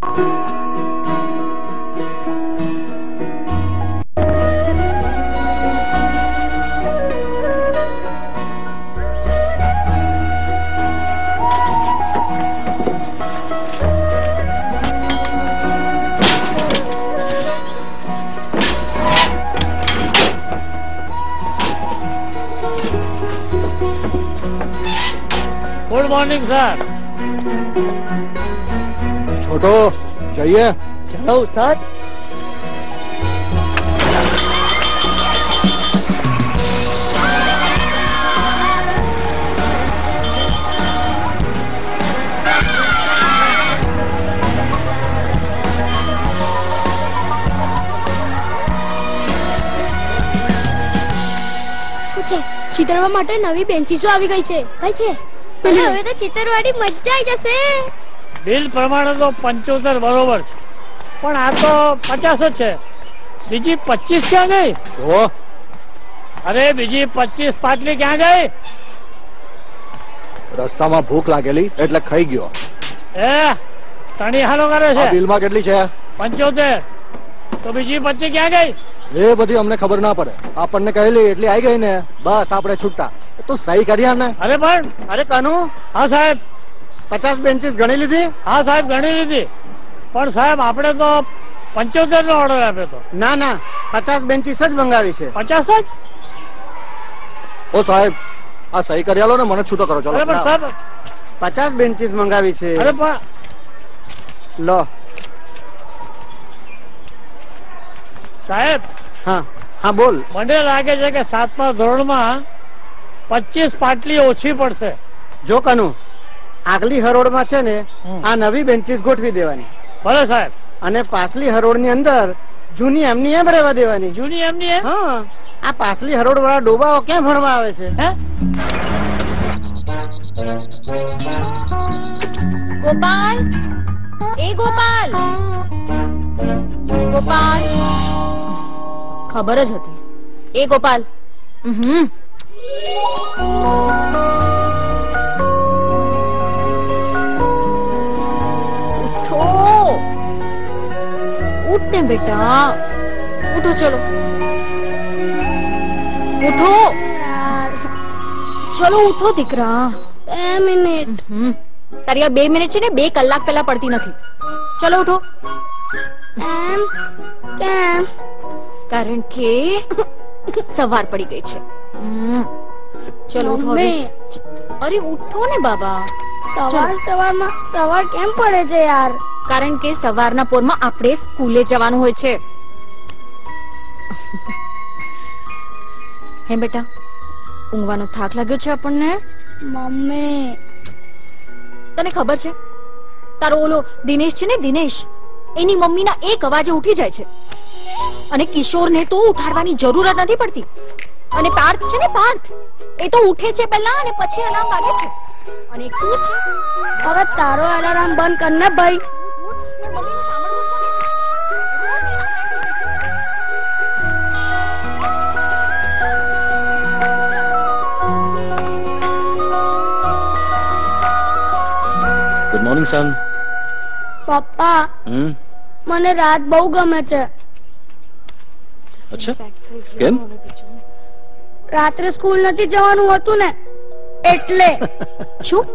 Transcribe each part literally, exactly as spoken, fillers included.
Good morning sir. छोटो जाइए। चलो उस्ताद। ચિતરવા માટે નવી બેન્ચીસો આવી ગઈ છે. કઈ છે? હવે તો ચિતરવાડી મજા આવી જશે. બિલ પ્રમાણે તો પંચોતેર બરોબર છે, પણ આ તો પચાસ જ છે. બીજી પચીસ ક્યાં ગઈ? શું? અરે બીજી પચીસ પાટલી ક્યાં ગઈ? રસ્તામાં ભૂખ લાગેલી એટલે ખાઈ ગયો. એ તણી હાલો કરે છે. બિલમાં કેટલી છે? પંચોતેર. તો બીજી પચીસ ક્યાં ગઈ? એ બધી અમને ખબર ના પડે. આપણને કહેલી એટલી આવી ગઈ ને બસ આપણે છૂટા. તું સહી કર્યા ને? અરે પણ અરે કાનુ. હા સાહેબ. પચાસ બેન્ચીસ ગણી લીધી? હા સાહેબ ગણી લીધી, પણ સાહેબ આપણે તો પંચોતેર નો ઓર્ડર આપ્યો તો. ના ના, પચાસ બેન્ચીસ જ મંગાવી છે. પચાસ જ? ઓ સાહેબ આ સહી કરી આલો ને, મને છૂટો કરો. ચલો. અરે પણ સાહેબ પચાસ બેન્ચીસ મંગાવી છે. અરે પણ લો સાહેબ. હા હા બોલ. મને લાગે છે કે સાતમા ધોરણમાં પચીસ પાટલી ઓછી પડશે. જો કનુ, આગલી હરોળમાં છે ને આ નવી બેન્ચીસ ગોઠવી દેવાની. ભલે સાહેબ. અને પાછલી હરોળ ની અંદર જૂની એમની એમ રહેવા દેવાની. જૂની એમની એમ? હા. આ પાછલી હરોળ વાળા ડોબાઓ કેમ ભણવા આવે છે? હે? ગોપાલ, એ ગોપાલ, ગોપાલ. ખબર જ હતી. એ ગોપાલ. હમ ઉઠો, ઉઠ ને બેટા, ઉઠો. ચલો ઉઠો, ચલો ઉઠો દીકરા. બે મિનિટ. તારી આ બે મિનિટ છે ને બે કલાક પહેલા પડતી નથી. ચલો ઉઠો. એમ કેમ? કારણ કે સવાર પડી ગઈ છે. ચલો ઉઠો હવે. અરે ઉઠો ને બાબા. સવાર સવારમાં સવાર કેમ પડે છે યાર? કારણ કે સવારના પોરમાં આપણે સ્કૂલે જવાનું હોય છે. હે બેટા, ઊંઘવાનો થાક લાગ્યો છે આપણને? મમ્મી તને ખબર છે તારો ઓલો દિનેશ છે ને, દિનેશ એની મમ્મીના એક અવાજે ઉઠી જાય છે, અને કિશોરને તો ઉઠાડવાની જરૂર જ નથી પડતી. અને પાર્થ છે ને, પાર્થ એ તો ઉઠે છે પહેલા અને પછી અલાર્મ વાગે છે. અને તું છે, હવે તારો અલાર્મ બંધ કર ને ભાઈ. Good morning son. પપ્પા, મને રાત બહુ ગમે છે. અચ્છા, કેમ? રાત્રે સ્કૂલ નથી જવાનું હતું ને એટલે. શું?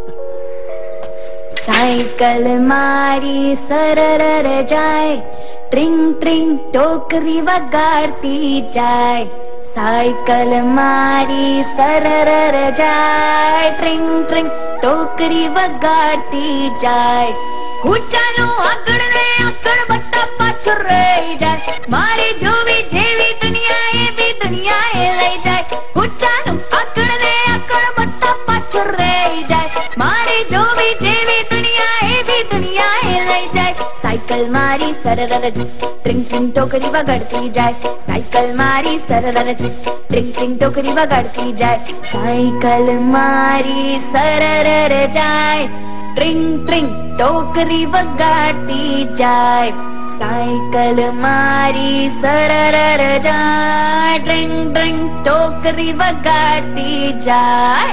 સાયકલ મારી સરર જાય, ટ્રિંગ ટ્રિંગ ટોકરી વગાડતી જાય. સાયકલ મારી સરર જાય, ટ્રિંગ ટ્રિંગ ટોકરી વગાડતી જાય. હું ચાલું આગળ ને આગળ બધા પાછળ રહી જાય. મારી જોવી જેવી દુનિયા એવી દુનિયા એ લઈ જાય. હું ચાલું આગળ ને આગળ બધા પાછળ રહી જાય. મારી જોવી જેવી દુનિયા એવી દુનિયા એ લઈ જાય. સાયકલ મારી સરર ટ્રિંગ ટ્રિંગ ટોકરી વગાડતી જાય. સાયકલ મારી સરર ટ્રિંગ ટ્રિંગ ટોકરી વગાડતી જાય. સાયકલ મારી સરર જાય, ટ્રિંગ ટ્રિંગ ટોકરી વગાડતી જાય. સાયકલ મારી સરર જાય, ટ્રિંગ ટ્રિંગ ટોકરી વગાડતી જાય.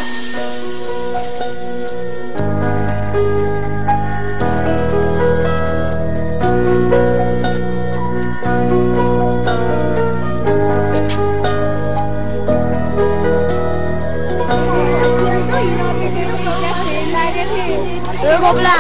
એ ગોપલા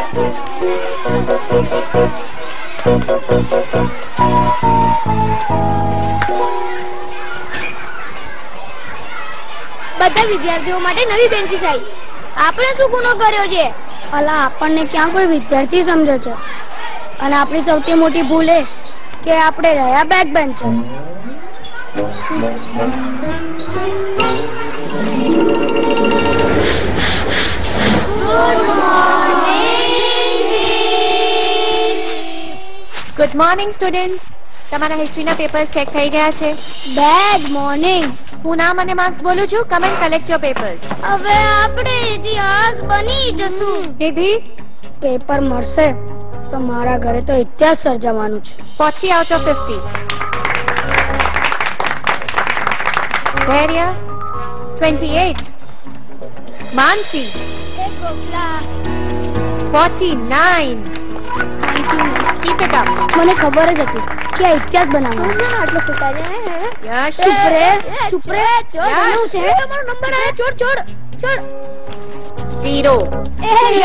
બધા વિદ્યાર્થીઓ માટે નવી બેન્ચીસ આવી. આપણે શું ગુનો કર્યો છે? અલા આપણને ક્યાં કોઈ વિદ્યાર્થી સમજે છે? અને આપણી સૌથી મોટી ભૂલ એ કે આપણે રહ્યા back bencher. Good morning students. તમારા હિસ્ટ્રીના પેપર્સ ચેક થઈ ગયા છે. Bad morning. હું નામ અને માર્ક્સ બોલું છું. Come and collect your papers. હવે આપણે ઇતિહાસ બની જશું. નિધિ, પેપર મળશે તો મારા ઘરે તો ઇતિહાસ સર્જવાનું છે. forty out of fifty. ધૈર્ય, twenty-eight. Mansi, forty-nine. Keep it up. મને ખબર જ હતી કે આ ઇતિહાસ બનાવવાનો છે. આટલો ખોટા છે. યશ, ચૂપ રે ચૂપ રે. છોડ યશ. છે તમારો નંબર આયા. છોડ છોડ છોડ. zero. હવે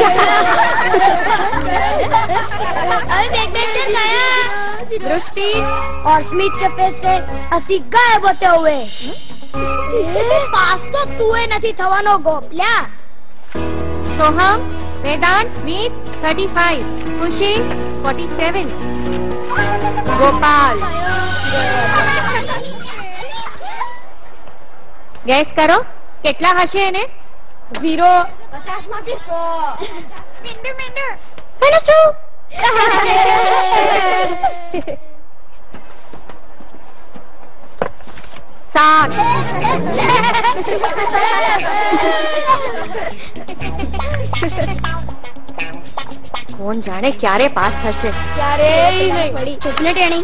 બેક બેન્ચર ગયા. दृष्टि, और स्मित के फेस से हंसी गायब होते हुए. પાસ તો તુંએ નથી થવાનો ગોપલ્યા. सोहम, वेदांत, मीत, thirty-five. खुशी, forty-seven. गोपाल. ગેસ કરો કેટલા હશે એને? ઝીરો. પચાસ માંથી સો. મિંડુ મિંડુ. Minus two. સાત. કોણ જાણે ક્યારે પાસ થશે? ક્યારેય નહીં. ચોકલેટ એણી.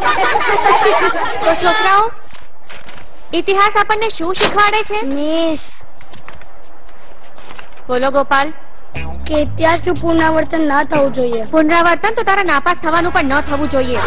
તો છોકરાઓ, ઇતિહાસ આપણને શું શીખવાડે છે? મિસ બોલો ગોપાલ. કે ઇતિહાસનું પુનરાવર્તન ના થવું જોઈએ. પુનરાવર્તન તો તારા નાપાસ થવાનું પણ ન થવું જોઈએ.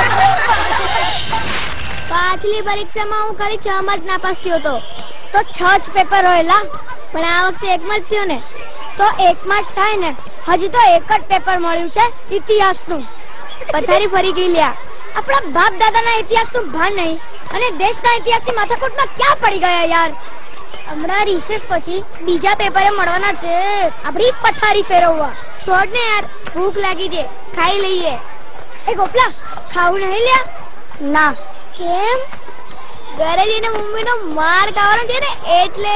પાછલી પરીક્ષામાં હું ખાલી છ માં જ નાપાસ થયો હતો. તો છ જ પેપર હોયલા. પણ આ વખતે એકમાં જ થયો ને. તો એકમાં જ થાય ને. હજી તો એક જ પેપર મળ્યું છે ઇતિહાસનું. પથારી ફરી ગઈ લ્યા. આપણા બાપ દાદાના ઇતિહાસનું ભાન નહીં અને દેશના ઇતિહાસની માથાકૂટમાં ક્યાં પડી ગયા યાર. હમણાં રિસેસ પછી બીજા પેપરે મળવાના છે. આપણી પથારી ફેરવવા. છોડ ને યાર, ભૂખ લાગી છે, ખાઈ લઈએ. એ ગોપલા, ખાવું નહીં લ્યા? ના. કેમ? ઘરે જઈને મમ્મીનો માર ખાવાનો છે ને એટલે.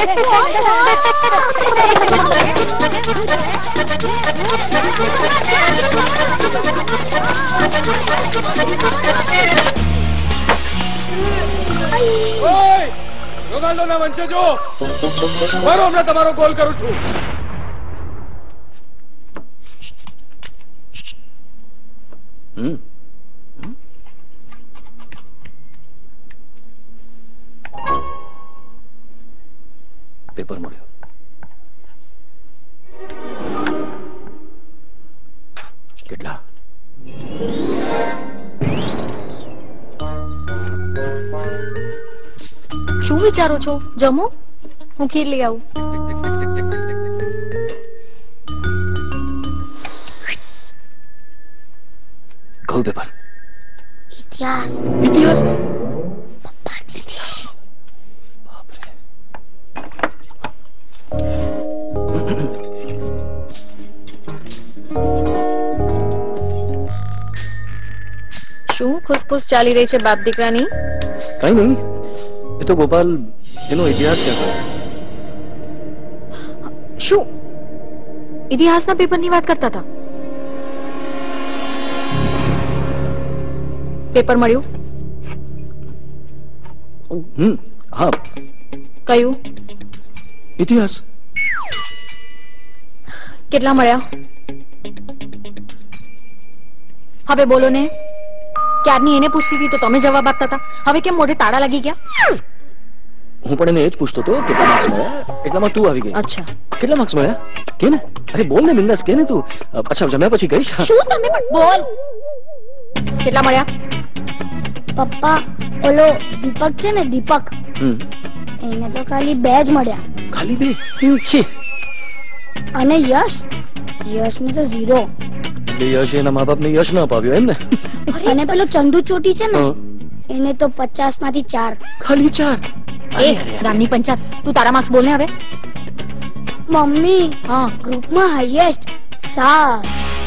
ઓય રોનાલ્ડો ના વંશજો, મારો હમણાં તમારો કોલ કરું છું. હમ પેપર મળ્યો. કેટલા? શું વિચારો છો? જમો, હું ખીર લઈ આવું. કયું પેપર? ઇતિહાસ. ઇતિહાસ. શું ખુશખુશ ચાલી રહી છે બાપ દીકરાની? કઈ નહીં, એ તો ગોપાલ એનો ઇતિહાસ કહેતો. શું ઇતિહાસના પેપરની વાત કરતા હતા? પેપર મળ્યું? હમ હા. કયું? ઇતિહાસ. કેટલા મળ્યા? હવે બોલો ને. ક્યારની એને પૂછતી હતી તો તમે જવાબ આપતા હતા. હવે કેમ મોઢે તાળા લાગી ગયા? હું પણ એને એ જ પૂછતો હતો કેટલા માર્ક્સ મળ્યા, એટલામાં તું આવી ગઈ. અચ્છા, કેટલા માર્ક્સ મળ્યા કે ને? અરે બોલ ને બિંદાસ, કે ને તું. અચ્છા, જમ્યા પછી ગઈ. શું તમે પણ બોલ. કેટલા મળ્યા? પપ્પા, ઓલો દીપક છે ને, દીપક, હમ એને તો ખાલી બે જ મળ્યા. ખાલી બે? છે અને યશ યશ ને તો ઝીરો. એટલે યશ એના મા બાપ ને યશ ન અપાવ્યો એમ ને? અને પેલો ચંદુ ચોટી છે ને એને તો પચાસ માંથી ચાર. ખાલી ચાર? એ ગામની પંચાયત, તું તારા માર્ક્સ બોલ ને હવે. મમ્મી હા, ગ્રુપમાં હાઈએસ્ટ સાત.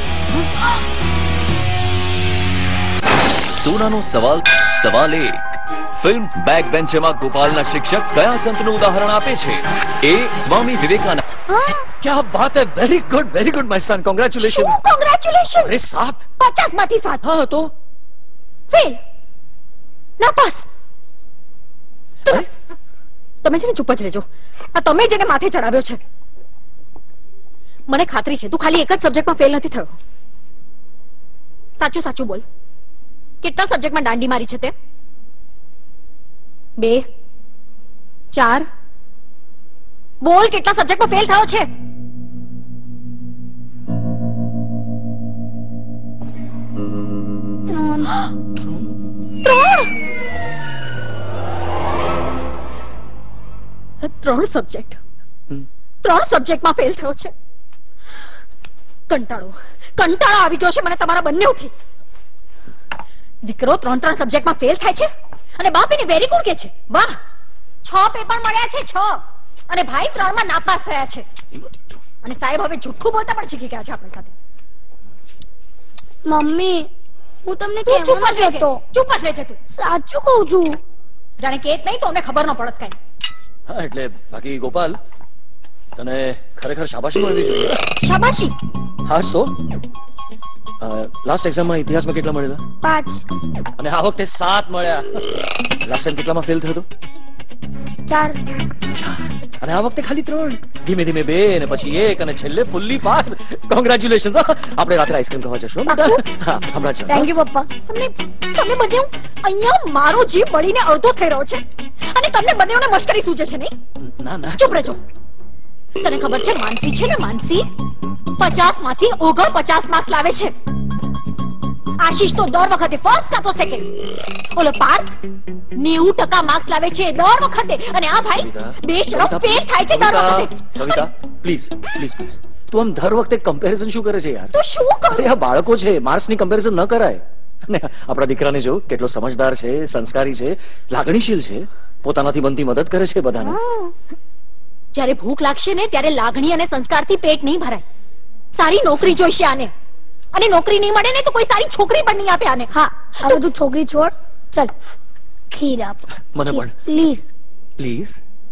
સોનાનો સવાલ સવાલ એક. ફિલ્મ બેક બેન્ચરમાં ગોપાલના શિક્ષક કયા સંતનું ઉદાહરણ આપે છે? એ સ્વામી વિવેકાનંદ. क्या बात है, very good very good my son, congratulation. શું કોંગ્રેચ્યુલેશન? अरे सात પચાસ માંથી સાત. हाँ तो ફેલ, નાપાસ. તમે તમે છે ને ચૂપ જ રહેજો. આ તમે જેને માથે ચડાવ્યો છે, મને ખાતરી છે તું ખાલી એક જ સબ્જેક્ટમાં ફેલ નથી થયો. સાચું સાચું બોલ, કેટલા સબ્જેક્ટમાં દાંડી મારી છે તે? બે, ચાર? બોલ, કેટલા સબ્જેક્ટમાં ફેલ થયો છે? ત્રણ. ત્રણ ત્રણ સબ્જેક્ટ ત્રણ સબ્જેક્ટમાં ફેલ થયો છે. કંટાળો કંટાળો આવી ગયો છે મને તમારા બંનેથી. દીકરો ત્રણ ત્રણ સબ્જેક્ટમાં ફેલ થાય છે અને બાપ એને વેરી ગુડ કે છે. વાહ, છ પેપર મળ્યા છે, છ. અને ભાઈ ત્રણમાં નાપાસ થયા છે. અને સાહેબ હવે જુઠ્ઠું બોલતા પણ શીખી ગયા છે આપણી સાથે. મમ્મી હું તમને તું ચૂપ કહેવાનો જ રહેજે, હતો. ચૂપ જ રહેજે તું. સાચું કહું છું. જાણે કે નહીં તો અમને ખબર ન પડત કઈ. હા એટલે બાકી ગોપાલ તને ખરેખર શાબાશી મળવી જોઈએ. શાબાશી? હાસ તો લાસ્ટ એક્ઝામમાં ઇતિહાસમાં કેટલા મળ્યા પાંચ. હતા? અને આ વખતે સાત મળ્યા. લાસ્ટ ટાઈમ કેટલામાં ફેલ થયો હતો? ચાર. અને આ વખતે ખાલી ત્રણ. ધીમે ધીમે બે અને પછી એક અને છેલ્લે ફુલ્લી પાસ. કોંગ્રેચ્યુલેશન્સ. આપણે રાત્રે આઈસ્ક્રીમ ખાવા જશું બેટા. હા હમણાં જ. થેન્ક યુ પપ્પા. તમને તમે બંને અહીંયા મારો જીવ બળીને અડધો થઈ રહ્યો છે અને તમને બંનેઓને મશ્કરી સૂજે છે નહીં? ના ના ચૂપ રહેજો. તને ખબર છે માનસી છે ને, માનસી પચાસ માંથી ઓગણ પચાસ માર્ક્સ લાવે છે. આશીષ તો દર વખતે ફર્સ્ટ કાં તો સેકન્ડ. ઓલો પાર્થ નેવું ટકા માર્ક્સ લાવે છે દર વખતે. અને આ ભાઈ બે શરમ ફેલ થાય છે દર વખતે. કવિતા પ્લીઝ પ્લીઝ પ્લીઝ તું આમ દર વખતે કમ્પેરિઝન શું કરે છે યાર? તો શું કરું? અરે આ બાળકો છે, માર્ક્સ ની કમ્પેરિઝન ન કરાય. અને આપણા દીકરાને જો કેટલો સમજદાર છે, સંસ્કારી છે, લાગણીશીલ છે, પોતાનાથી બનતી મદદ કરે છે બધાને. જ્યારે ભૂખ લાગશે ને ત્યારે લાગણી અને સંસ્કારથી પેટ નહીં ભરાય. સારી નોકરી જોઈશે આને, અને નોકરી નહીં મળે ને તો કોઈ સારી છોકરી પણ નહીં આપે આને. હા આ બધું છોકરી છોડ, ચલ ખીર આપ. મને પણ પ્લીઝ. પ્લીઝ.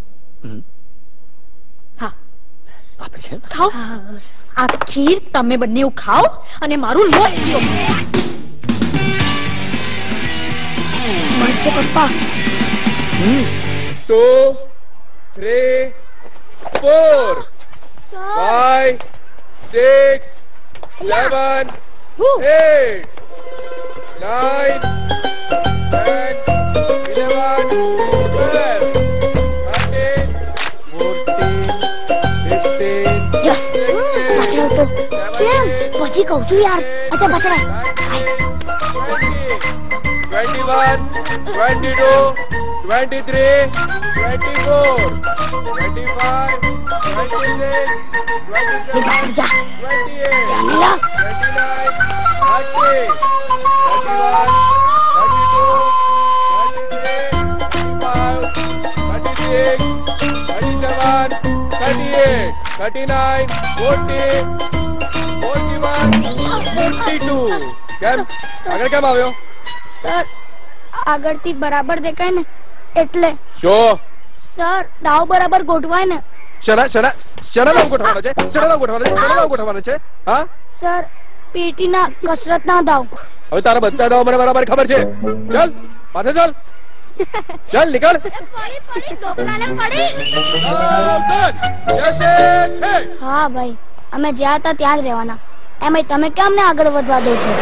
હા આપે છે. ખાઓ. આ ખીર તમે બંને ખાઓ અને મારું લોટ પીઓ. મસ્ત છે પપ્પા. Two three four five six seven eight nine ten eleven twelve thirteen fourteen fifteen yes પાછળ તો કેમ પછી કહું છું યાર. અચ્છા પાછળ આય. Twenty one twenty two twenty three twenty four twenty five twenty six twenty એ પાછળ જા. ट्वेंटी एट જાને યાર. Twenty nine thirty thirty one thirty two thirty three thirty five thirty six thirty seven thirty eight thirty nine forty forty one forty two કેમ આગળ કેમ આવ્યો? Sir આગળથી બરાબર દેખાય ને એટલે. શો સર દાવ બરાબર ગોઠવાય ને. શના શના શના દાવ ગોઠવવાનો છે? શના દાવ ગોઠવવાનો છે? શના દાવ ગોઠવવાનો છે? હા સર પીટીના કસરતના દાવ. હવે તારા બધા દાવ મને બરાબર ખબર છે. ચાલ પાછો ચાલ, ચાલ નીકળ. પડી પડી ગોપરાને પડી. જૈસે થે હા ભાઈ અમે જ્યાં હતા ત્યાં જ રહેવાના. એમાં તમે કેમ ને આગળ વધવા દો છો?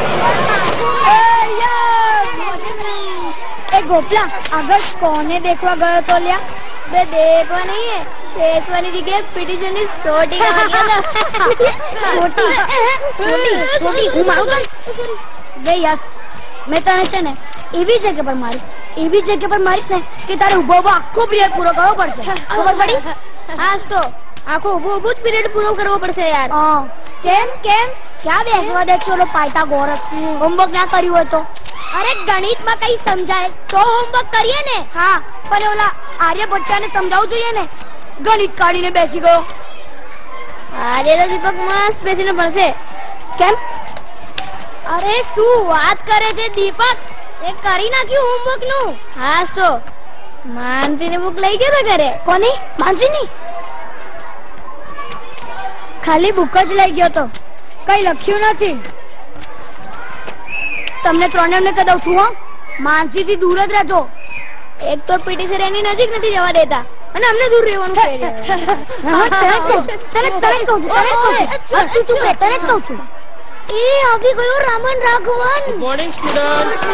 એ ગોપલા આગળ કોને દેખવા ગયો તો લ્યા? બે દેખવા નહીં હે, બેસવાની જગ્યાએ પિટિશનની સોટી ગાવા ગયો તો. સોટી સોટી સોટી હું મારું તો બે યસ મેં તને છે ને એવી જગ્યા પર મારીશ, એવી જગ્યા પર મારીશ ને કે તારે ઉભો ઉભો આખો બ્રેક પૂરો કરવો પડશે. ખબર પડી? હાસ તો આખો ઊભું ઊભું જ પીરિયડ પૂરો કરવો પડશે યાર. હા કેમ કેમ ક્યાં બેસવા દે છો પાયથાગોરસ હોમવર્ક ના કર્યું હોય તો? અરે ગણિતમાં કઈ સમજાય તો હોમવર્ક કરીએ ને. હા પણ ઓલા આર્યભટ્ટાને સમજાવવું જોઈએ ને. ગણિત કાઢીને બેસી ગયો. આજે તો દીપક મસ્ત બેસીને ભણશે. કેમ? અરે શું વાત કરે છે દીપક, એ કરી નાખ્યું હોમવર્ક નું. હાસ તો માનસીની બુક લઈ ગયો તો ઘરે. કોની? માનસીની? ખાલી બુક જ લઈ ગયો તો, કઈ લખ્યું નથી. તમને ત્રણેયને કહી દઉં છું હો, માનસી થી દૂર જ રહેજો. એક તો પીટી સર એની નજીક નથી જવા દેતા અને અમને દૂર રહેવાનું કહી રહ્યા. તને તને કહું છું, તને કહું છું. તું ચૂપ રહે, તને જ કહું છું. એ આવી ગયો Raman Raghavan. Morning student.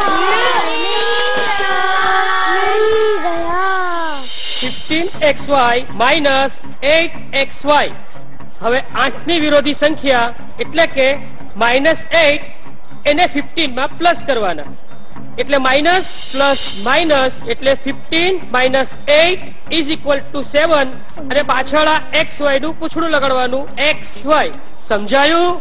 Fifteen X Y minus eight X Y. હવે આઠ ની વિરોધી સંખ્યા એટલે કે માઇનસ એટ એને ફિફ્ટીન માં પ્લસ કરવાના. એટલે માઇનસ પ્લસ માઇનસ એટલે fifteen minus eight is equal to seven. અને પાછળ આ એક્સ વાય નું પૂછડું લગાડવાનું, એક્સ વાય. સમજાયું?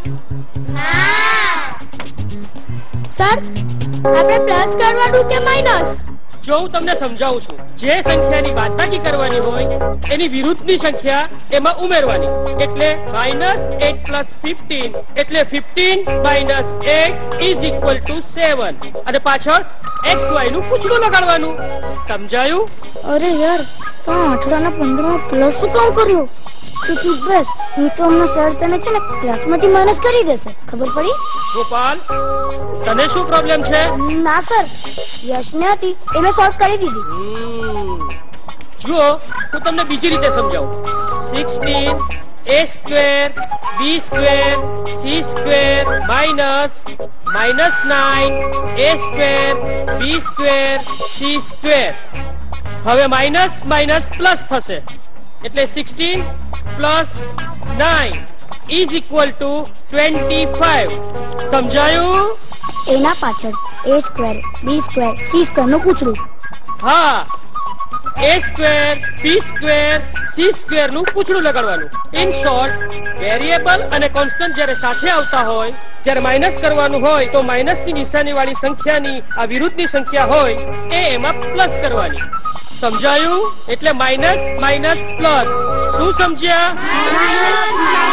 સર આપણે પ્લસ કરવાનું કે માઇનસ? જો હું તમને સમજાવું છું, જે સંખ્યાની બાદબાકી કરવાની હોય એની વિરુદ્ધની સંખ્યા એમાં ઉમેરવાની. એટલે માઇનસ એટ પ્લસ ફિફ્ટીન એટલે fifteen minus eight is equal to seven. અને પાછળ એક્સ વાય નું પૂછડું લગાડવાનું. સમજાયું? અરે યાર પણ અઠાર ના પંદર માં પ્લસ શું કામ કર્યું? તું ચૂપ બેસ, નહીં તો હમણાં સર તને છે ને ક્લાસમાંથી માઇનસ કરી દેશે. ખબર પડી? ગોપાલ, તને શું પ્રોબ્લેમ છે? ના સર, યશને હતી એ મેં સોલ્વ કરી દીધી. હમ. જુઓ હું તમને બીજી રીતે સમજાવું. Sixteen A square B square C square minus minus nine A square B square C square. હવે માઇનસ માઇનસ પ્લસ થશે એટલે sixteen plus nine is equal to twenty five. સમજાયું? એના પાછળ A square B square C square નું પૂછડું. હા, A square B square C square નું પૂછડું લગાડવાનું. ઇન શોર્ટ, વેરિયેબલ અને કોન્સ્ટન્ટ જ્યારે સાથે આવતા હોય ત્યારે માઇનસ કરવાનું હોય તો માઇનસ ની નિશાની વાળી સંખ્યાની આ વિરુદ્ધની સંખ્યા હોય એ એમાં પ્લસ કરવાની. સમજાયું? એટલે માઇનસ માઇનસ પ્લસ. શું સમજ્યા? Minus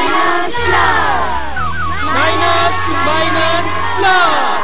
minus plus.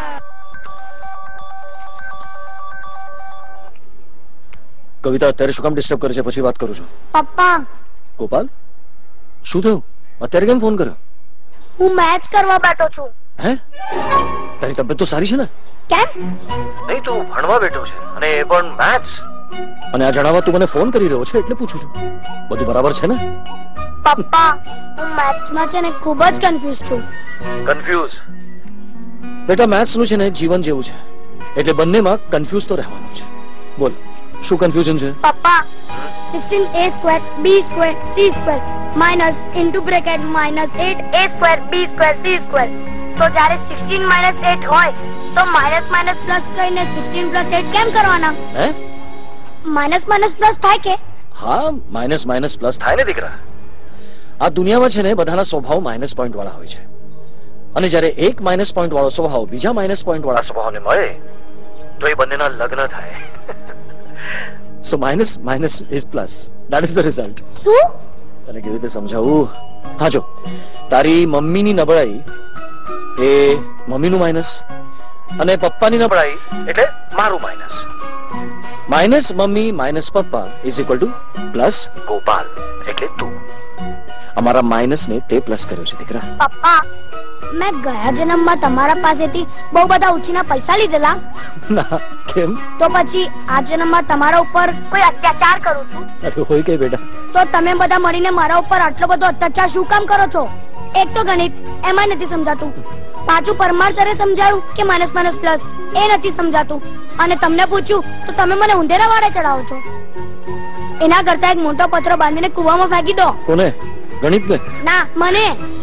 કવિતા અત્યારે શું કામ ડિસ્ટર્બ કરે છે? પછી વાત કરું છું. પપ્પા. ગોપાલ, શું થયું? અત્યારે કેમ ફોન કર્યો? હું મેચ કરવા બેઠો છું. હે? તારી તબિયત તો સારી છે ને? કેમ? નહીં, તું ભણવા બેઠો છે અને એ પણ મેથ્સ. અને આ જણાવવા તું મને ફોન કરી રહ્યો છે એટલે પૂછું છું. બધું બરાબર છે ને? પપ્પા, હું મેથ્સમાં છે ને ખૂબ જ કન્ફ્યુઝ છું. કન્ફ્યુઝ? બેટા, મેથ્સ નું છે ને જીવન જેવું છે, એટલે બંનેમાં કન્ફ્યુઝ તો રહેવાનું છે. બોલ, શું કન્ફ્યુઝન છે? પપ્પા, sixteen A square B square C square minus into bracket minus eight A square B square C square. તો જ્યારે સિક્સટીન માઇનસ એટ હોય તો માઇનસ માઇનસ પ્લસ કરીને સિક્સટીન પ્લસ એટ કેમ કરવાના? હે? માઇનસ માઇનસ પ્લસ થાય કે? હા, માઇનસ માઇનસ પ્લસ થાય ને દીકરા. આ દુનિયામાં છે ને બધાના સ્વભાવ માઇનસ પોઈન્ટ વાળા હોય છે, અને જ્યારે એક માઇનસ પોઈન્ટ વાળો સ્વભાવ બીજા માઇનસ પોઈન્ટ વાળા સ્વભાવને મળે તો એ બંનેના લગ્ન થાય. So minus minus is plus. That is the result. શું? તને કેવી રીતે સમજાવું? હા, જો તારી મમ્મીની નબળાઈ એ મમ્મીનું માઇનસ, અને પપ્પાની નબળાઈ એટલે મારું માઇનસ. માઇનસ મમ્મી માઇનસ પપ્પા is equal to plus Gopal એટલે તું. અમારા માઇનસ ને તે પ્લસ કર્યો છે દીકરા. પપ્પા, મેં ગયા જન્મમાં તમારા પાસેથી બહુ બધા ઉછીના પૈસા લીધેલા. ના, કેમ? તો પછી આ જન્મમાં તમારા ઉપર કોઈ અત્યાચાર કરું છું. અરે હોય કે બેટા. તો તમે બધા મળીને મારા ઉપર આટલો બધો અત્યાચાર શું કામ કરો છો? એક તો ગણિત એમાં નથી સમજાતું, પાછું પરમાર સરે સમજાયું કે માઇનસ માઇનસ પ્લસ એ નથી સમજાતું, અને તમને પૂછ્યું તો તમે મને ઊંધેરા વાળે ચડાવો છો. એના કરતા એક મોટો પત્ર બાંધીને કૂવામાં ફેંકી દો. કોને? ગણિત ને? ના, મને.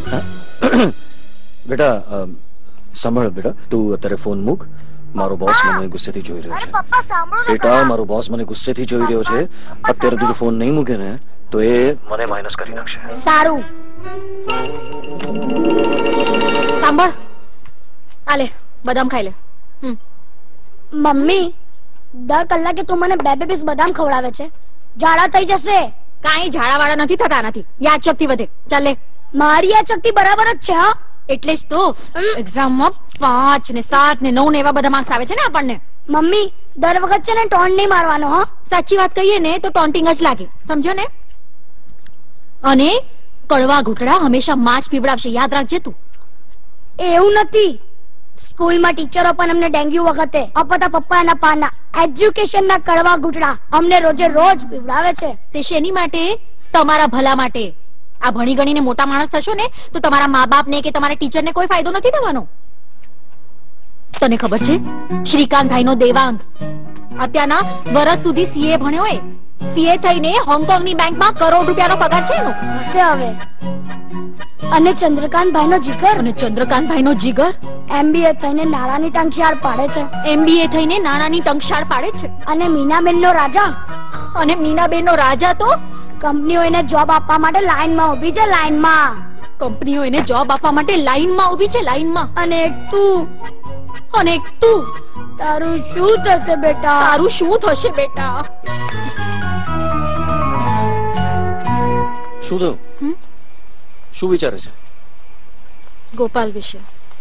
બેટા સાંભળ બેટા, તું અત્યારે ફોન મૂક. મારો બોસ મને ગુસ્સેથી જોઈ રહ્યો છે. બેટા, મારો બોસ મને ગુસ્સેથી જોઈ રહ્યો છે. અત્યારે તું જો ફોન નહીં મૂકે ને તો એ મને માઇનસ કરી નાખશે. સારું. સાંભળ, આ લે બદામ ખાઈ લે. હમ. મમ્મી, દર કલાકે તું મને બે બે પીસ બદામ ખવડાવે છે. ઝાડા થઈ જશે. કાંઈ ઝાડા વાળા નથી થતા નથી. યાદ શક્તિ વધે. ચાલ લે. મારી યાદ શક્તિ બરાબર જ છે. હા, એટલે જ તો એક્ઝામમાં પાંચ ને સાત ને નવ ને એવા બધા માર્ક્સ આવે છે ને આપણને. મમ્મી, દર વખત છે ને ટોન્ટ નહીં મારવાનો. હા, સાચી વાત કહીએ ને તો ટોન્ટિંગ જ લાગે, સમજો ને. અને કડવા ઘૂંટડા હંમેશા માં જ પીવડાવશે, યાદ રાખજે તું. એવું નથી. સ્કૂલમાં ટીચરો પણ અમને ડેન્ગ્યુ વખતે અપતા પપ્પાના પાના એજ્યુકેશનના કડવા ઘૂંટડા અમને રોજે રોજ પીવડાવે છે. તે શેની માટે? તમારા ભલા માટે. આ ભણી ગણીને મોટા માણસ થશો ને તો તમારા મા બાપ ને કે તમારા ટીચર ને કોઈ ફાયદો નથી થવાનો. તને ખબર છે શ્રીકાંતભાઈ નો દેવાંગ અત્યારના વર્ષ સુધી સીએ ભણ્યો હોય. સીએ થઈને હોંગકોંગ ની બેંકમાં કરોડ રૂપિયાનો પગાર છે એનો. હશે હવે. અને ચંદ્રકાંતભાઈ નો જીગર. અને ચંદ્રકાંતભાઈ નો જીગર એમબીએ થઈને નાણાંની ટંકશાળ પાડે છે. એમબીએ થઈને નાણાંની ટંકશાળ પાડે છે. અને મીનાબેન નો રાજા. અને મીનાબેન નો રાજા તો કંપનીઓ એને જોબ આપવા માટે લાઈનમાં ઊભી છે. લાઈનમાં. કંપનીઓ એને જોબ આપવા માટે લાઈનમાં ઊભી છે. લાઈનમાં. અને એક તું. અને એક તું. તારું શું થશે બેટા? તારું શું થશે બેટા? શું થયું? શું વિચારે છે? ગોપાલ વિશે.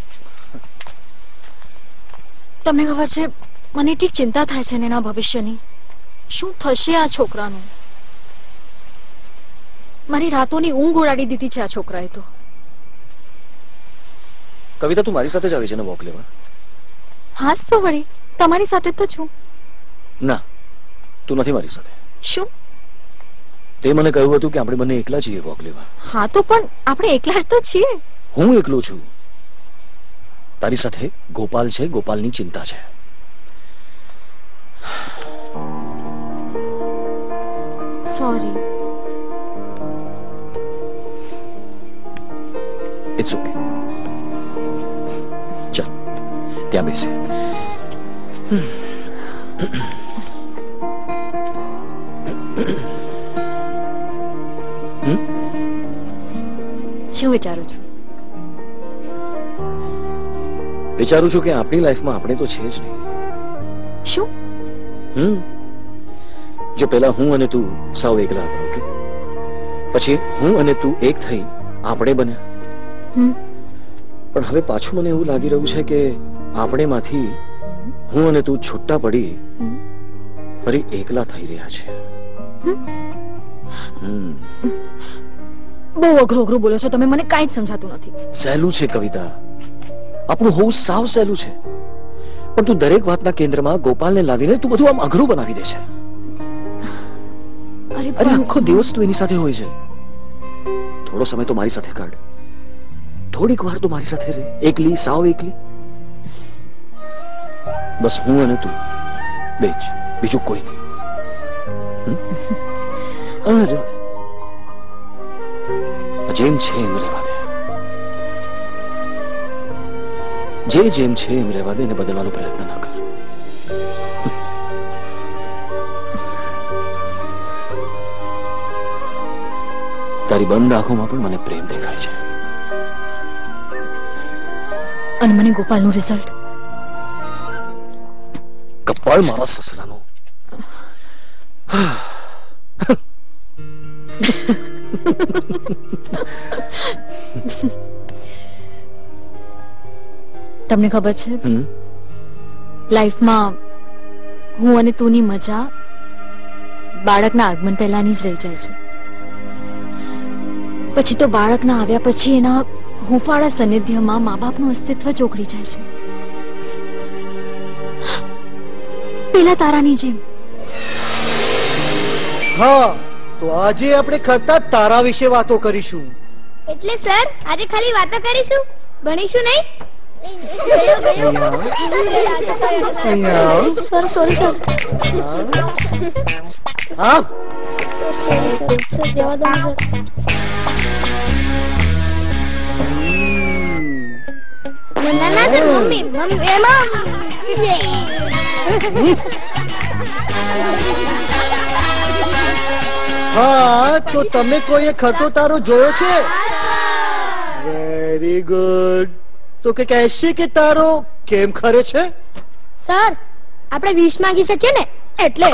તમને ખબર છે મને એટલી ચિંતા થાય છે એના ભવિષ્યની. શું થશે આ છોકરાનું? મારી રાતોની ઊંઘ ઉડાડી દીધી છે આ છોકરાએ તો. કવિતા, તું મારી સાથે જ આવી છે ને વોક લેવા? હા તો વળી તમારી સાથે તો છું. ના, તું નથી મારી સાથે. શું? તે મને કહ્યું હતું કે આપણે બંને એકલા છીએ વોક લેવા. હા તો પણ આપણે એકલા જ તો છીએ. હું એકલો છું. તારી સાથે ગોપાલ છે. ગોપાલની ચિંતા છે. સોરી. It's okay. ચાલ ત્યાં બેસે. શું વિચારું છું? વિચારું છું કે આપણી લાઈફમાં આપણે તો છે જ નહીં. શું? હમ જો પેલા હું અને તું સાવ એકલા હતા, ઓકે? પછી હું અને તું એક થઈ આપણે બન્યા. હમ પણ હવે પાછું મને એવું લાગી રહ્યું છે કે આપણે માંથી હું અને તું છૂટા પડી ફરી એકલા થઈ રહ્યા છે. હમ બહુ અઘરું અઘરું બોલો છો તમે. મને કાંઈ જ સમજાતું નથી. સહેલું છે કવિતા. આપણું હોવું સાવ સહેલું છે. પણ તું દરેક વાતના કેન્દ્રમાં ગોપાલને લાવીને તું બધું આમ અઘરું બનાવી દે છે. અરે અરે આખો દિવસ તું એની સાથે હોય છે. થોડો સમય તો મારી સાથે કાઢ. થોડીક વાર તો મારી સાથે રહે. એકલી, સાવ એકલી. બસ હું અને તું બે જ, બીજું કોઈ નહીં. અરે જેમ છે એમ રહેવા દે. જે જેમ છે એમ રહેવા દે. એને બદલવાનો પ્રયત્ન ના કર. તારી બંધ આંખોમાં પણ મને પ્રેમ દેખાય છે. અને મને ગોપાલનું રિઝલ્ટ. કપાળ મારા સસરાનું. તમને ખબર છે લાઈફમાં હું અને તુંની મજા બાળકના આગમન પહેલાની જ રહી જાય છે. પછી તો બાળકના આવ્યા પછી એના હુંફાળા સાનિધ્યમાં મા બાપનું અસ્તિત્વ ચોકડી જાય છે. પેલા તારાની જેમ. હા, તો આજે આપણે કરતા તારા વિશે વાતો કરીશું. એટલે સર આજે ખાલી વાતો કરીશું, ભણીશું નહીં? Sir sorry sir. હા સર સોરી સર. સર જવા દો સર. ના ના સર, મમ્મી મમ્મી એમાં હા તો તમે કોઈએ ખરતો તારો જોયો છે? Very good. તો કે કહેશે કે તારો કેમ ખરે છે? સર આપણે વીસ માંગી શકીએ ને એટલે.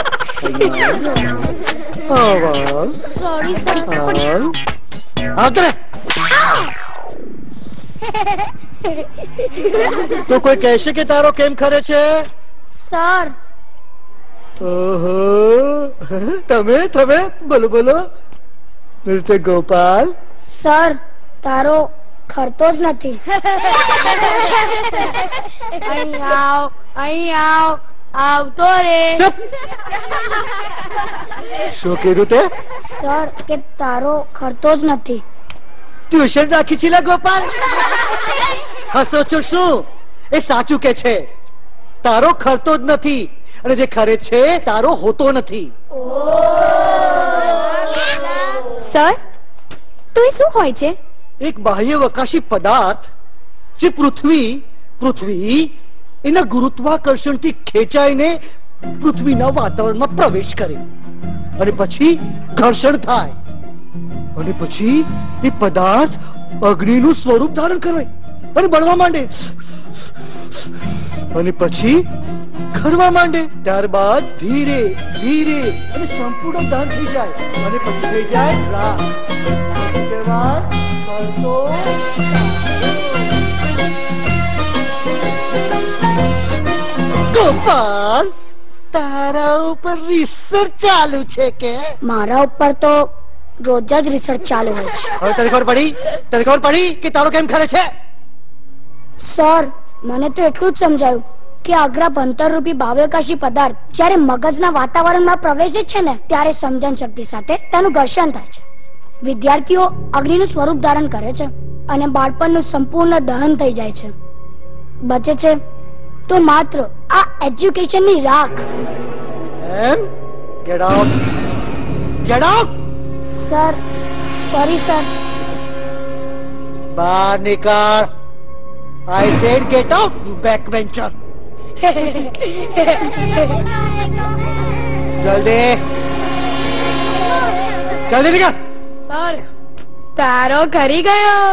આવાજ સોરી સર. આવતો રે. તો કોઈ કહેશે કે તારો કેમ ખરે છે? સર ઓહો, તમે તમે બોલો બોલો મિસ્ટર ગોપાલ. સર તારો ખરતો જ નથી. અહીં આવ અહીં આવ આવતો રે. શું કીધું તે? સર કે તારો ખરતો જ નથી. ટ્યુશન રાખી છે લે ગોપાલ. હસો છો શું? એ સાચું કે છે, તારો ખરતો જ નથી અને જે ખરે છે તારો હોતો નથી. સર તો એ શું હોય છે? એક બાહ્યવકાશી પદાર્થ જે પૃથ્વી પૃથ્વી એના ગુરુત્વાકર્ષણથી ખેંચાઈને પૃથ્વીના વાતાવરણમાં પ્રવેશ કરે અને પછી ઘર્ષણ થાય અને પછી એ પદાર્થ અગ્નિનું સ્વરૂપ ધારણ કરે અને બળવા માંડે અને પછી ખરવા માંડે. ત્યારબાદ ધીરે ધીરે અને સંપૂર્ણ દહન થઈ જાય અને પછી થઈ જાય રાખ. કહેવાય ખરતો. ગોપાલ તારા ઉપર રિસર્ચ ચાલુ છે કે? મારા ઉપર તો રોજ જ રિસર્ચ ચાલુ હોય છે. હવે તને ખબર પડી? તને ખબર પડી કે તારો કેમ ખરે છે? સર મને તો એટલું જ સમજાયું કે અગ્રા ભંતર રૂપી ભાવ્યકાશી પદાર્થ જ્યારે મગજના વાતાવરણમાં પ્રવેશે છે ને ત્યારે સમજણ શક્તિ સાથે તેનું ઘર્ષણ થાય છે. વિદ્યાર્થીઓ અગ્નિનું સ્વરૂપ ધારણ કરે છે અને બાળપણનું સંપૂર્ણ દહન થઈ જાય છે. બચે છે તો માત્ર આ એજ્યુકેશનની રાખ. એમ? Get out. Get out. Sir sorry sir. બહાર નીકળ. I said get out you back bencher. જલ્દી જલ્દી નીકળ. સર તારો ખરી ગયો.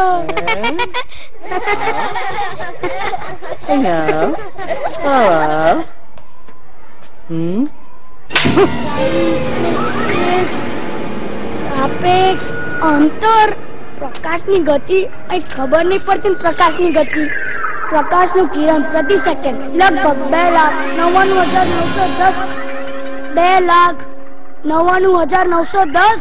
હમ સાપેક્ષ અંતર પ્રકાશની ગતિ અહીં ખબર નહીં પડતી. પ્રકાશની ગતિ પ્રકાશનું કિરણ પ્રતિ સેકન્ડ લગભગ બે લાખ નવ્વાણું હજાર નવસો દસ બે લાખ નવ્વાણું હજાર નવસો દસ.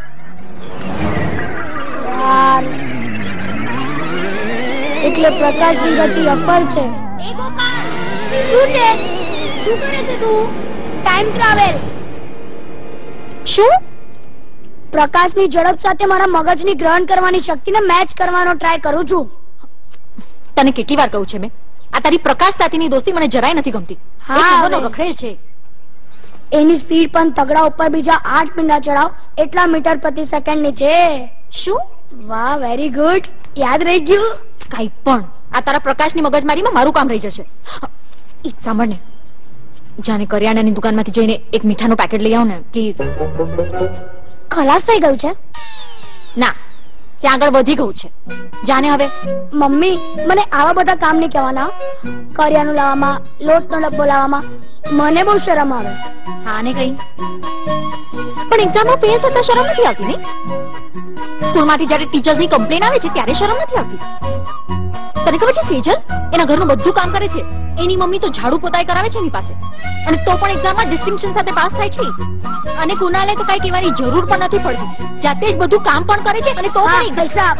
એટલે પ્રકાશની ગતિ અપર છે. શું છે? શું કરે છે તું? Time travel. શું? પ્રકાશની ઝડપ સાથે મારા મગજની ગ્રહણ કરવાની શક્તિને મેચ કરવાનો ટ્રાય કરું છું. તને કેટલી વાર કહું છે મેં, આ તારી પ્રકાશ સાથેની દોસ્તી મને જરાય નથી ગમતી. હા, એક નંબરનો રખડેલ છે. એની સ્પીડ પણ તગડા ઉપર બીજા આઠ મીંડા ચડાવ એટલા મીટર પ્રતિ સેકન્ડ ની છે. શું? વાહ, વેરી ગુડ. યાદ રહી ગયું. કઈ પણ આ તારા પ્રકાશની મગજમારીમાં મારું કામ રહી જશે. ઈ સાંભળ ને, જાને કરિયાણાની દુકાનમાંથી જઈને એક મીઠાનું પેકેટ લઈ આવ ને પ્લીઝ. ખલાસ થઈ ગયું છે? ના, ત્યાં આગળ વધી ગયું છે. જાને હવે. મમ્મી મને આવા બધા કામ નહીં કહેવાના. કરિયાનું લાવવામાં, લોટનો ડબ્બો લાવવામાં મને બહુ શરમ આવે. હા ને કઈ પણ એક્ઝામમાં ફેલ થતા શરમ નથી આવતી ને? સ્કૂલમાંથી જ્યારે ટીચર્સની કમ્પ્લેન આવે છે ત્યારે શરમ નથી આવતી? તને ખબર છે સેજલ એના ઘરનું બધું કામ કરે છે, એની મમ્મી તો ઝાડુ પોતાઈ કરાવે છે એની પાસે, અને તો પણ એક્ઝામમાં ડિસ્ટિંક્શન સાથે પાસ થાય છે. અને કુનાલે તો કઈ કહેવાની જરૂર પણ નથી પડતી, જાતે જ બધું કામ પણ કરે છે અને તો પણ એક્ઝામ.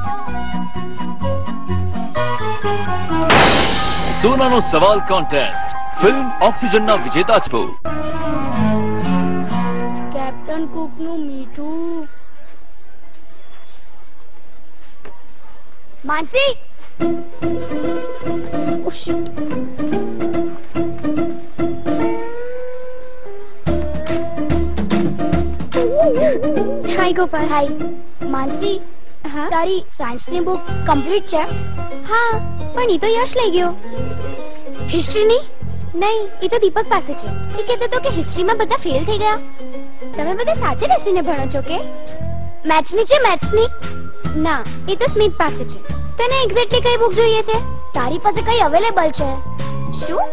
સોનાનો સવાલ કોન્ટેસ્ટ ફિલ્મ ઓક્સિજનના વિજેતા છો. કેપ્ટન કુકનું મીઠું. માનસી હાય ગોપાલ. હાય માનસી, તારી સાયન્સની બુક કમ્પ્લીટ છે? હા, પણ ઈ તો યશ લઈ ગયો. હિસ્ટ્રીની? નહીં, ઈ તો દીપક પાસે છે. એ કહેતો હતો કે હિસ્ટ્રીમાં બધા ફેલ થઈ ગયા. તમે બધા સાથે બેસીને ભણો છો કે? મેથ્સની છે મેથ્સની? ના, એ તો સ્મિત પાસે છે. તને એક્ઝેક્ટલી કઈ બુક જોઈએ છે? તારી પાસે કઈ અવેલેબલ છે? શું?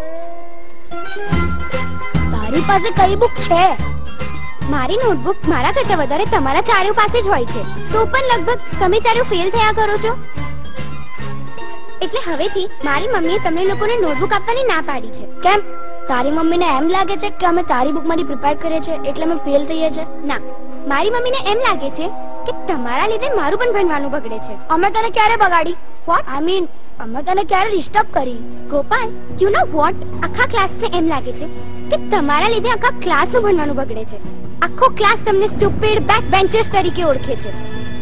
તારી પાસે કઈ બુક છે? મારી નોટબુક મારા કરતા વધારે તમારા ચારેય પાસે જ હોય છે. તો પણ લગભગ તમે ચારેય ફેલ થયા કરો છો. એટલે હવેથી મારી મમ્મીએ તમને લોકોને નોટબુક આપવાની ના પાડી છે. કેમ? તારી મમ્મીને એમ લાગે છે કે અમે તારી બુકમાંથી પ્રિપેર કરીએ છીએ એટલે અમે ફેલ થઈએ છીએ? ના, મારી મમ્મીને એમ લાગે છે કે તમારા લીધે મારું પણ ભણવાનું બગડે છે. અમે તને ક્યારે બગાડી? વોટ? આઈ મીન અમે તને ક્યારે ડિસ્ટર્બ કરી? Gopal, you know what? આખા ક્લાસને એમ લાગે છે કે તમારા લીધે આખા ક્લાસનું ભણવાનું બગડે છે. આખો ક્લાસ તમને સ્ટુપિડ બેક બેન્ચર્સ તરીકે ઓળખે છે.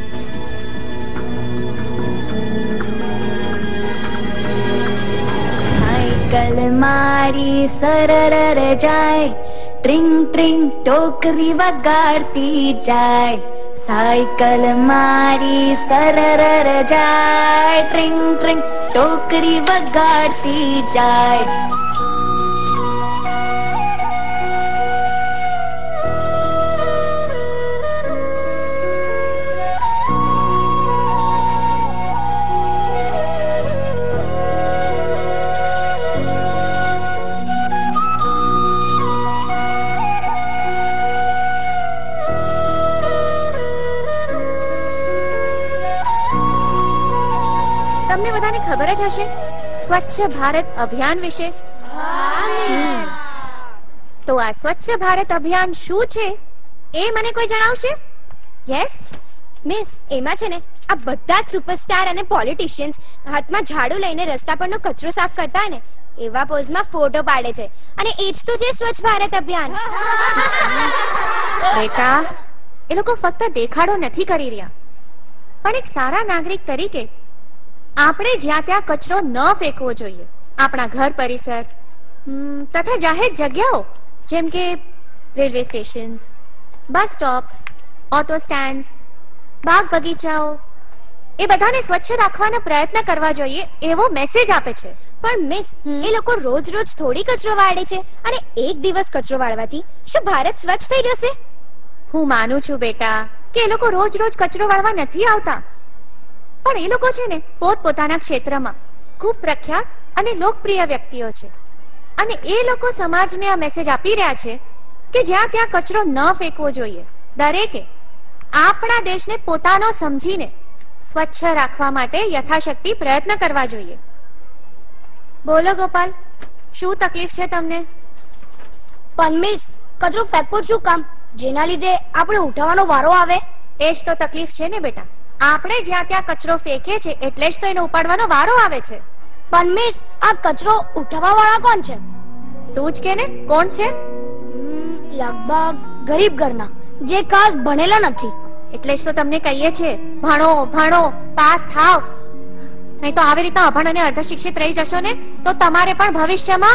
સાયકલ મારી સરરર જાય, ટ્રિંગ ટ્રિંગ ટોકરી વગાડતી જાય. સાયકલ મારી સરરર જાય, ટ્રિંગ ટ્રિંગ ટોકરી વગાડતી જાય. તમને બધાને ખબર જ હશે સ્વચ્છ ભારત અભિયાન વિશે. તો આ સ્વચ્છ ભારત અભિયાન શું છે એ મને કોઈ જણાવશે? યસ મિસ, એમાં છે ને આ બધા જ સુપરસ્ટાર અને પોલિટિશિયન્સ હાથમાં ઝાડુ લઈને રસ્તા પરનો કચરો સાફ કરતા હોય ને એવા પોઝમાં ફોટો પાડે છે અને એ જ તો છે સ્વચ્છ ભારત અભિયાન. બેટા, એ લોકો ફક્ત દેખાડો નથી કરી રહ્યા, પણ એક સારા નાગરિક તરીકે આપણે જ્યાં ત્યાં કચરો ન ફેંકવો જોઈએ. આપણા ઘર પરિસર તથા જાહેર જગ્યાઓ જેમ કે railway stations, bus stops, auto stands, બાગ બગીચાઓ એ બધાને સ્વચ્છ રાખવાના પ્રયત્ન કરવા જોઈએ એવો મેસેજ આપે છે. પણ મિસ, એ લોકો રોજ રોજ થોડી કચરો વાળે છે અને એક દિવસ કચરો વાળવાથી શું ભારત સ્વચ્છ થઈ જશે? હું માનું છું બેટા કે એ લોકો રોજ રોજ કચરો વાળવા નથી આવતા, પણ એ લોકો છે ને પોતપોતાના ક્ષેત્રમાં ખૂબ પ્રખ્યાત અને લોકપ્રિય વ્યક્તિઓ છે અને એ લોકો સમાજને આ મેસેજ આપી રહ્યા છે કે જ્યાં ત્યાં કચરો ન ફેંકવો જોઈએ. દરેકે આપણા દેશને પોતાનો સમજીને સ્વચ્છ રાખવા માટે યથાશક્તિ પ્રયત્ન કરવા જોઈએ. બોલો ગોપાલ, શું તકલીફ છે તમને? પણ મિસ, કચરો ફેંકવો શું કામ જેના લીધે આપણે ઉઠાવવાનો વારો આવે? એ જ તો તકલીફ છે ને બેટા. આપણે જ્યાં ત્યાં કચરો ફેંકે છે એટલે જ તો એને ઉપાડવાનો વારો આવે છે. પણ મિસ, આ કચરો ઉઠાવવા વાળા કોણ છે? તું જ કે ને કોણ છે? લગભગ ગરીબ ઘરના જે ખાસ ભણેલા નથી. એટલે જ તો તમને કહીએ છે ભણો ભણો પાસ થાવ, નહીં તો આવી રીતના અભણ અને અર્ધશિક્ષિત રહી જશો ને તો તમારે પણ ભવિષ્યમાં.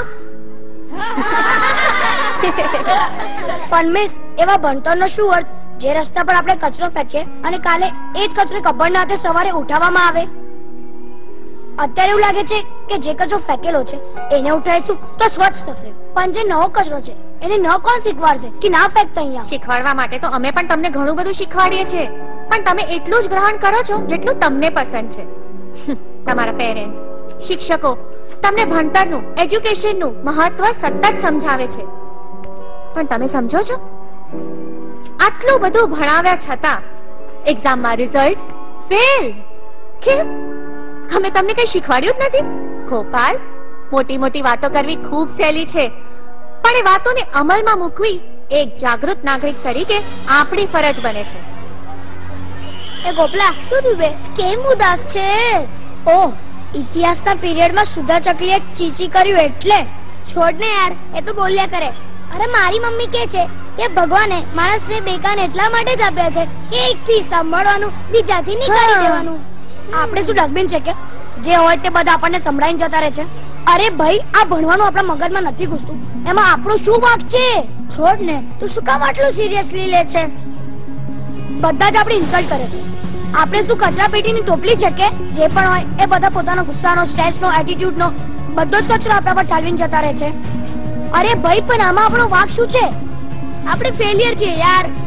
પણ મિસ, એવા ભણતરનો શું અર્થ જે રસ્તા પર આપણે કચરો ફેંકીએ અને કાલે એ જ કચરો કબરના હાથે સવારે ઉઠાવવામાં આવે? અત્યારે એવું લાગે છે કે જે કચરો ફેંકેલો છે એને ઉઠાવીશું તો સ્વચ્છ થશે, પણ જે નવો કચરો છે એને ન કોણ શીખવાડશે કે ના ફેંકતા? અહીંયા શીખવાડવા માટે તો અમે પણ તમને ઘણું બધું શીખવાડીએ છીએ, પણ તમે એટલું જ ગ્રહણ કરો છો જેટલું તમને પસંદ છે. તમારા પેરેન્ટ્સ, શિક્ષકો તમને ભણતરનું, એજ્યુકેશનનું મહત્વ સતત સમજાવે છે, પણ તમે સમજો છો? આટલું બધું ભણાવ્યા છતાં એક્ઝામમાં રિઝલ્ટ ફેલ. કેમ? અમે તમને કઈ શીખવાડ્યું જ નથી? ગોપાલ, મોટી મોટી વાતો કરવી ખૂબ સહેલી છે, પણ એ વાતોને અમલમાં મૂકવી એક જાગૃત નાગરિક તરીકે આપણી ફરજ બને છે. એ ગોપલા, શું થયું બે? કેમ ઉદાસ છે? ઓહ, ઇતિહાસના પીરિયડમાં સુધા ચકલીએ ચીચી કર્યું એટલે? છોડ ને યાર, એ તો બોલ્યા કરે. અરે મારી મમ્મી કહે છે કે ભગવાને માણસને બે કાન એટલા માટે જ આપ્યા છે કે એકથી સાંભળવાનું, બીજાથી નીકાળી દેવાનું. આપણે શું ડસ્ટબિન છે કે જે હોય તે બધા આપણને સંભળાઈને જતા રહે છે? અરે ભાઈ, આ ભણવાનું આપણા મગજમાં નથી ઘૂસતું, એમાં આપણો શું વાંક છે? છોડ ને, તું શું કામ આટલું સિરિયસલી લે છે? બધા જ આપણે ઇન્સલ્ટ કરે છે. આપણે શું કચરા પેટીની ટોપલી છે કે જે પણ હોય એ બધા પોતાનો ગુસ્સાનો, સ્ટ્રેસનો, એટીટ્યુડનો બધો જ કચરો આપણા પર ઠાલવીને જતા રહે છે. અરે ભાઈ, પણ આમાં આપણો વાંક શું છે? આપણે ફેલિયર છીએ યાર.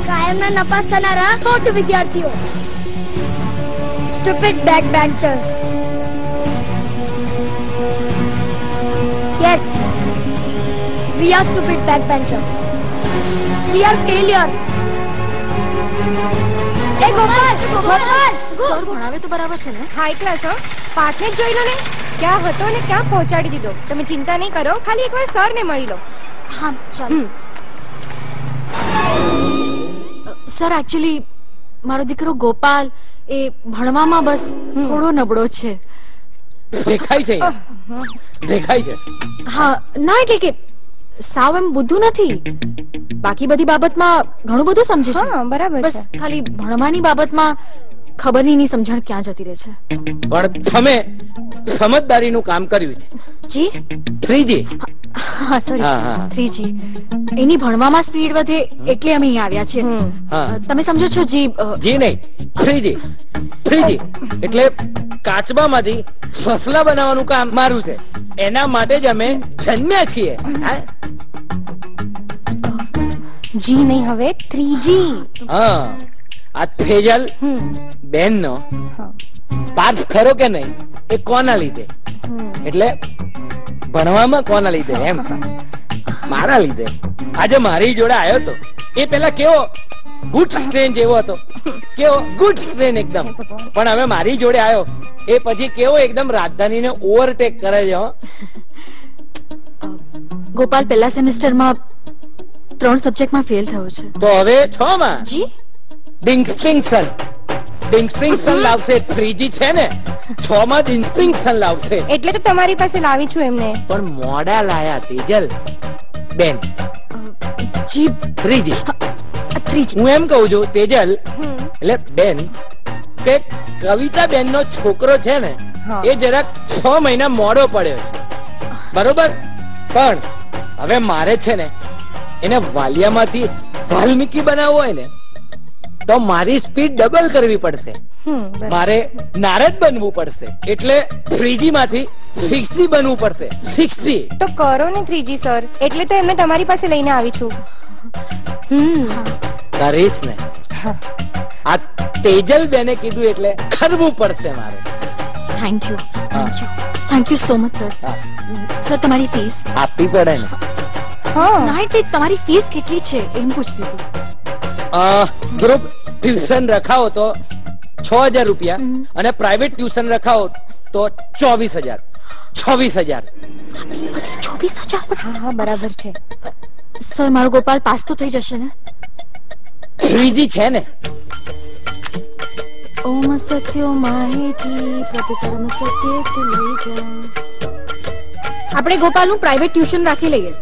કાયમના નપાસ થનારા થોટ વિદ્યાર્થીઓ. Stupid backbenchers. Yes, we are stupid backbenchers. We are failure. Hey Gopal, Gopal, sir ભણાવે તો બરાબર છે ને? હાઈ ક્લાસ હો, પાઠને જ જોઈ લો ને, ક્યાં હતો ને ક્યાં પહોંચાડી દીધો. તમે ચિંતા નહીં કરો, ખાલી એકવાર સરને મળી લો. હા ચાલો. સર એકચ્યુઅલી મારો દીકરો ગોપાલ એ ભણવામાં બસ થોડો નબળો છે. દેખાય છે દેખાય છે હા ના એટલે કે સાવ એમ બુદ્ધું નથી, બાકી બધી બાબતમાં ઘણું બધું સમજે છે. હા બરાબર બસ છે. ખાલી ભણવાની બાબતમાં ખબર નહીં ની સમજણ ક્યાં જતી રહે છે. પણ તમે સમજદારીનું કામ કર્યું છે. જી થ્રીજી હા સોરી હા, હા. થ્રીજી એની ભણવામાં સ્પીડ વધે એટલે અમે અહીં આવ્યા છીએ. હા. અ, તમે સમજો છો જી અ, જી નહીં થ્રીજી થ્રીજી એટલે કાચબામાંથી ફસલા બનાવવાનું કામ મારું છે. એના માટે જ અમે જન્મ્યા છીએ. હા? જી નહીં હવે થ્રી જી. હા આ થેજલ બેન નો પાર્થ ખરો કે નહીં એ કોના લીધે, એટલે ભણવામાં કોના લીધે એમ મારા લીધે. આજે મારી જોડે આવ્યો તો એ પેલા કેવો ગુડ ટ્રેન જેવો હતો, કેવો ગુડ ટ્રેન એકદમ, પણ હવે મારી જોડે આવ્યો એ પછી કેવો એકદમ રાજધાનીને ઓવરટેક કરે છે. હો. ગોપાલ પહેલા સેમેસ્ટરમાં ત્રણ સબ્જેક્ટમાં ફેલ થયો છે. તો હવે છ માં જી ડિસ્ટિંક્શન ડિસ્ટિંક્શન લાવશે. થ્રીજી છે ને છ માં ડિસ્ટિંક્શન લાવશે. એટલે તો તમારી પાસે લાવી છું એમને. પણ મોડા લાયા તેજલ બેન. જી થ્રીજી થ્રીજી હું એમ કહું છું તેજલ એટલે બેન કે કવિતા બેન નો છોકરો છે ને એ જરાક છ મહિના મોડો પડ્યો બરોબર, પણ હવે મારે છે ને એને વાલિયામાંથી વાલ્મીકી બનાવવો હોય ને તો મારી સ્પીડ ડબલ કરવી પડશે. મારે નારદ બનવું પડશે, એટલે થ્રીજી માંથી સિક્સજી બનવું પડશે. સિક્સજી તો કરો ને થ્રી જી સર, એટલે તો એમને તમારી પાસે લઈને આવી છું. હમ કરીશ ને. આ તેજલ બેને કીધું એટલે કરવું પડશે મારે. Thank you thank you thank you so much sir. Sir તમારી ફીસ આપવી પડે ને. ના એટલે તમારી ફીસ કેટલી છે એમ પૂછતી હતી. ગ્રુપ ટ્યુશન રખાવો તો છ હજાર રૂપિયા અને પ્રાઇવેટ ટ્યુશન રખાવો તો ચોવીસ હજાર છવ્વીસ હજાર ચોવીસ હજાર હા હા બરાબર છે. સર મારો ગોપાલ પાસ તો થઈ જશે ને? થ્રીજી છે ને. ઓમ સત્યો માહિતી પ્રભુ પરમ સત્ય તે લઈ જા. આપણે ગોપાલનું પ્રાઇવેટ ટ્યુશન રાખી લઈએ.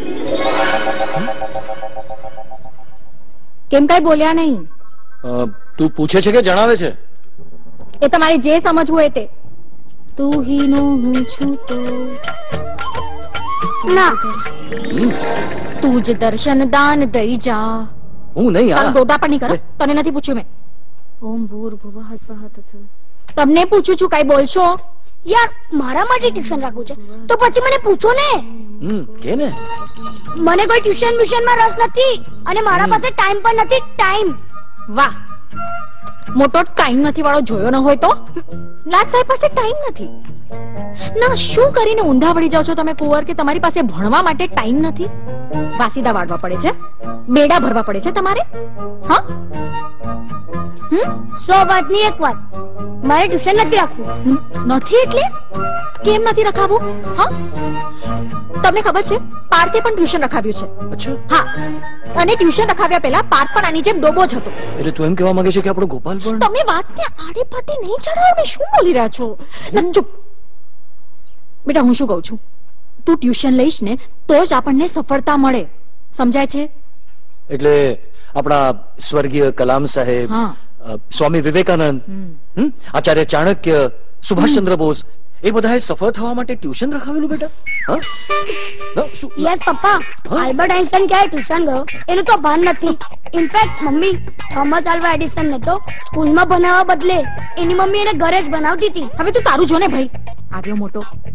કેમ કઈ બોલ્યા નહીં? તું પૂછે છે કે જણાવે છે? એ તમારે જે સમજવું હોય તે. તું હી નો હું છું તો ના તું જ દર્શન દાન દઈ જા. હું નહીં તારું આ ડોટા પણ નહીં કરો. તને નથી પૂછ્યું મેં. ઓમ ભૂર્ભુવઃ સ્વઃ તત્સવિતુર્વરેણ્યં. તમને પૂછું છું કઈ બોલશો? યાર મારા માટે ટ્યુશન રાખવું છે તો પછી મને પૂછો ને. હમ કે ને મને કોઈ ટ્યુશન ટ્યુશન માં રસ નથી અને મારા પાસે ટાઈમ પણ નથી. ટાઈમ વાહ, મોટો ટાઈમ નથી વાળો જોયો ન હોય તો લાજ સાહેબ પાસે ટાઈમ નથી ના. શું કરીને ઊંધા વળી જાવ છો તમે કુંવર કે તમારી પાસે ભણવા માટે ટાઈમ નથી? વાસીદા વાળવા પડે છે, બેડા ભરવા પડે છે તમારે. હા હમ સો વાત ની એક વાત, મારે ટ્યુશન નથી રાખવું. નથી એટલે કેમ નથી રખાવું? હા તમને ખબર છે પાર્થે પણ ટ્યુશન રખાવ્યું છે. અચ્છા હા, અને ટ્યુશન રખાવ્યા પહેલા પાર્થ પણ આની જેમ ડોબો જ હતો. એટલે તું એમ કહેવા માંગે છે કે આપણો ગોપાલ પણ તમે વાતને આડી પાટી નહીં ચડાવો ને. શું બોલી રહ્યા છો? ના, ચૂપ બેટા. હું શું કહું છું, તું ટ્યુશન લઈશ ને તો જ આપણને સફળતા મળે. સમજાય છે? એટલે આપણા સ્વર્ગીય કલામ સાહેબ, હા. અ, સ્વામી વિવેકાનંદ, હમ, આચાર્ય ચાણક્ય, સુભાષચંદ્ર બોઝ એ બધાએ સફળ થવા માટે ટ્યુશન રખાવેલું બેટા. હા ના, શું યસ પપ્પા, આલ્બર્ટ આઇન્સ્ટાઈન ક્યારે ટ્યુશન ગયો એનું તો ભાન નથી. ઇનફેક્ટ મમ્મી થોમસ આલ્વા એડિસન ને તો સ્કૂલમાં ભણાવવા બદલે એની મમ્મી એને ઘરે જ ભણાવતી હતી. હવે તું તારું જો ને ભાઈ. આવ્યો મોટો.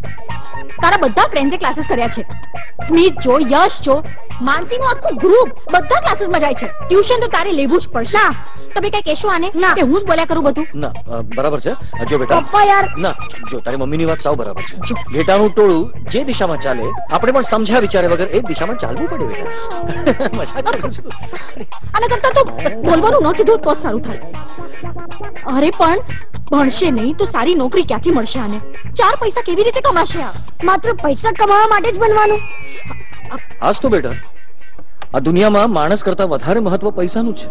તારા બધા ફ્રેન્ડ્સે ક્લાસીસ કર્યા છે. સ્મિત જો, યશ જો, માનસી નું આખું ગ્રુપ બધા ક્લાસીસમાં જાય છે. ટ્યુશન તો તારે લેવું જ પડશે. તમે કઈ કહેશો આને કે હું જ બોલ્યા કરું બધું? ના, અ, બરાબર છે. જો બેટા, પપ્પા યાર. ના, જો તારી મમ્મીની વાત સાવ બરાબર છે. ઘેટાનું ટોળું જે દિશામાં ચાલે આપણે પણ સમજ્યા વિચારે વગર એ દિશામાં ચાલવું પડે બેટા. મજાક કરું છું. આના કરતા તો બોલવાનું ન કીધું તો જ સારું થાય. અરે પણ ભણશે નહીં તો સારી નોકરી ક્યાંથી મળશે આને? ચાર પૈસા કેવી રીતે કમાશે આ? માત્ર પૈસા કમાવા માટે જ બનવાનું? આજ તો બેટા આ દુનિયામાં માણસ કરતા વધારે મહત્વ પૈસાનું છે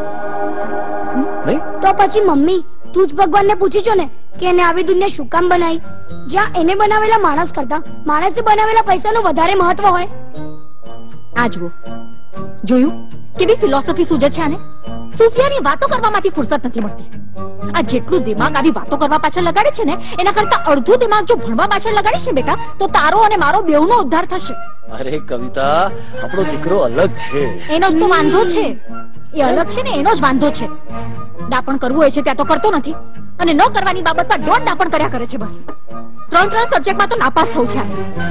નહીં? તો પછી મમ્મી તું જ ભગવાનને પૂછી છો ને કે એને આવી દુનિયા શું કામ બનાવી, જ્યાં એને બનાવેલા માણસ કરતા માણસે બનાવેલા પૈસાનું વધારે મહત્વ હોય? આ જુઓ, જોયું કેવી ફિલોસોફી સૂજે છે આને? સુફિયાની વાતો કરવામાંથી ફુરસત નથી મળતી. આ જેટલું દિમાગ આવી વાતો કરવા પાછળ લગાડે છે ને એના કરતા અડધું દિમાગ જો ભણવા પાછળ લગાડીશ ને બેટા તો તારો અને મારો બેવનો ઉદ્ધાર થશે. અરે કવિતા, આપણો દીકરો અલગ છે. એનો જ તો વાંધો છે. એ અલગ છે ને એનો જ વાંધો છે. ડાપણ કરવું હોય છે ત્યાં તો કરતો નથી અને ન કરવાની બાબતમાં દોઢ ડાપણ કર્યા કરે છે. બસ ત્રણ ત્રણ સબ્જેક્ટમાં તો નાપાસ થવું છે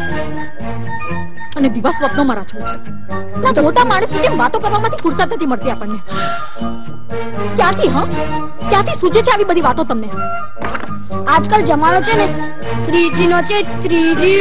અને દિવસ સ્વપ્નોમાં રાચવું છે. ના મોટા માણસની જેમ વાતો કરવામાંથી ફુરસત નથી મળતી આપણને. ક્યાંથી હા ક્યાંથી સૂજે છે આવી બધી વાતો તમને? આજકાલ જમાનો છે ને થ્રીજી નો છે. થ્રીજી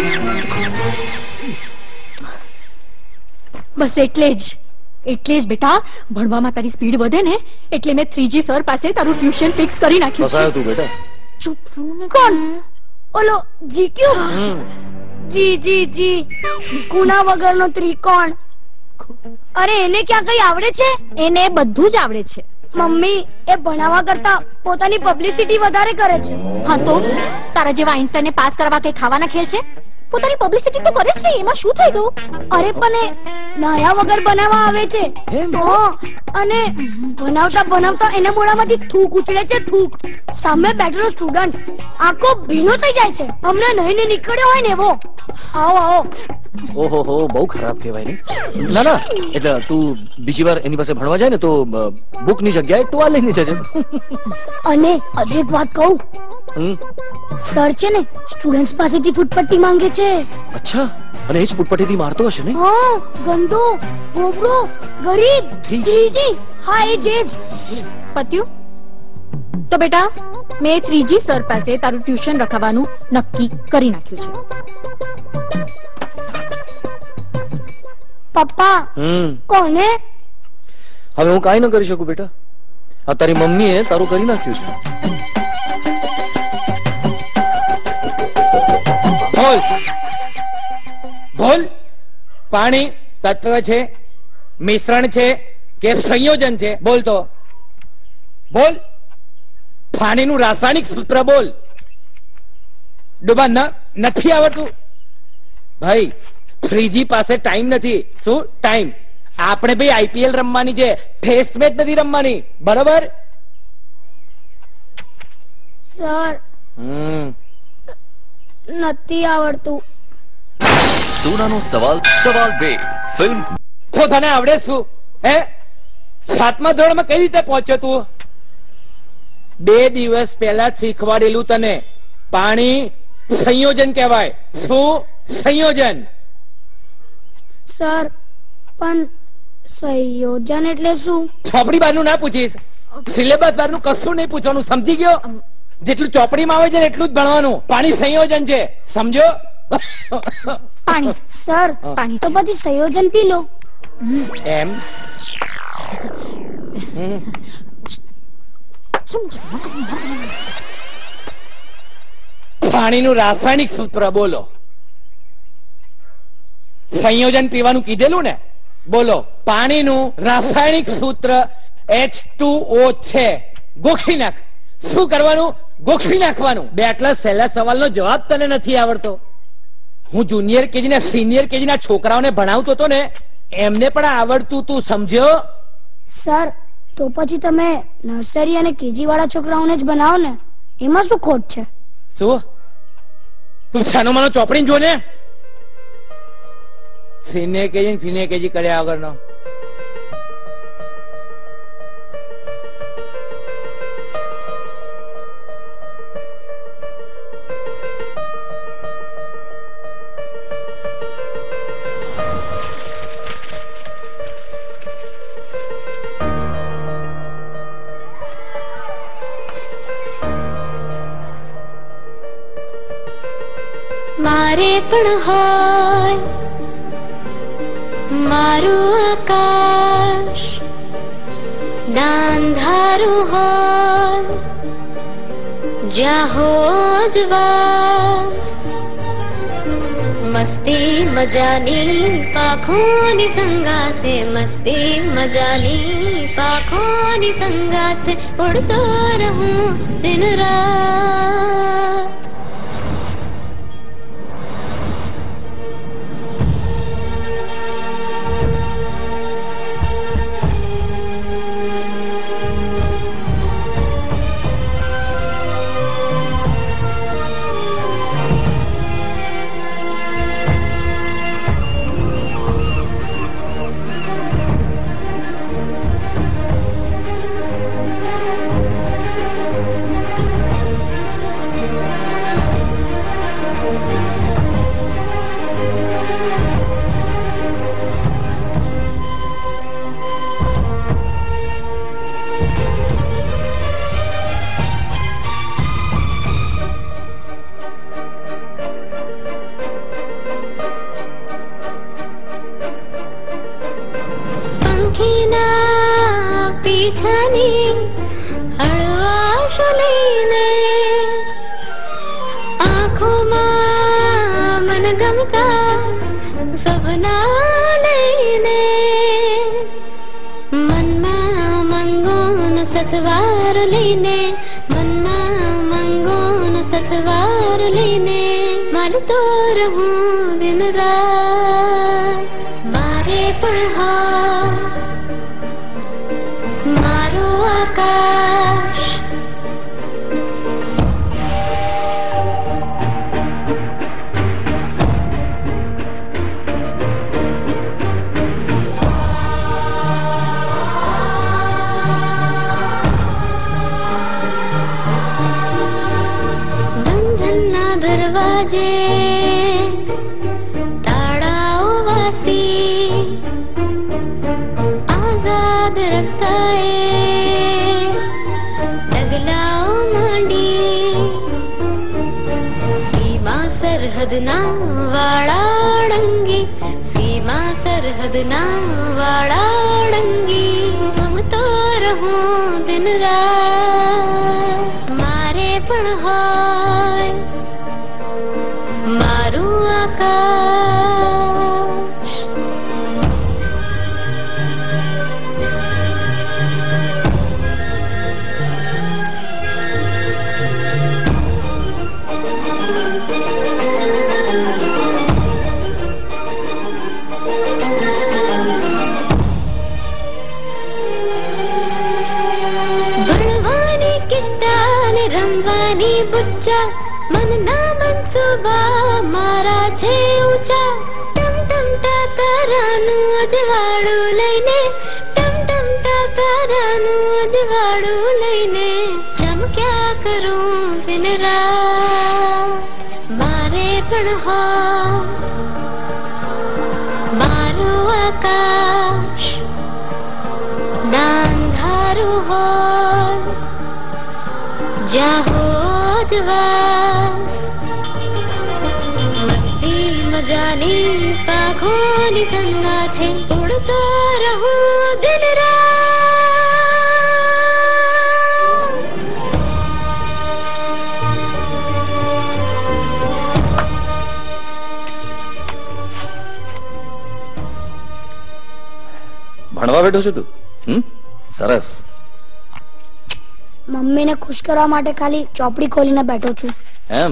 બસ એટલે જ એટલે જ બેટા ભણવામાં તારી સ્પીડ વધે ને એટલે મેં થ્રીજી સર પાસે તારું ટ્યુશન ફિક્સ કરી નાખ્યું છે. તું બેટા ચૂપ. કોણ? ઓલો જીક્યુ? જી જી જી ગુના વગરનો ત્રિકોણ. અરે એને ક્યાં કઈ આવડે છે? એને બધું જ આવડે છે. મમ્મી એ ભણાવવા કરતા પોતાની પબ્લિસિટી વધારે કરે છે. હા તો તારા જેવા આઈન્સ્ટાઈને પાસ કરવા કઈ ખાવાના ખેલ છે? પોતાની પબ્લિસિટી તો કરે જ નહીં, એમાં શું થઈ ગયું? અરે પણ એ નાયા વગર બનાવવા આવે છે તો અને બનાવતા બનાવતા એના મોઢામાંથી થૂક ઉછળે છે. થૂક સામે બેઠેલો સ્ટુડન્ટ આખો ભીનો થઈ જાય છે. અમને નહીં ને નીકળ્યો હોય ને એવો. આવો આવો. ઓહો હો, બહુ ખરાબ કહેવાય ને. ના ના, એટલે તું બીજી વાર એની પાસે ભણવા જાય ને તો બુકની જગ્યાએ ટુવાલ લઈને જજે. અને હજી એક વાત કહું, સર છે ને સ્ટુડન્ટ્સ પાસેથી ફૂટપટ્ટી માંગે છે. અચ્છા, અને એ જ ફૂટપટ્ટીથી મારતો હશે ને? હા, ગંદો, ગોબરો, ગરીબ, ત્રીજી. હા એ જ એ જ. પત્યું? તો બેટા મેં ત્રીજી સર પાસે તારું ટ્યુશન રખાવાનું નક્કી કરી નાખ્યું છે. પપ્પા કોને? હવે હું કાઈ ન કરી શકું બેટા. આ તારી મમ્મીએ તારું કરી નાખ્યું છે. બોલ બોલ. પાણી તત્વ છે, મિશ્રણ છે કે સંયોજન છે? બોલ તો બોલ. પાણીનું રાસાયણિક સૂત્ર બોલ. ડુબા નથી આવડતું? ભાઈ થ્રીજી પાસે ટાઈમ નથી. શું ટાઈમ? આપણે ભાઈ આઈપીએલ રમવાની છે, ટેસ્ટ મેચ નથી રમવાની. બરાબર? સર હમ નથી આવડતું. સોનાનો સવાલ સવાલ બે ફિલ્મ. તો તને આવડે શું? હે સાતમા ધોરણમાં કઈ રીતે પહોંચ્યો તું? બે દિવસ પહેલા શીખવાડેલું તને. પાણી સંયોજન કહેવાય. શું સંયોજન? સર પણ સંયોજન એટલે શું? ચોપડી બારનું ના પૂછીશ, સિલેબસ બારનું કશું નહીં પૂછવાનું. સમજી ગયો? જેટલું ચોપડીમાં આવે છે એટલું જ ભણવાનું. પાણી સંયોજન છે, સમજો? પાણી સર પાણી તો પછી સંયોજન પી લો. એમ પાણીનું રાસાયણિક સૂત્ર બોલો. સંયોજન પીવાનું કીધેલું ને? બોલો. પાણીનું રાસાયણિક સૂત્ર એચ ટુ ઓ છે. ગોખી નાખ. શું કરવાનું? ગોખી નાખવાનું. બે આટલા સહેલા સવાલનો જવાબ તને નથી આવડતો. હું જુનિયર કેજી ને સિનિયર કેજી ના છોકરાઓને ભણાવતો હતો ને એમને પણ આવડતું. તું સમજ્યો? સર તો પછી તમે નર્સરી અને કેજી વાળા છોકરાઓને જ બનાવો ને, એમાં શું ખોટ છે? શું તું સાનો માનો ચોપડી જો ને? સિનિયર કેજી ફિનિયર કેજી કર્યા વગરનો. મારે પણ હોય મારું આકાશ દાંધારું હોય જ્યાં હોજ વાસ મસ્તી મજાની પાખોની સંગાથે મસ્તી મજાની પાખોની સંગાથે ઉડતો રહું દિન રાત પીછાની હળવાશ લઈને આંખોમાં મન ગમતા સપના લઈને મનમાં મંગોનો સથવાર લઈને મનમાં મંગોનો સથવાર લઈને મારતો રહું દિન રાત મારે પણ હા મારું આકાશ બંધનના દરવાજે તાળાઓ વાસી આઝાદ રસ્તાએ ડગલાઓ માંડી સીમા સરહદના વાળાડંગી સીમા સરહદના વાળાડંગી ગમતો રહું દિન રાત મારે પણ હોય મારું આકાશ ભણવાની કિટ્ટા ને રમવાની બુચ્ચા મનના મનસુબા મારા છે ઊંચા ટમટમતા તારાનું અજવાળું લઈને ટમટમતા તારાનું અજવાળું લઈને ચમક્યા કરું દિન રાત મારે પણ હોય મારું આકાશ નાંધારું હોય જ્યાં હોજ વાસ મસ્તી મજાની પાંખોની સંગાથે ઉડતો રહું દિન રાત ભણવા બેઠો છે તું? હમ સરસ. મમ્મીને ખુશ કરવા માટે ખાલી ચોપડી ખોલીને બેઠો છું. એમ?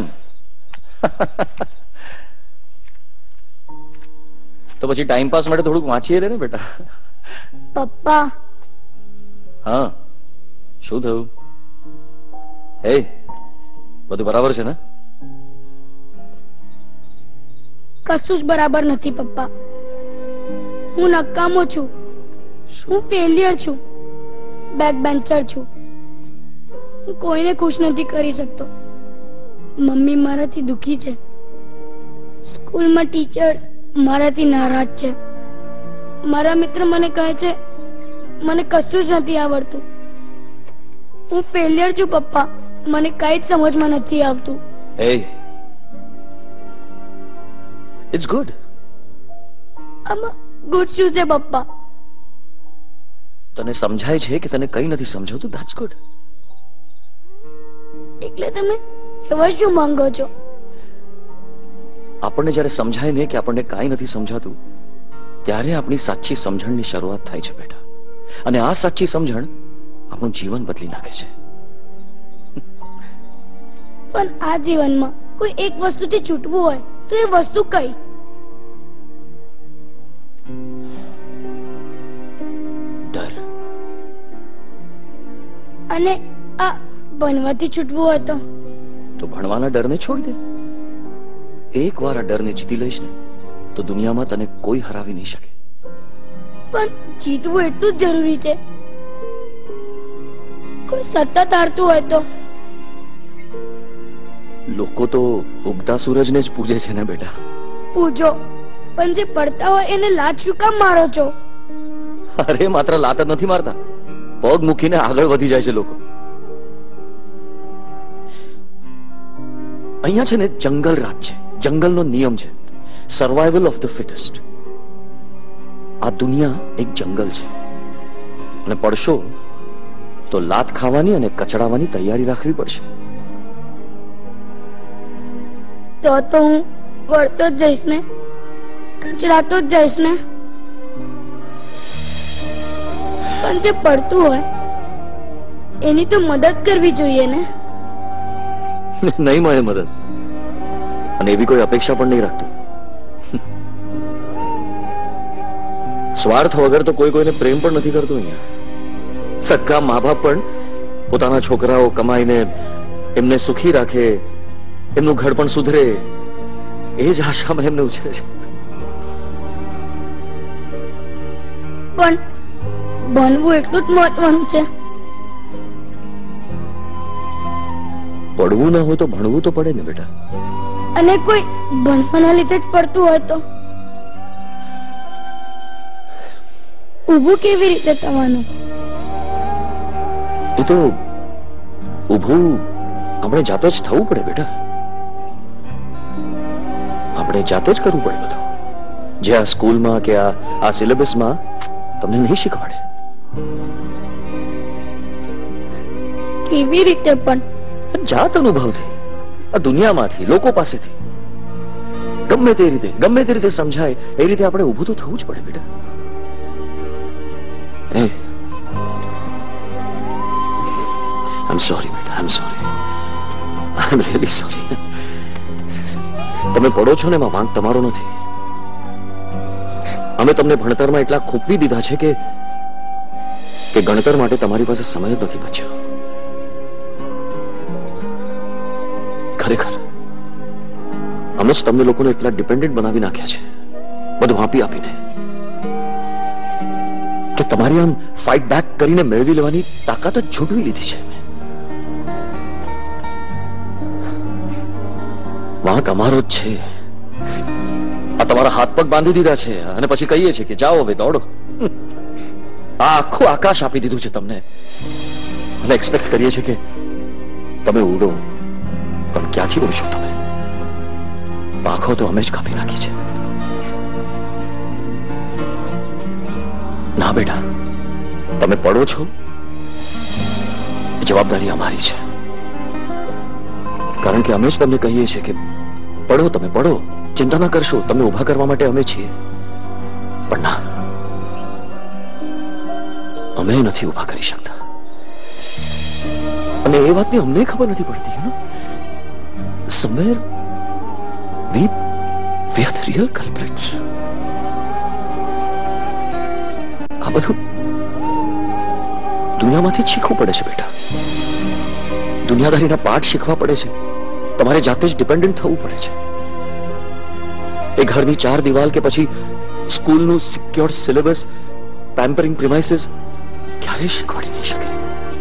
તો પછી ટાઈમ પાસ માટે થોડુંક વાંચીએ લે ને બેટા. પપ્પા હા શું થયું? હે બધું બરાબર છે ને? કશું જ બરાબર નથી પપ્પા. હું નકામો છું. હું ફેલિયર છું. બેક બેન્ચર છું. હું કોઈને ખુશ નથી કરી શકતો. મમ્મી મારાથી દુખી છે. સ્કૂલમાં ટીચર્સ મારાથી નારાજ છે. મારા મિત્ર મને કહે છે મને કશું જ નથી આવડતું. હું ફેલિયર છું પપ્પા. મને કઈ જ સમજમાં નથી આવતું. એ ધેટ્સ ગુડ. આમાં ગુડ શું છે પપ્પા? તને સમજાય છે કે તને કઈ નથી સમજાવતું, ધેટ્સ ગુડ. એટલે તમે એવા શું માંગો છો? આપણને જ્યારે સમજાય ને કે આપણને કાંઈ નથી સમજાતું, ત્યારે આપણી સાચી સમજણની શરૂઆત થાય છે બેટા. અને આ સાચી સમજણ આપણું જીવન બદલી નાખે છે. પણ આ જીવનમાં કોઈ એક વસ્તુથી છૂટવું હોય તો એ વસ્તુ કઈ? ડર. અને આ બનવાથી છૂટવું હોય તો? તો ભણવાના ડરને છોડી દે. એકવાર આ ડરને જીતી લઈશ ને તો દુનિયામાં તને કોઈ હરાવી નહીં શકે. પણ જીતવું એટલું જ જરૂરી છે? કોઈ સતત હારતું હોય તો? લોકો તો ઉગતા સૂરજને જ પૂજે છે ને બેટા. પૂજો, પણ જે પડતા હોય એને લાત શું કામ મારો છો? અરે માત્ર લાત જ નથી મારતા, પગ મૂકીને આગળ વધી જાય છે લોકો. અહીંયા છે ને જંગલ રાજ છે, જંગલનો નિયમ છે, સર્વાઈવલ ઓફ ધ ફિટેસ્ટ. આ દુનિયા એક જંગલ છે અને પડશો તો લાત ખાવાની અને કચડાવાની તૈયારી રાખવી પડશે. તો તો હું પડતો જ જઈશ ને, કચડાતો જ જઈશ ને. પણ જે પડતું હોય એની તો મદદ કરવી જોઈએ ને. નહીં મળે મદદ, અને એવી કોઈ અપેક્ષા પણ નહીં રાખતું. સ્વાર્થ વગર તો કોઈ કોઈને પ્રેમ પણ નથી કરતું અહીંયા. સક્કા મા બાપ પણ પોતાના છોકરાઓ કમાઈને એમને સુખી રાખે, એમનું ઘર પણ સુધરે, એ જ આશામાં એમને ઉછરે છે. પણ ભણવું એટલું જ મહત્વનું છે? પડવું ના હોય તો ભણવું તો પડે ને બેટા. અને કોઈ ભણવાના લીધે જ પડતું હોય તો ઊભું કેવી રીતે થવાનું? એ તો ઊભું આપણે જાતે જ થવું પડે બેટા. આપણે જાતે જ કરવું પડે બધું, જે આ સ્કૂલમાં કે આ આ સિલેબસમાં તમને નહીં શીખવાડે. કેવી રીતે? પણ જાત અનુભવથી, આ દુનિયામાંથી, લોકો પાસેથી, ગમે તે રીતે ગમે તે રીતે સમજાય એ રીતે આપણે ઊભું તો થવું જ પડે બેટા. Hey, I'm sorry, beta. I'm sorry. I'm really sorry. તમે પડો છો ને એમાં વાંક તમારો નથી. અમે તમને ભણતરમાં એટલા ખૂંપવી દીધા છે કે કે ગણતર માટે તમારી પાસે સમય જ નથી બચ્યો. ખરેખર અમે જ તમને લોકોને એટલા ડિપેન્ડન્ટ બનાવી નાખ્યા છે, બધું આપી આપીને, કે તમારી આમ ફાઇટ બેક કરીને મેળવી લેવાની તાકાત જ ઝૂંટવી લીધી છે. વાંક અમારો જ છે. આ તમારા હાથ પગ બાંધી દીધા છે અને પછી કહીએ છીએ કે જાઓ હવે દોડો. આ આખું આકાશ આપી દીધું છે તમને અને એક્સપેક્ટ કરીએ છીએ કે તમે ઉડો. પણ ક્યાંથી ઉડશો તમે? પાંખો તો અમે જ કાપી નાખી છે. ના બેટા, તમે પડો છો એ જવાબદારી અમારી છે. કારણ કે અમે જ તમને કહીએ છીએ કે પડો, તમે પડો, ચિંતા ના કરશો, તમને ઉભા કરવા માટે અમે છીએ. પણ ના, અમે નથી ઉભા કરી શકતા. અને એ વાતની અમને ખબર નથી પડતી. You know, somewhere we we are the real culprits. આ બધું દુનિયામાંથી શીખવું પડે છે બેટા. દુનિયાદારીના પાઠ શીખવા પડે છે. તમારે જાતે જ ડિપેન્ડન્ટ થવું પડે છે. એ ઘરની ચાર દિવાલ કે પછી સ્કૂલનું સિક્યોર સિલેબસ, પેમ્પરિંગ પ્રિમાઇસીસ ક્યારેય શીખવાડી નહીં શકે.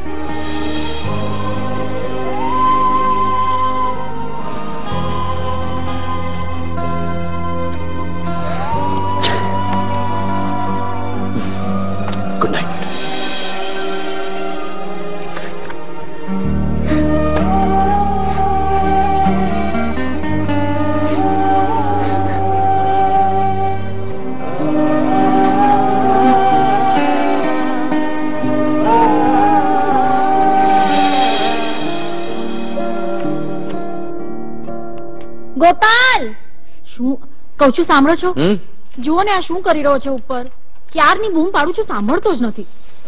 Good night. ગોપાલ શું કહું છું સાંભળો છો? હમ જુઓ ને આ શું કરી રહ્યો છે ઉપર. ક્યારની બૂમ પાડું છું સાંભળતો જ નથી.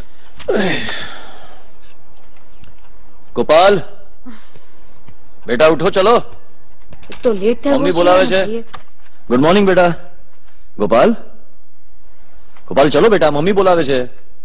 ગોપાલ બેટા ઉઠો ચલો. તો લેટ થયો મમ્મી બોલાવે છે. ગુડ મોર્નિંગ બેટા. ગોપાલ ગોપાલ ચલો બેટા મમ્મી બોલાવે છે.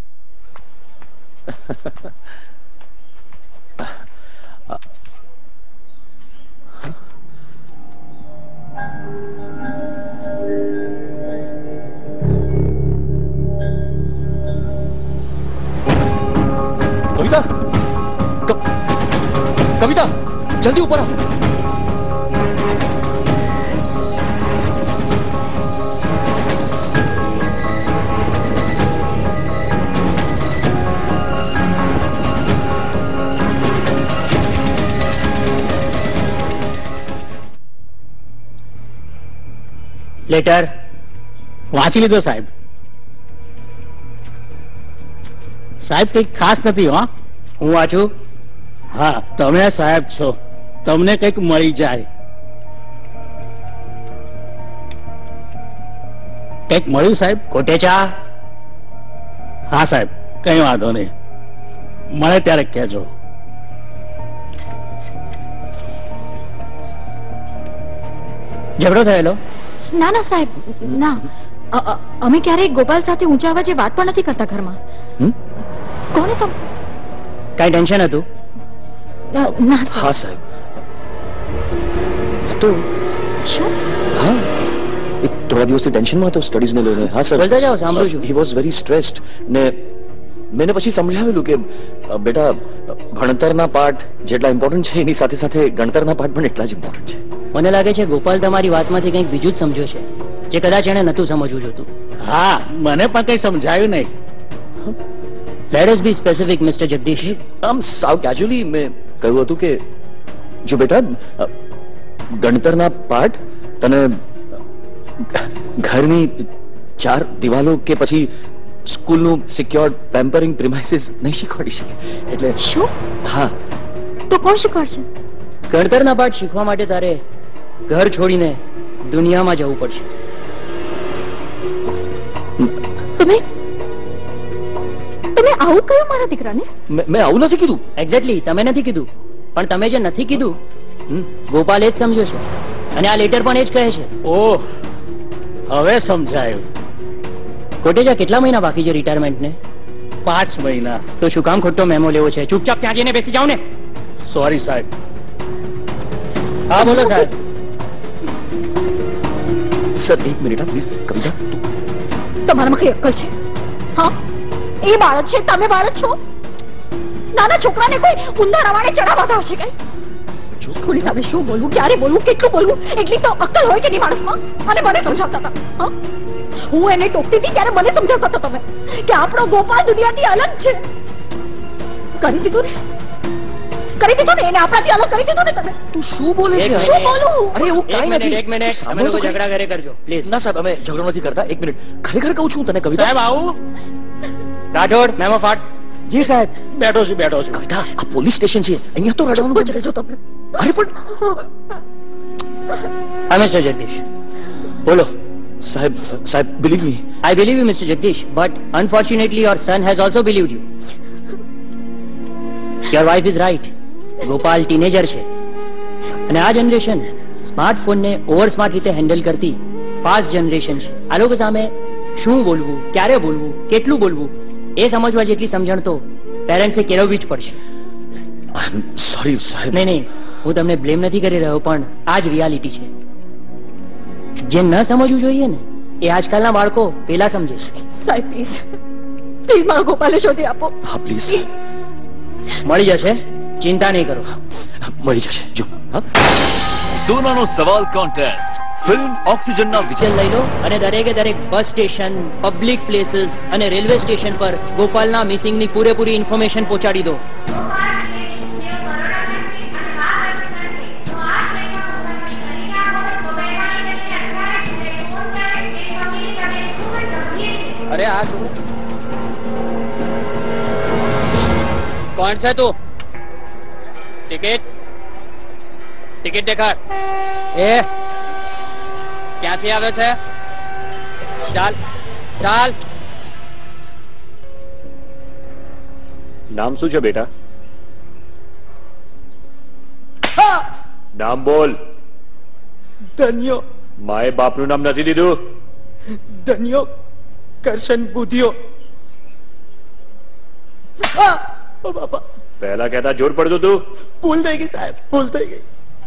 કવિતા ક- કવિતા જલ્દી ઉપર આવ. લેટર વાંચી લીધો સાહેબ. સાહેબ કંઈક ખાસ નથી હો. હું વાંચું. હા તમે સાહેબ છો, તમને કંઈક મળી જાય. કંઈક મળ્યું સાહેબ? કોટેચા. હા સાહેબ કઈ વાંધો નહીં, મળે ત્યારે કહેજો. ઝઘડો થયેલો? ના ના સાહેબ ના. અ- અ- અમે ક્યારેય ગોપાલ સાથે ઊંચા અવાજે વાત પણ નથી કરતા ઘરમાં. કોને તમે? કઈ ટેન્શન હતું? ના ના સાહેબ. હા સાહેબ તો શું? હા એ થોડા દિવસથી ટેન્શનમાં હતો સ્ટડીઝ ને લઈને. હા સર બોલતા જાઓ, સાંભળું છું. હી વોઝ વેરી સ્ટ્રેસ્ડ ને મેં પછી સમજાવેલું કે અ, બેટા ભણતરના પાઠ જેટલા ઇમ્પોર્ટન્ટ છે એની સાથે સાથે ગણતરના પાઠ પણ એટલા જ ઇમ્પોર્ટન્ટ છે. મને લાગે છે ગોપાલ તમારી વાતમાંથી કંઈક બીજું જ સમજ્યો છે, જે કદાચ એને નતું સમજવું જોતું. હા મને પણ કઈ સમજાયું નહીં. Let us be specific mister Jagdish. આમ સાવ કેઝ્યુઅલી મેં કહ્યું હતું કે જો બેટા અ, ગણતરના પાઠ તને ઘરની ચાર દિવાલો કે પછી સ્કૂલનું સિક્યોર્ડ પેમ્પરિંગ પ્રિમાઇસીસ નહીં શીખવાડી શકે. એટલે શું? હા તો કોણ શીખવાડશે? ગણતરના પાઠ શીખવા માટે તારે ઘર છોડીને દુનિયામાં જવું પડશે. તમે તમે આવું કહ્યું મારા દીકરાને? મેં મેં આવું નથી કીધું. એક્ઝેક્ટલી તમે નથી કીધું, પણ તમે જે નથી કીધું ગોપાલ એ જ સમજ્યો છે, અને આ લેટર પણ એ જ કહે છે. ઓહ હવે સમજાયું. કોટેજા કેટલા મહિના બાકી છે રિટાયરમેન્ટને? પાંચ મહિના. તો શું કામ ખોટો મેમો લેવો છે? ચૂપચાપ ત્યાં જઈને બેસી જાઓ ને. સોરી સાહેબ. હા બોલો સાહેબ. સર એક મિનિટ પ્લીઝ. કવિતા તમારામાં કઈ અક્કલ છે? હા એ બાળક છે, તમે બાળક છો. નાના છોકરાને કોઈ ઊંધા રવાડે ચડાવતા હશે કઈ? કોની સામે શું બોલવું, ક્યારે બોલવું, કેટલું બોલવું, એટલી તો અક્કલ હોય કે નહીં માણસમાં? અને મને સમજાવતા હતા. હા હું એને ટોકતી હતી ત્યારે મને સમજાવતા હતા તમે કે આપણો ગોપાલ દુનિયાથી અલગ છે. કરી દીધું ને, કરી દીધું ને, એને આપણાથી અલગ કરી દીધું ને તમે. તું શું બોલે છે? શું બોલું? અરે એવું કાંઈ નથી. એક મિનિટ, તમે લોકો ઝઘડા ઘરે કરજો પ્લીઝ. ના સાહેબ અમે ઝઘડો નથી કરતા. એક મિનિટ ખરેખર કહું છું તને કવિતા. સાહેબ આવું? રાઠોડ મેમો ફાટ. જી સાહેબ બેઠો છું બેઠો છું. કવિતા આ પોલીસ સ્ટેશન છે, અહીંયા તો રડવાનું બંધ રહેજો તમે. અરે પણ હા મિસ્ટર જગદીશ બોલો. સાહેબ સાહેબ believe me. I believe you, Mister Jagdish, but unfortunately your son has also believed you. Your wife is right. Gopal teenager છે, અને આ જનરેશન સ્માર્ટફોનને ઓવર સ્માર્ટ રીતે હેન્ડલ કરતી ફાસ્ટ જનરેશન છે. આ લોકો સામે શું બોલવું, ક્યારે બોલવું, કેટલું બોલવું એ સમજવા જેટલી સમજણ તો પેરેન્ટ્સે કેળવવી જ પડશે. સોરી સાહેબ. નહીં નહીં હું તમને બ્લેમ નથી કરી રહ્યો, પણ આ જ રિયાલિટી છે. જે ન સમજવું જોઈએ ને એ આજકાલના બાળકો પેલા સમજે છે. સાહેબ પ્લીઝ પ્લીઝ મારો ગોપાલને શોધી આપો. હા પ્લીઝ. મળી જશે, ચિંતા નહીં કરો. મળી જશે. જો સોનાનો સવાલ કોન્ટેસ્ટ ફિલ્મ ઓક્સિજનના વિચલ લઈ લો અને દરેકે દરેક બસ સ્ટેશન, પબ્લિક પ્લેસીસ અને રેલવે સ્ટેશન પર ગોપાલના મિસિંગની પૂરેપૂરી ઇન્ફોર્મેશન પહોંચાડી દો. અરે આ શું? કોણ છે તું? ટિકિટ ટિકિટ દેખાડ. એ ક્યાંથી આવ્યો છે? ચાલ ચાલ. નામ શું છે બેટા? નામ બોલ. ધન્યો. માએ બાપનું નામ નથી દીધું? ધન્યો કરશન બુધિયો. બાપા પહેલા કહેતા જોર પડતું તું. ભૂલ થઈ ગઈ સાહેબ, ભૂલ થઈ ગઈ.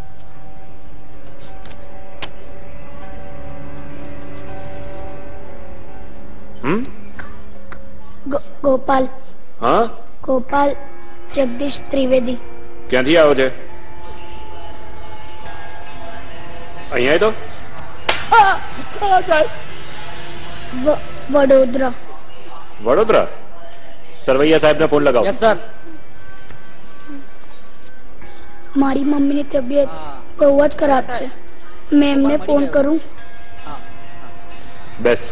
હમ ગોપાલ. હા ગોપાલ જગદીશ ત્રિવેદી. ક્યાંથી આવ્યો છે? અહીંયા તો વડોદરા. વડોદરા? સરવૈયા સાહેબ ને ફોન લગાવો. Yes sir. મારી મમ્મીની તબિયત બહુ જ ખરાબ છે. મેં એમને ફોન કરું? બેસ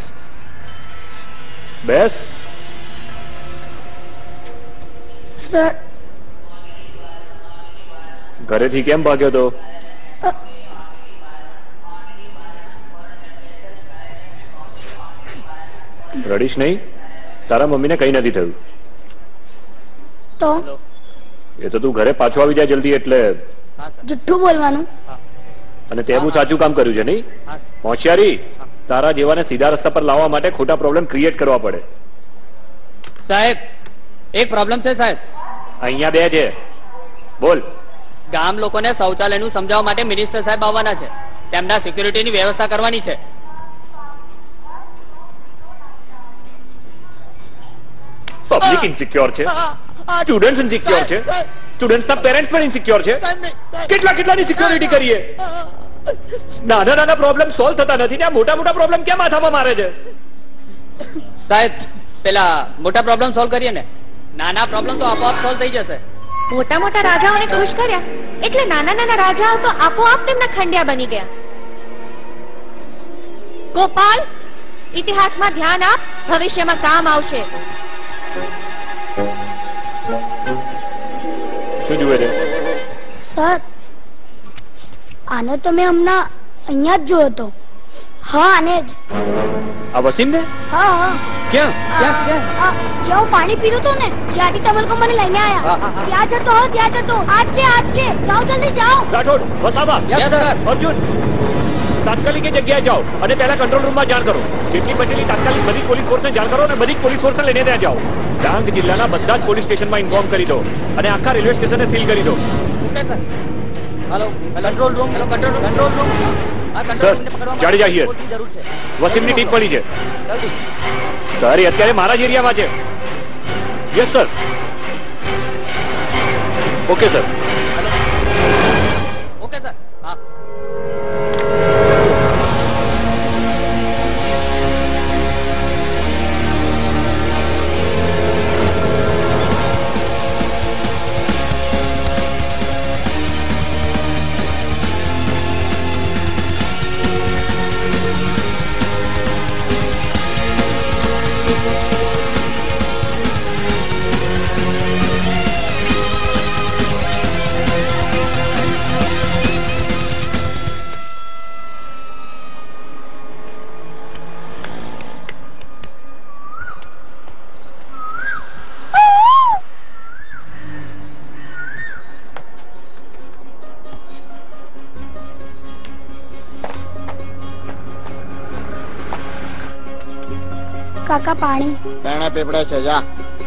બેસ. સર ઘરેથી કેમ ભાગ્યો તો? રડીશ નહીં. તારા મમ્મીને કઈ નથી થયું તો? એ તો તું ઘરે પાછો આવી જાય જલ્દી. એટલે જુઠ્ઠું બોલવાનું. અને તે બહુ સાચું કામ કર્યું છે નહીં? હોશિયારી. તારા જેવાને સીધા રસ્તા પર લાવવા માટે ખોટા પ્રોબ્લેમ ક્રિએટ કરવા પડે. સાહેબ એક પ્રોબ્લેમ છે સાહેબ. અહીંયા બે છે. બોલ. ગામ લોકોને શૌચાલયનું સમજાવવા માટે મિનિસ્ટર સાહેબ આવવાના છે. તેમના સિક્યુરિટીની વ્યવસ્થા કરવાની છે. પબ્લિક ઇન્સિક્યોર છે, સ્ટુડન્ટ્સ ઇન્સિક્યોર છે, સ્ટુડન્ટ્સના પેરેન્ટ્સ પણ ઇન્સિક્યોર છે. કેટલા કેટલાની સિક્યોરિટી કરીએ? નાના નાના પ્રોબ્લેમ સોલ્વ થતા નથી ને આ મોટા મોટા પ્રોબ્લેમ કેમ માથામાં મારે છે? સાહેબ પેલા મોટા પ્રોબ્લેમ સોલ્વ કરીએ ને, નાના પ્રોબ્લેમ તો આપોઆપ સોલ્વ થઈ જશે. મોટા મોટા રાજાઓને ખુશ કર્યા એટલે નાના નાના રાજાઓ તો આપોઆપ તેમના ખંડિયા બની ગયા. ગોપાલ, ઇતિહાસમાં ધ્યાન આપ, ભવિષ્યમાં કામ આવશે. શું જુએ છે? સર આને તો મેં હમણાં અહીંયા જ જોયો હતો. હા આને જ. આ વસીમ ને? હા હા. ક્યાં? ક્યાં ક્યાં? જ્યાં હું પાણી પીધું હતું ને, જ્યાંથી તમે લોકો મને લઈને આયા, ત્યાં જતો હો, ત્યાં જતો. આજ છે, આજ છે. જાઓ જલ્દી જાઓ. Rathod, Vasava, yes sir. અર્જુન, તાત્કાલિક એ જગ્યાએ જાઓ અને પહેલા કંટ્રોલ રૂમમાં જાણ કરો. જેટલી બનેલી તાત્કાલિક બધી પોલીસ ફોર્સને જાણ કરો અને બધી પોલીસ ફોર્સને લઈને ત્યાં જાઓ. ડાંગ જિલ્લાના બધા જ પોલીસ સ્ટેશનમાં ઇન્ફોર્મ કરી દો અને આખા રેલવે સ્ટેશનને સીલ કરી દો. Okay sir. Hello control room. Hello control room. Control room. Sir, Jadeja here. વસીમની ટીમ મળી છે. સર એ અત્યારે મારા જ એરિયામાં છે. Yes sir. Okay sir. Okay sir. હા. કાકા પાણી. પેણે પીપળે છે જા.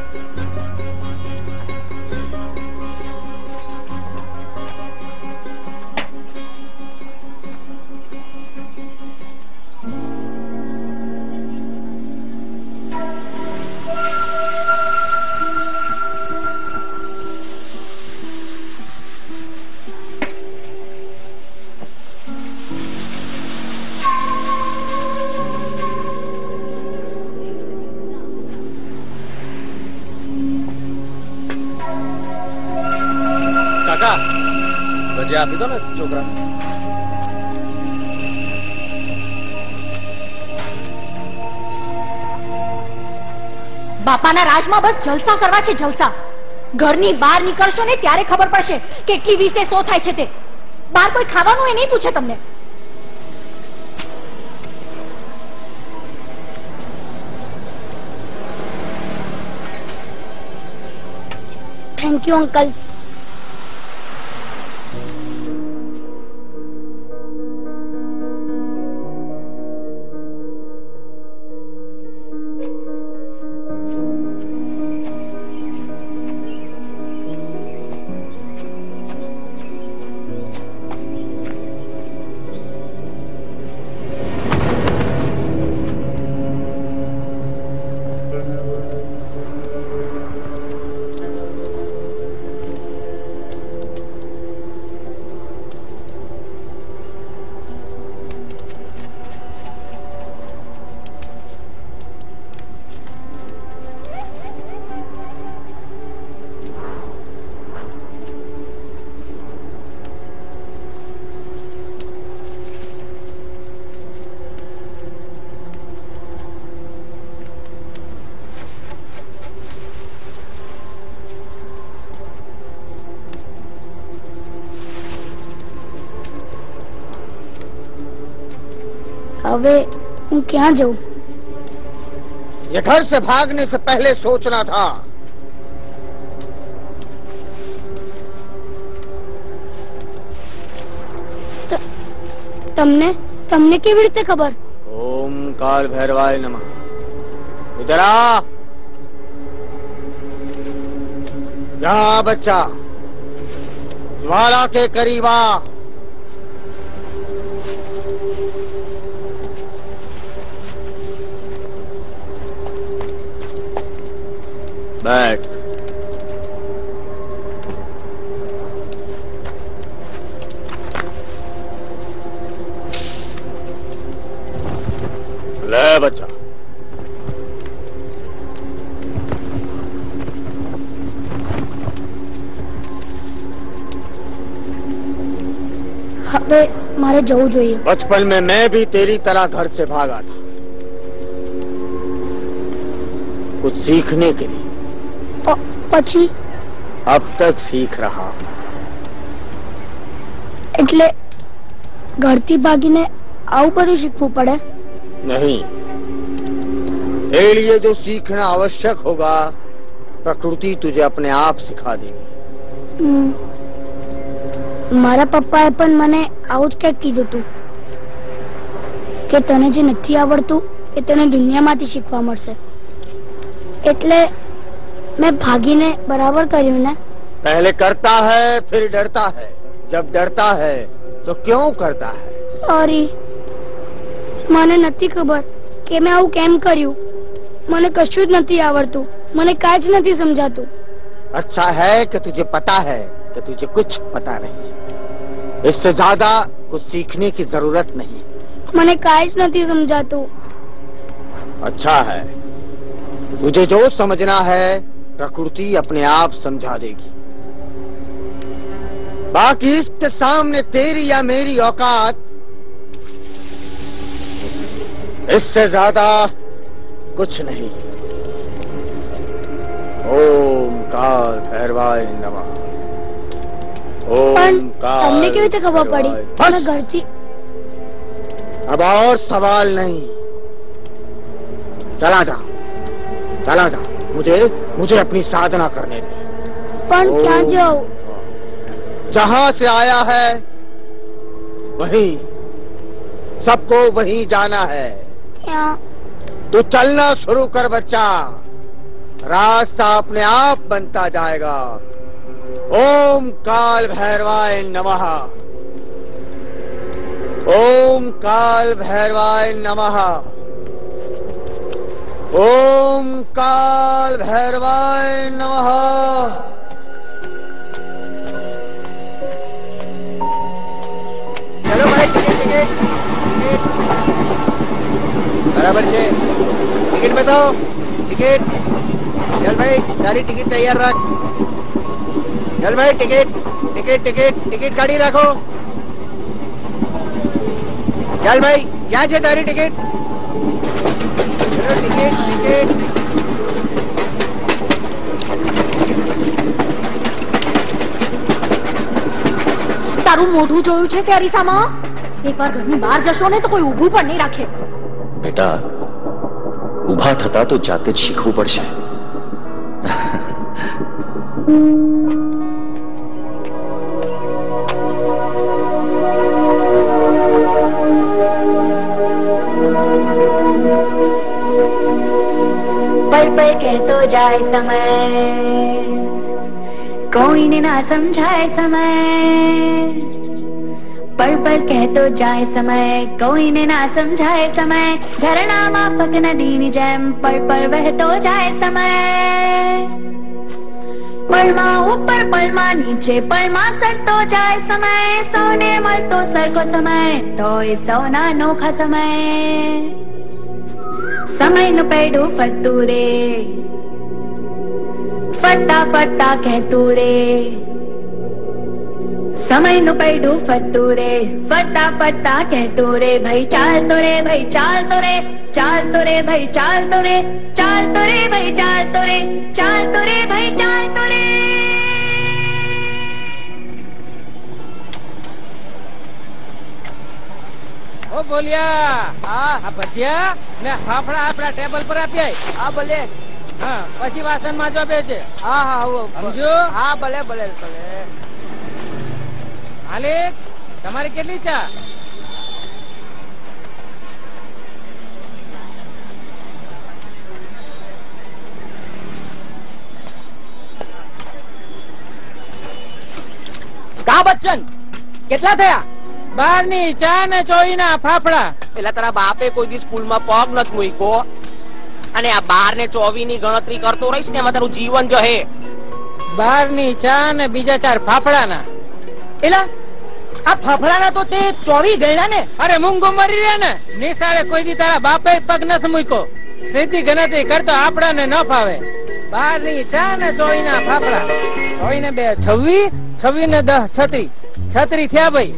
ભજીયા આપી દો ને છોકરા. બાપાના રાજમાં બસ જલસા કરવા છે, જલસા. ઘરની બહાર નીકળશો ને ત્યારે ખબર પડશે કેટલી વીસે સો થાય છે તે. બહાર કોઈ ખાવાનું એ નહીં પૂછે તમને. Thank you uncle. હવે હું ક્યાં જાઉં? ये घर से भागने से पहले सोचना था। त, તમને તમને કેવી રીતે ખબર? ओम काल भैरवाय नमः। इधर आ। यहाँ बच्चा, ज्वाला के करीब आ। बैठ। ले बच्चा। હવે મારે જવું જોઈએ। बचपन में मैं भी तेरी तरह घर से भागा था, कुछ सीखने के लिए। પછી अब तक सीख रहा हूं। એટલે ઘરથી ભાગીને આવું બધું શીખવું પડે? नहीं, तेरे लिए जो सीखना आवश्यक होगा प्रकृति तुझे अपने आप सिखा देगी। હમ, મારા પપ્પાએ પણ મને આવું જ કંઈક કીધું હતું કે તને જે નથી આવડતું એ તને દુનિયામાંથી શીખવા મળશે। એટલે मैं भागीने बराबर કર્યું ને? पहले करता है फिर डरता है, जब डरता है तो क्यों करता है? सॉरी, મને નથી ખબર કે મેં આવું કેમ કર્યું। મને કશું જ નથી આવડતું, મને કાંઈ જ નથી સમજાતું। अच्छा है कि तुझे पता है कि तुझे कुछ पता नहीं, इससे ज्यादा कुछ सीखने की जरूरत नहीं। મને કાંઈ જ નથી સમજાતું। अच्छा है, तुझे जो समझना है प्रकृति अपने आप समझा देगी। बाकी इसके सामने तेरी या मेरी औकात, इससे ज्यादा कुछ नहीं। ओम काल भैरवाय नमः। પણ ओम काल તમને કેવી રીતે ખબર પડી? તમે ઘરથી अब और सवाल नहीं, चला जा, चला जा। मुझे मुझे अपनी साधना करने दे। પણ ક્યાં જાઉં? जहाँ से आया है वहीं, सबको वहीं जाना है। ક્યાં? तू चलना शुरू कर बच्चा, रास्ता अपने आप बनता जाएगा। ओम काल भैरवाय नमः। ओम काल भैरवाय नमः। ओम काल भैरवाय नमः। चलो भाई, टिकट टिकट टिकट बराबर छे। टिकट बताओ, टिकट। चल भाई, सारी टिकट तैयार रख। चल भाई, टिकट टिकट टिकट टिकट गाड़ी रखो। चल भाई, क्या छे तारी टिकट? चलो टिकट टिकट। તારું મોઢું જોયું છે તે અરીસામાં? એકવાર ઘરની બહાર જશો ને તો કોઈ ઊભું પણ નહીં રાખે। બેટા, ઊભા થતા તો જાતે જ શીખવું પડશે। पल पल कहतो जाए समय, कोई ने ना समझाए समय, पल पल कहतो जाए समय, कोई ने ना समझाए समय, झरना माफक नदी ની જેમ પળ પળ વહેતો જાય समय, પળમાં ઉપર પળમાં નીચે પળમાં સરતો જાય समय, સૌને મળતો સરખો समय, તોય સૌના નોખા समय, સમયનું પૈડું ફરતું રે, ફરતા ફરતા કહેતું રે, સમયનું પૈડું ફરતું રે, ફરતા ફરતા કહેતું રે, ભાઈ ચાલતો રે, ભાઈ ચાલતો રે, ચાલતો રે ભાઈ ચાલતો રે, ચાલતો રે ભાઈ ચાલતો રે, ચાલતો રે ભાઈ ચાલતો રે. ઓ બોલિયા, આ ભજીયા ને ફાફડા આપણા ટેબલ પર આપી આય. હા ભલે. હા પછી વાસણ માં જો બેજે. હા હા આવો. સમજો? હા ભલે ભલે ભલે. માલિક, તમારી કેટલી ચા? કા બચ્ચન કેટલા થયા? બાર ની ચા ને ચોઈ ના ફાફડા. એટલે તારા બાપે કોઈ દી સ્કૂલ માં પગ નથી મૂક્યો અને આ બાર ને ચોવીસ ની ગણતરી કરતો રહીશ ને એમાં તારું જીવન જહે. બાર ની ચા ને બીજા ચાર ફાફડા ના. એલા આ ફાફડા ના તો તે ચોવીસ ગણ્યા ને? અરે મૂંગો મરી રહ્યા ને. નિશાળે કોઈ દી તારા બાપે પગ નથી મૂક્યો. સીધી ગણતરી કરતો આપડા ને ન ફાવે. બાર ની ચા ને ચોઈ ના ફાફડા. ચોઈ ને બે છવ્વીસ, છવ્વીસ ને દસ છત્રી. છત્રી થયા ભાઈ.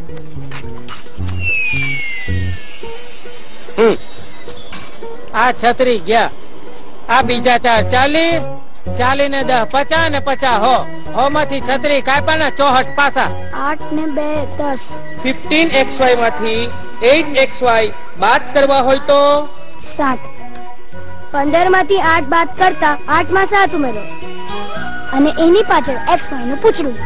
આ છત્રી ગયા. આ બીજા ચાર ચાલીસ, ચાલીસ ને દસ પચાસ ને પચાસ હો. હો માંથી છત્રી કાપ્યા ને ચોહઠ પાસા. આઠ ને બે દસ. ફિફ્ટીન એક્સ વાય માંથી એટ એક્સ વાય બાદ કરવા હોય તો સાત. પંદર માંથી આઠ બાદ કરતા આઠ માં સાત ઉમેરો અને એની પાછળ એક્સ વાય નું પૂછડું.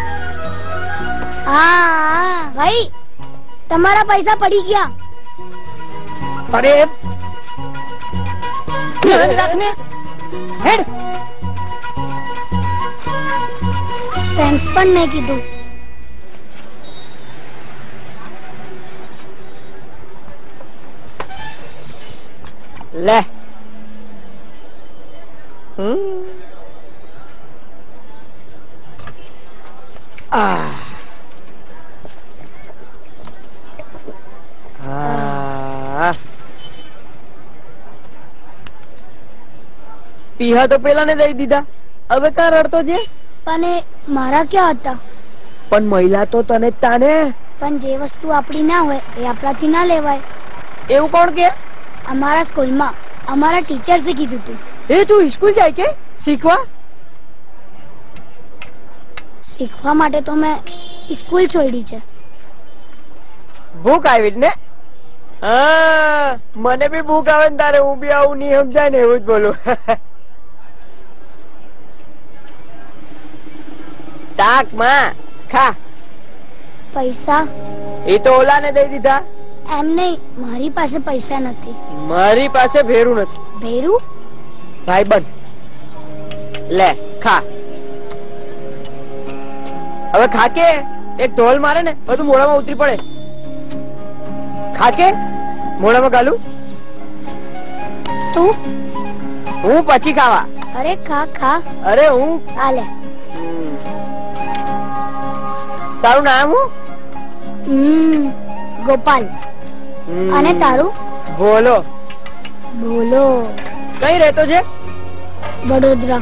હા ભાઈ તમારા પૈસા પડી ગયા. અરે રાખને હેડ. થેન્ક્સ પણ નહીં કીધું. લે હમ આ આ પીહા તો પેલા ને દઈ દીધા. હવે કાં રડતો છે? પણ એ મારા ક્યાં હતા? પણ મહિલા તો તને તાને. પણ જે વસ્તુ આપણી ના હોય એ આપણાથી ના લેવાય. એવું કોણ કે? અમારા સ્કૂલમાં અમારા ટીચર્સે કીધું તું. એ તું સ્કૂલ જાય કે શીખવા? શીખવા માટે તો મેં સ્કૂલ છોડી છે. ભૂખ આવી ને? હા મને બી ભૂખ આવે ને તારે હું બી આવું નહીં સમજાય ને એવું જ બોલું. તાક માં ખા. પૈસા? એ તો ઓલા ને દઈ દીધા. એમ નહીં, મારી પાસે પૈસા નથી. મારી પાસે ભેરું નથી. ભેરું? ભાઈ બન લે ખા. હવે ખાકે એક ઢોલ મારે ને બધું મોઢામાં ઉતરી પડે. ખાકે મોઢામાં ગાલું. તું? હું પછી ખાવા. અરે ખા ખા. અરે હું આ લે. તારું નામ હું? હમ ગોપાલ. અને તારું? બોલો. બોલો. કઈ રહેતો છે? વડોદરા.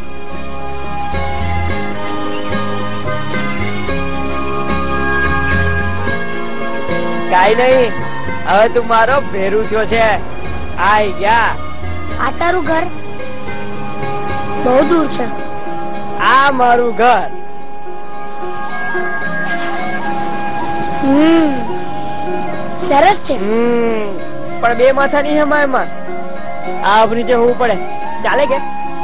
કાઈ નહીં, હવે તું મારો ભેરું છો છે. આઈ ગયા. આ તારું ઘર? બહુ દૂર છે. આ મારું ઘર. હમ સરસ છે. હમ પણ બે માથા નહીં હે એમાં. આ નીચે હું પડે ચાલે કે?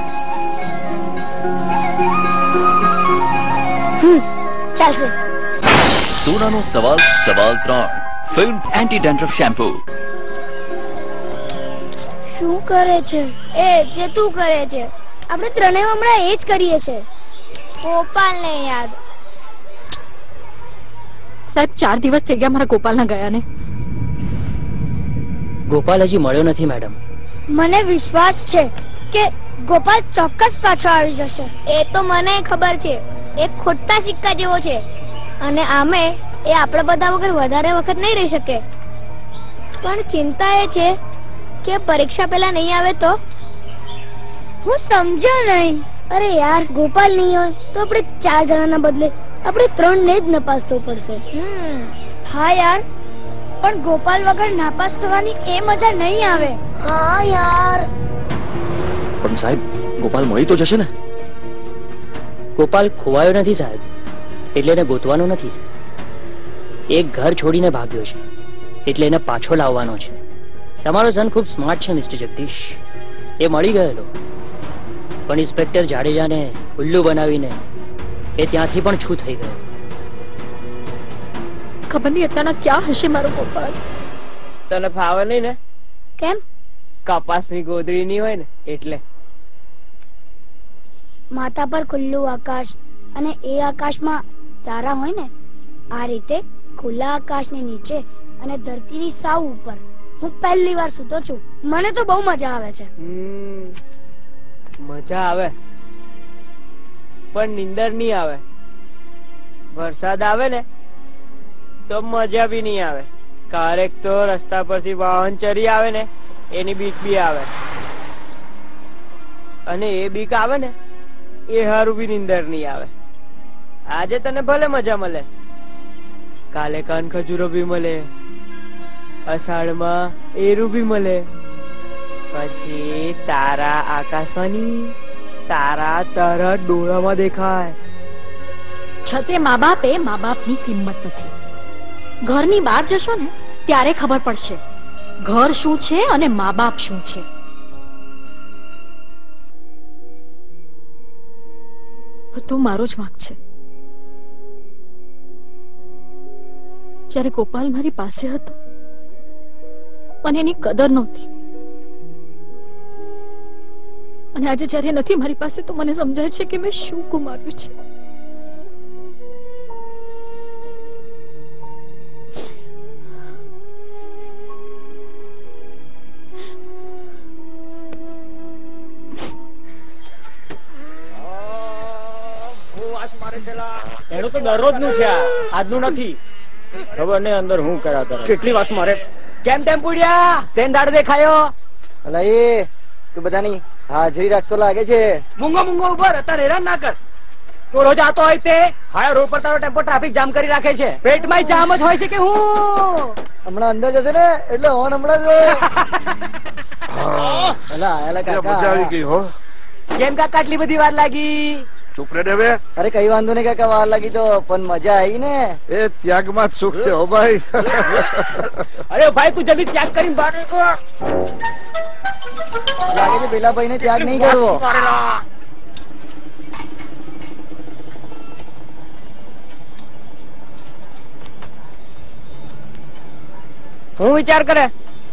હમ ચાલશે. સોનાનો સવાલ સવાલ ત્રણ. Film anti dandruff shampoo. શું કરે છે? એ જે તું કરે છે. આપણે ત્રણેય હમણાં એ જ કરીએ છે. ગોપાલને યાદ. સાહેબ ચાર દિવસ થઈ ગયા મારા ગોપાલના ગયા ને. ગોપાલ હજી મળ્યો નથી મેડમ. મને વિશ્વાસ છે કે ગોપાલ ચોક્કસ પાછો આવી જશે. એ તો મને ખબર છે. એ ખોટા સિક્કા જેવો છે અને આમે એ આપણે બધા વગર વધારે વખત નહીં રહી શકે. પણ ચિંતા એ છે કે પરીક્ષા પહેલા નહીં આવે તો. હું સમજ્યો નહીં. અરે યાર, ગોપાલ નહીં હોય તો આપણે ચાર જણાના બદલે આપણે ત્રણ ને જ નપાસ થવું પડશે. હા યાર, પણ ગોપાલ વગર નાપાસ થવાની એ મજા નહીં આવે. હા યાર. પણ સાહેબ, ગોપાલ મળી તો જશે ને? ગોપાલ ખોવાયો નથી સાહેબ, એટલે એને ગોતવાનો નથી. એક ઘર છોડીને ભાગ્યો છે, એટલે એને પાછો લાવવાનો છે. તમારો સન ખૂબ સ્માર્ટ છે મિસ્ટર જગદીશ. એ મળી ગયેલો, પણ ઇન્સ્પેક્ટર જાડેજાને ઉલ્લુ બનાવીને એ ત્યાંથી પણ છૂ થઈ ગયો. ખબર નહીં અત્યારના ક્યાં હશે મારો ગોપાલ. તને ફાવે નહીં ને? કેમ? કપાસની ગોદડી નહીં હોય ને એટલે. માથા પર ખુલ્લું આકાશ અને એ આકાશમાં તારા હોય ને, આ રીતે ખુલ્લા આકાશની નીચે અને ધરતીની સાવ ઉપર હું પહેલી વાર સૂતો છું. મને તો બહુ મજા આવે છે. મજા આવે પણ નીંદર નહીં આવે. વરસાદ આવે ને તો મજા બી નહીં આવે. ક્યારેક તો રસ્તા પરથી વાહન ચરી આવે ને એની બીક બી આવે, અને એ બીક આવે ને એ હારું બી નીંદર નહીં આવે. આજે તને ભલે મજા મળે, કાલે કાન ખજૂરો બી મળે, અષાઢમાં એરું બી મળે, પછી તારા આકાશમાંની તારા તારા ડોળામાં દેખાય. છતે મા બાપે મા બાપની કિંમત નથી. ઘરની બહાર જશો ને ત્યારે ખબર પડશે ઘર શું છે અને મા બાપ શું છે. બધું મારો જ વાંક છે. જ્યારે ગોપાલ મારી પાસે હતો મને એની કદર નહોતી, અને આજે જ્યારે નથી મારી પાસે તો મને સમજાય છે કે મેં શું ગુમાવ્યું છે. એનું તો દરરોજ નું છે, આજનું નથી. ખબર નહીં અંદર હું કર્યા કરે. કેટલી વાસ મારે. કેમ ટેમ્પુડિયા તેન દાડ દેખાયો? અલા એ તું બધાની હાજરી રાખતો લાગે છે. મૂંગો મૂંગો ઉપર અત્યારે હેરાન ના કર. તું રોજ આતો હોય તે હાય રોડ પર તારો ટેમ્પો ટ્રાફિક જામ કરી રાખે છે. પેટમાં જામ જ હોય છે કે હું હમણાં અંદર જશે ને એટલે હોન હમણાં જ. અલા આયલા કાકા મજા આવી ગઈ હો. કેમ કાકા આટલી બધી વાર લાગી? ચૂપ રે હવે. અરે કઈ વાંધો નહીં કાકા, વાર લાગી તો પણ મજા આવી ને. એ ત્યાગમાં જ સુખ છે હો ભાઈ. અરે ભાઈ તું જલ્દી ત્યાગ કરીને બહાર નીકળ. લાગે છે પેલા ભાઈને ત્યાગ નહીં કરવો. હું વિચાર કરે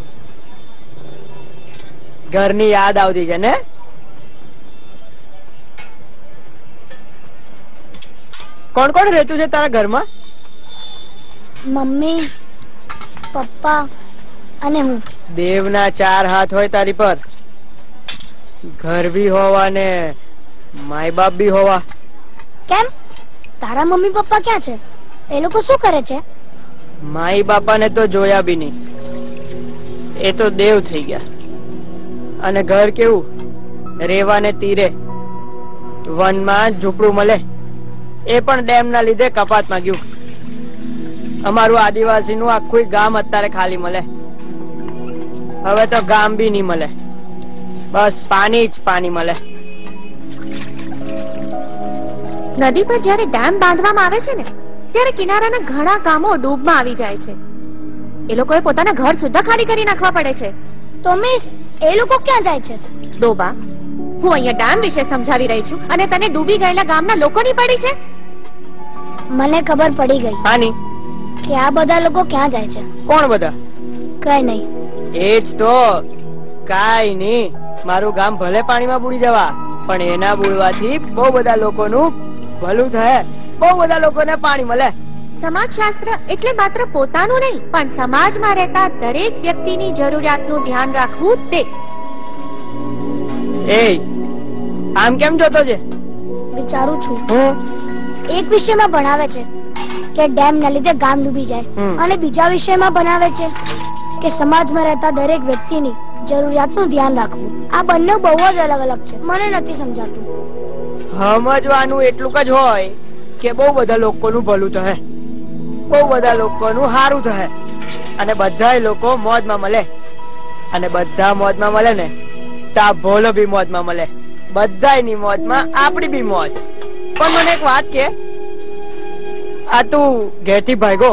ઘરની યાદ આવતી છે ને? કોણ કોણ રહેતું છે તારા ઘરમાં? મમ્મી, પપ્પા અને હું. દેવના ચાર હાથ હોય તારી પર. ઘર બી હોવા ને માય બાપ બી હોવા. કેમ? તારા મમ્મી પપ્પા ક્યાં છે? એ લોકો શું કરે છે? માઈ બાપાને તો જોયા બી નહીં, એ તો દેવ થઈ ગયા. અને ઘર કેવું? રેવાને તીરે, વનમાં ઝૂંપડું મળે, એ પણ ડેમ ના લીધે કપાતમાં ગયું. અમારું આદિવાસી નું આખું ગામ અત્યારે ખાલી મળે. હવે તો ગામ બી નહીં મળે, બસ પાણી જ પાણી મળે. નદી પર જ્યારે ડેમ બાંધવામાં આવે છે ને ત્યારે કિનારાના ઘણા ગામો ડૂબમાં આવી જાય છે. એ લોકોએ પોતાના ઘર સુદ્ધા ખાલી કરી નાખવા પડે છે. તો મિસ એ લોકો ક્યાં જાય છે? ડોબા, હું અહીંયા ડેમ વિશે સમજાવી રહી છું અને તને ડૂબી ગયેલા ગામના લોકોની પડી છે. મને ખબર પડી ગઈ. હાની? કે આ બધા લોકો ક્યાં જાય છે. કોણ બધા? કઈ નહીં. એ જ તો કાઈ નહીં, મારું ગામ ભલે પાણીમાં બુડી જવા પણ એના બુડવાથી બહુ બધા લોકોનું ભલું થાય, બહુ બધા લોકોને પાણી મળે. સમાજશાસ્ત્ર એટલે માત્ર પોતાનું નહીં પણ સમાજમાં રહેતા દરેક વ્યક્તિની જરૂરિયાતનું ધ્યાન રાખવું તે. એ આમ કેમ જોતો છે? વિચારું છું. એક વિષયમાં ભણાવે છે કે ડેમ ના લીધે ગામ ડૂબી જાય અને બીજા વિષયમાં ભણાવે છે કે સમાજમાં રહેતા દરેક વ્યક્તિની જરૂરિયાતનું ધ્યાન રાખવું. આ બંને બહુ જ અલગ અલગ છે, મને નથી સમજાતું. સમજવાનું એટલું જ હોય કે બહુ બધા લોકોનું ભલું થાય, બહુ બધા લોકોનું સારું થાય અને બધા લોકો મોજમાં મળે અને બધા મોજમાં મળે ને તા ભોલો બી મોજમાં મળે, બધાયની મોજમાં આપણી બી મોજ. પણ મને એક વાત કે, આ તું ઘેરથી ભાગ્યો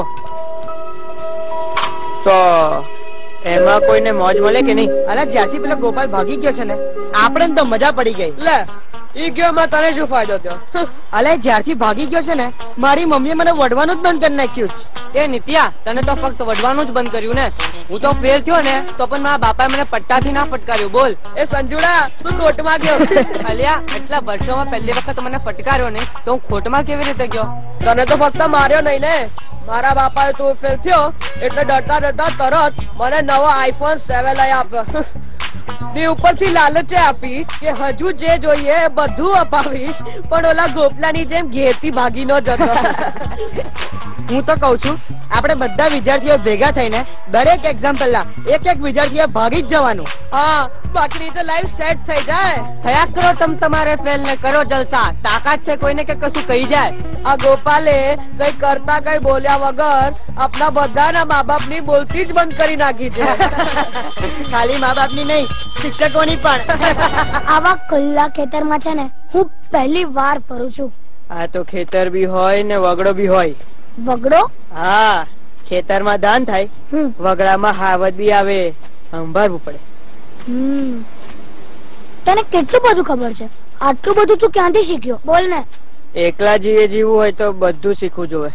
તો એમાં કોઈને મોજ મળે કે નહીં? અલા જ્યારથી પેલો ગોપાલ ભાગી ગયો છે ને આપણે તો મજા પડી ગઈ. લે ઈ ગયો માં તને શું ફાયદો થયો? અલે જ્યારથી ભાગી ગયો છે ને મારી મમ્મીએ મને વડવાનું જ બંધ કરી નાખ્યું. એ નિત્યા, તને તો ફક્ત વડવાનું જ બંધ કર્યું ને. હું તો ફેલ થયો ને તો પણ મારા બાપાએ મને પટ્ટાથી ના ફટકાર્યો. બોલ એ સંજુડા, તું ખોટમાં ગયો. અલ્યા એટલા વર્ષોમાં પહેલી વખત મને ફટકાર્યો ને તો હું ખોટમાં કેવી રીતે ગયો? તને તો ફક્ત માર્યો નહીં ને, મારા બાપાએ તું ફેલ થયો એટલે ડરતા ડરતા તરત મને નવો આઈફોન સેવન લઈ આપ્યો. ની ઉપરથી લાલચે આપી કે હજુ જે જોઈએ એ બધું અપાવીશ, પણ ઓલા ગોપલાની જેમ ઘેરથી ભાગી ન જતો. હું તો કઉ છું આપણે બધા વિદ્યાર્થીઓ ભેગા થઈને દરેક એક્ઝામ પહેલા એક એક વિદ્યાર્થીએ ભાગી જ જવાનું. હા, બાકી તો લાઈફ સેટ થઈ જાય. થયા કરો તમ તમારે ફેલ ને કરો જલસા. તાકાત છે કોઈને કે કશું કહી જાય. આ ગોપાલે કઈ કરતા કઈ બોલ્યા વગર આપણા બધાના મા બાપ ની બોલતી જ બંધ કરી નાખી છે. ખાલી મા બાપ ની નહીં, શિક્ષકોની પણ. આવા ખુલ્લા ખેતરમાં છે ને હું પહેલી વાર ફરું છું. આ તો ખેતર બી હોય ને વગડો બી હોય. વગડો? હા, ખેતરમાં ધાન થાય, વગડામાં હાવજ બી આવે, સંભાળવું પડે. હમ તને કેટલું બધું ખબર છે? આટલું બધું તું ક્યાંથી શીખ્યો? બોલ ને. એકલા જીવે જીવવું હોય તો બધું શીખવું જોવે.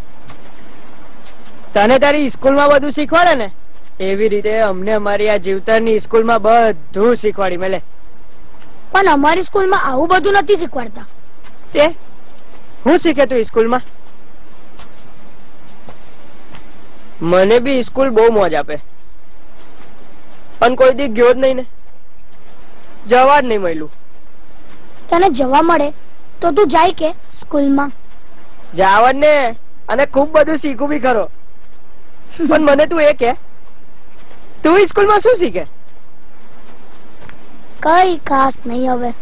તને તારી સ્કૂલમાં બધું શીખવાડે ને એવી રીતે અમને અમારી આ જીવતરની સ્કૂલમાં બધું શીખવાડી મળે. પણ અમારી સ્કૂલમાં આવું બધું નથી શીખવાડતા. તે હું શીખે તું સ્કૂલમાં? મને બી સ્કૂલ બહુ મોજ આપે પણ કોઈ દી ગયો જ નહીં ને, જવા જ નહીં મળ્યું. તને જવા મળે તો તું જાય કે સ્કૂલમાં? જાવ ને, અને ખૂબ બધું શીખું બી ખરો. પણ મને તું એ કે તું સ્કૂલમાં શું શીખે? કઈ ખાસ નહીં. હવે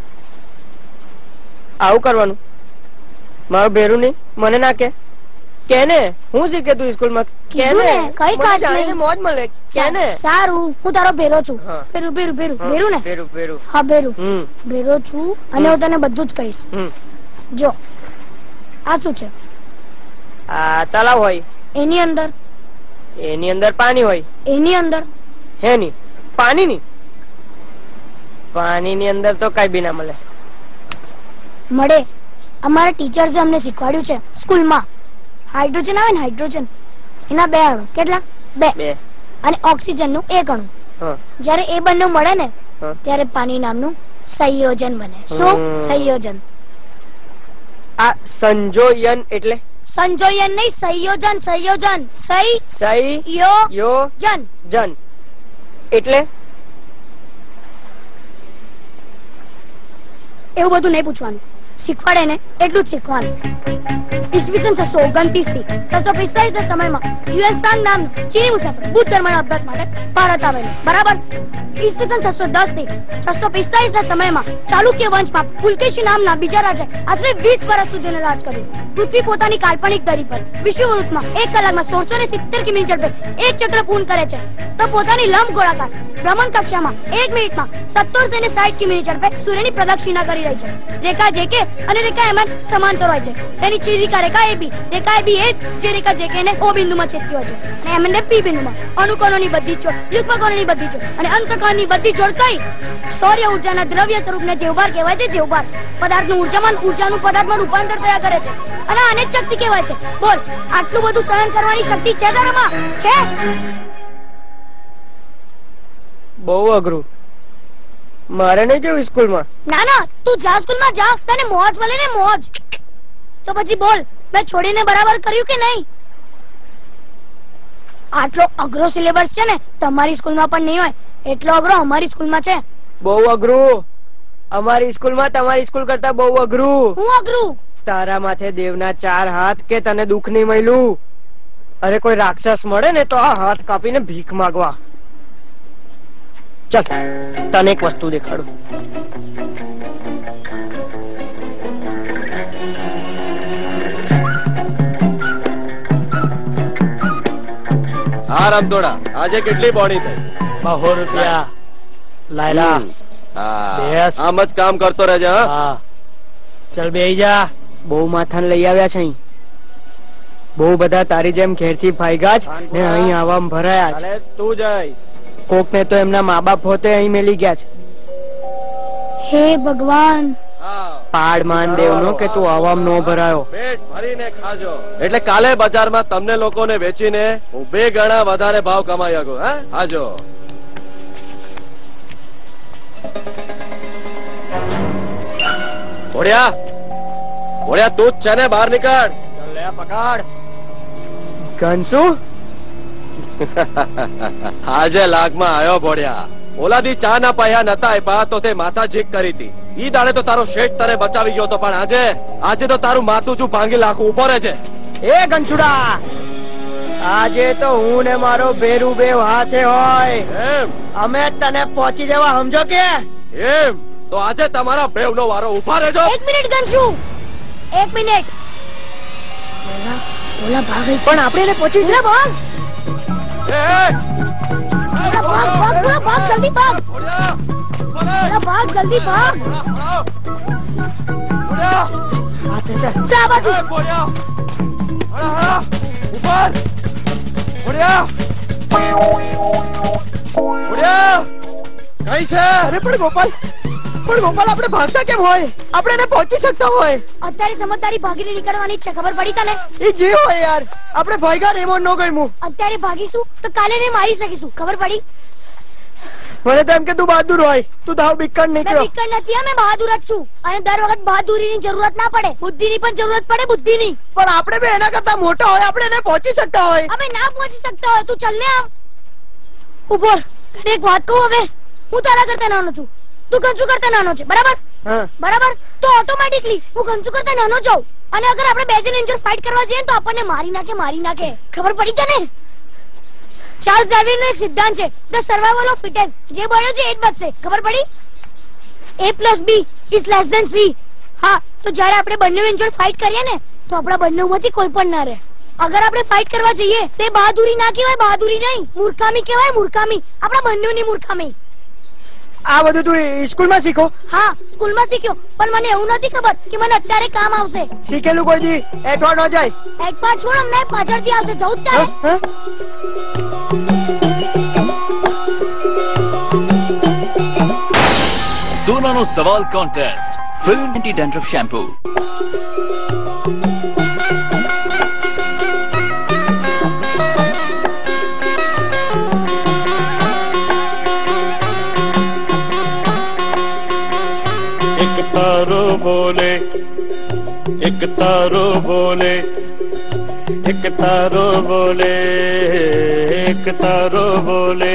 આવું કરવાનું મારું ભેરું નહીં, મને ના કે કેને હું શીખે તું સ્કૂલમાં? કેને કઈ ખાસ નહીં, મોજ મળે. કેને? સારું, હું તારો ભેરો છું. ભેરું ભેરું ભેરું ભેરું ને? ભેરું ભેરું. હા ભેરું ભેરો છું અને હું તને બધું જ કહીશ. જો આ શું છે? આ તળાવ હોય, એની અંદર એની અંદર પાણી હોય, એની અંદર હે ની પાણી ની પાણી ની અંદર તો કઈ બી ના મળે. મળે. અમારા ટીચર્સે અમને શીખવાડ્યું છે સ્કૂલમાં. હાઇડ્રોજન આવે ને, હાઇડ્રોજન એના બે અણુ. કેટલા? બે. અને ઓક્સિજન નું એક અણુ. જયારે એ બંને મળે ને ત્યારે પાણી નામનું સંયોજન બને. શું સંયોજન? આ સંયોજન એટલે? સંયોજન નહીં, સંયોજન. સંયોજન. સહી સહી યો યો જન જન એટલે? એવું બધું નહીં પૂછવાનું, શીખવાડે ને એટલું જ શીખવાનું. ઈસવીસન છસો ઓગણત્રીસ થી છસો પિસ્તાલીસ ના સમયમાં યુએન સાંગ નામનું ચીની મુસાફર બુદ્ધ ધર્મના અભ્યાસ માટે ભારત આવેલો. બરાબર. ઈસવીસન છસો દસ થી છસો પિસ્તાલીસ ના સમયમાં ચાલુક્ય વંશમાં પુલકેશી નામના બીજા રાજાએ આશરે વીસ વર્ષ સુધી રાજ કર્યું. પૃથ્વી પોતાની કાલ્પનિક ધરી પર વિષુવવૃત્તમાં એક કલાકમાં સોળસો ને સિત્તેર કિમી ઝડપે એક ચક્ર પૂર્ણ કરે છે, તો પોતાની લંબ ગોળાકાર ભ્રમણ કક્ષામાં એક મિનિટમાં સત્તરસો ને સાઠ કિમી ઝડપે સૂર્યની પ્રદક્ષિણા કરી રહી છે. રેખા જે કે અને રેખા એમ સમાંતર હોય છે. તેની છેદિકા રેખા એ બી. રેખા એ બી એ જે રેખા જે કે ને ઓ બિંદુમાં છેદતી હોય છે અને એમ ને પી બિંદુમાં. અણુકોણોની બધી જોડ, યુગ્મકોણોની બધી જોડ અને અંતકોણની બધી જોડ કઈ? સૌર્ય ઉર્જાના દ્રવ્ય સ્વરૂપને જેવભાર કહેવાય છે. જેવભાર પદાર્થનું ઉર્જામાન ઉર્જાનું પદાર્થમાં રૂપાંતર થયા કરે છે અને આને જ શક્તિ કહેવાય છે. બોલ, આટલું બધું સહન કરવાની શક્તિ છે તારામાં? છે? બહુ અઘરું. મારે નહીં જવું સ્કૂલમાં. ના ના તું જા સ્કૂલમાં જા, તને મોજ મળે ને મોજ. તો પછી બોલ મેં છોડીને બરાબર કર્યું કે નહીં? આટલો અઘરો સિલેબસ છે ને તમારી સ્કૂલમાં પણ નહીં હોય, એટલો અઘરો અમારી સ્કૂલમાં છે. બહુ અઘરું. અમારી સ્કૂલમાં તમારી સ્કૂલ કરતા બહુ અઘરું. હું અઘરું? તારા માથે દેવના ચાર હાથ કે તને દુઃખ નહીં મળ્યું? અરે કોઈ રાક્ષસ મળે ને તો આ હાથ કાપીને ભીખ માંગવા. ચલ તને એક વસ્તુ દેખાડું. હા રામદોડા, આજે કેટલી બોણી થઈ? બહો રૂપિયા. લાયલા આમ જ કામ કરતો રહેજે. હા ચલ બેહી જા. બહુ માથાને લઈ આવ્યા છે અહીં. બહુ બધા તારી જેમ ઘેરથી ભાગ્યા જ ને અહીં આવામ ભરાયા છે. તું જઈશ. કોક ને તો એમના મા બાપ પોતે અહીં મેલી ગયા છે. હે ભગવાન, પાડ માન દેવનો કે તું આવામ નો ભરાયો. પેટ ભરીને ખાજો, એટલે કાલે બજારમાં તમને લોકોને વેચીને હું બે ગણા વધારે ભાવ કમાઈ શકું. હા આજો. ભોળિયા ભોળિયા તું જ છે ને? બહાર નીકળ. લે પકડ. ઘનસુ આજે લાગમાં આવ્યો ભોળિયા. ઓલાદી ચા ના પાયા નતા આપ્યા તો તે માથા જીક કરી હતી. ઈ દાડે તો તારો શેઠ તને બચાવી ગયો તો, પણ આજે આજે તો તારું માથું જો ભાંગી લાખું ઉભો રહે છે. એ ગંછુડા, આજે તો હું ને મારો બેરુ બેવ હાથે હોય. એમ અમે તને પહોંચી જવા સમજો કે એમ? તો આજે તમારા બેવ નો વારો. ઉભા રહેજો. એક મિનિટ ગંશુ, એક મિનિટ. ઓલા ભાગ પણ આપણે એને પહોંચી ઓલા ભાગ. એ ઓલા ભાગ ભાગ ઓલા ભાગ જલ્દી ભાગ. ઓલા ભાગ જલ્દી ભાગ. આ તે તે આ બાજુ. ભોળિયા હળા હળા ઉપર. ભોળિયા ભોળિયા કઈ છે? અરે પણ ગોપાલ, પણ ગોપાલ આપણે ભાગતા કેમ હોય? આપણે એને પહોંચી શકતા હોય. અત્યારે સમજદારી ભાગીને નીકળવાની છે, ખબર પડી તને? એ જે હોય યાર, આપણે ભાગ્યા ને એમાં ન ગયું. અત્યારે ભાગીશું તો કાલે ને મારી શકીશું, ખબર પડી? મને તો એમ કે તું બહાદુર હોય. તું તો બીકણ નીકળ્યો. બીકણ નથી, અમે બહાદુર જ છું. અને દર વખત બહાદુરીની જરૂરત ના પડે, બુદ્ધિની પણ જરૂરત પડે. બુદ્ધિની પણ આપણે બે એના કરતા મોટા હોય, આપણે એને પહોંચી શકતા હોય. અમે ના પહોંચી શકતા હોય. તું ચાલ ને આમ ઉભો. તને એક વાત કહું, હવે હું તારા કરતા નાનો છું, તું કંચુ કરતા નાનો છે, બરાબર? બરાબર. તો ઓટોમેટિકલી હું કંચુ કરતા નાનો જાઉં. અને અગર આપણે બે જણ ઇન્જર ફાઇટ કરવા જઈએ તો આપણને મારી નાખે મારી નાખે ખબર પડી તને? ચાર્લ્સ ડાર્વિનનો એક સિદ્ધાંત છે, ધ સર્વાઇવલ ઓફ ફિટેસ્ટ. જે બળ્યો છે એ જ બચશે, ખબર પડી? A plus B is less than C. હા, તો જ્યારે આપણે બંને ઇન્જર ફાઇટ કરીએ ને તો આપણા બંનેમાંથી કોઈ પણ ના રહે. અગર આપણે ફાઇટ કરવા જઈએ તે બહાદુરી ના કહેવાય, બહાદુરી નહીં, મૂર્ખામી કહેવાય, મૂર્ખામી. આપણા બંનેની મૂર્ખામી. આ બધું તું સ્કૂલમાં શીખો? હા, સ્કૂલમાં શીખ્યો, પણ મને એવું નથી ખબર કે મને અત્યારે કામ આવશે. શીખેલું કોઈ દી એઠવા ન જાય. એઠવા છોડ, અમને પાછળથી આવશે. જવું જ તારે. સોનાનો સવાલ contest, film anti dandruff shampoo. एक तारो बोले, एक तारो बोले, एक तारो बोले, एक तारो बोले.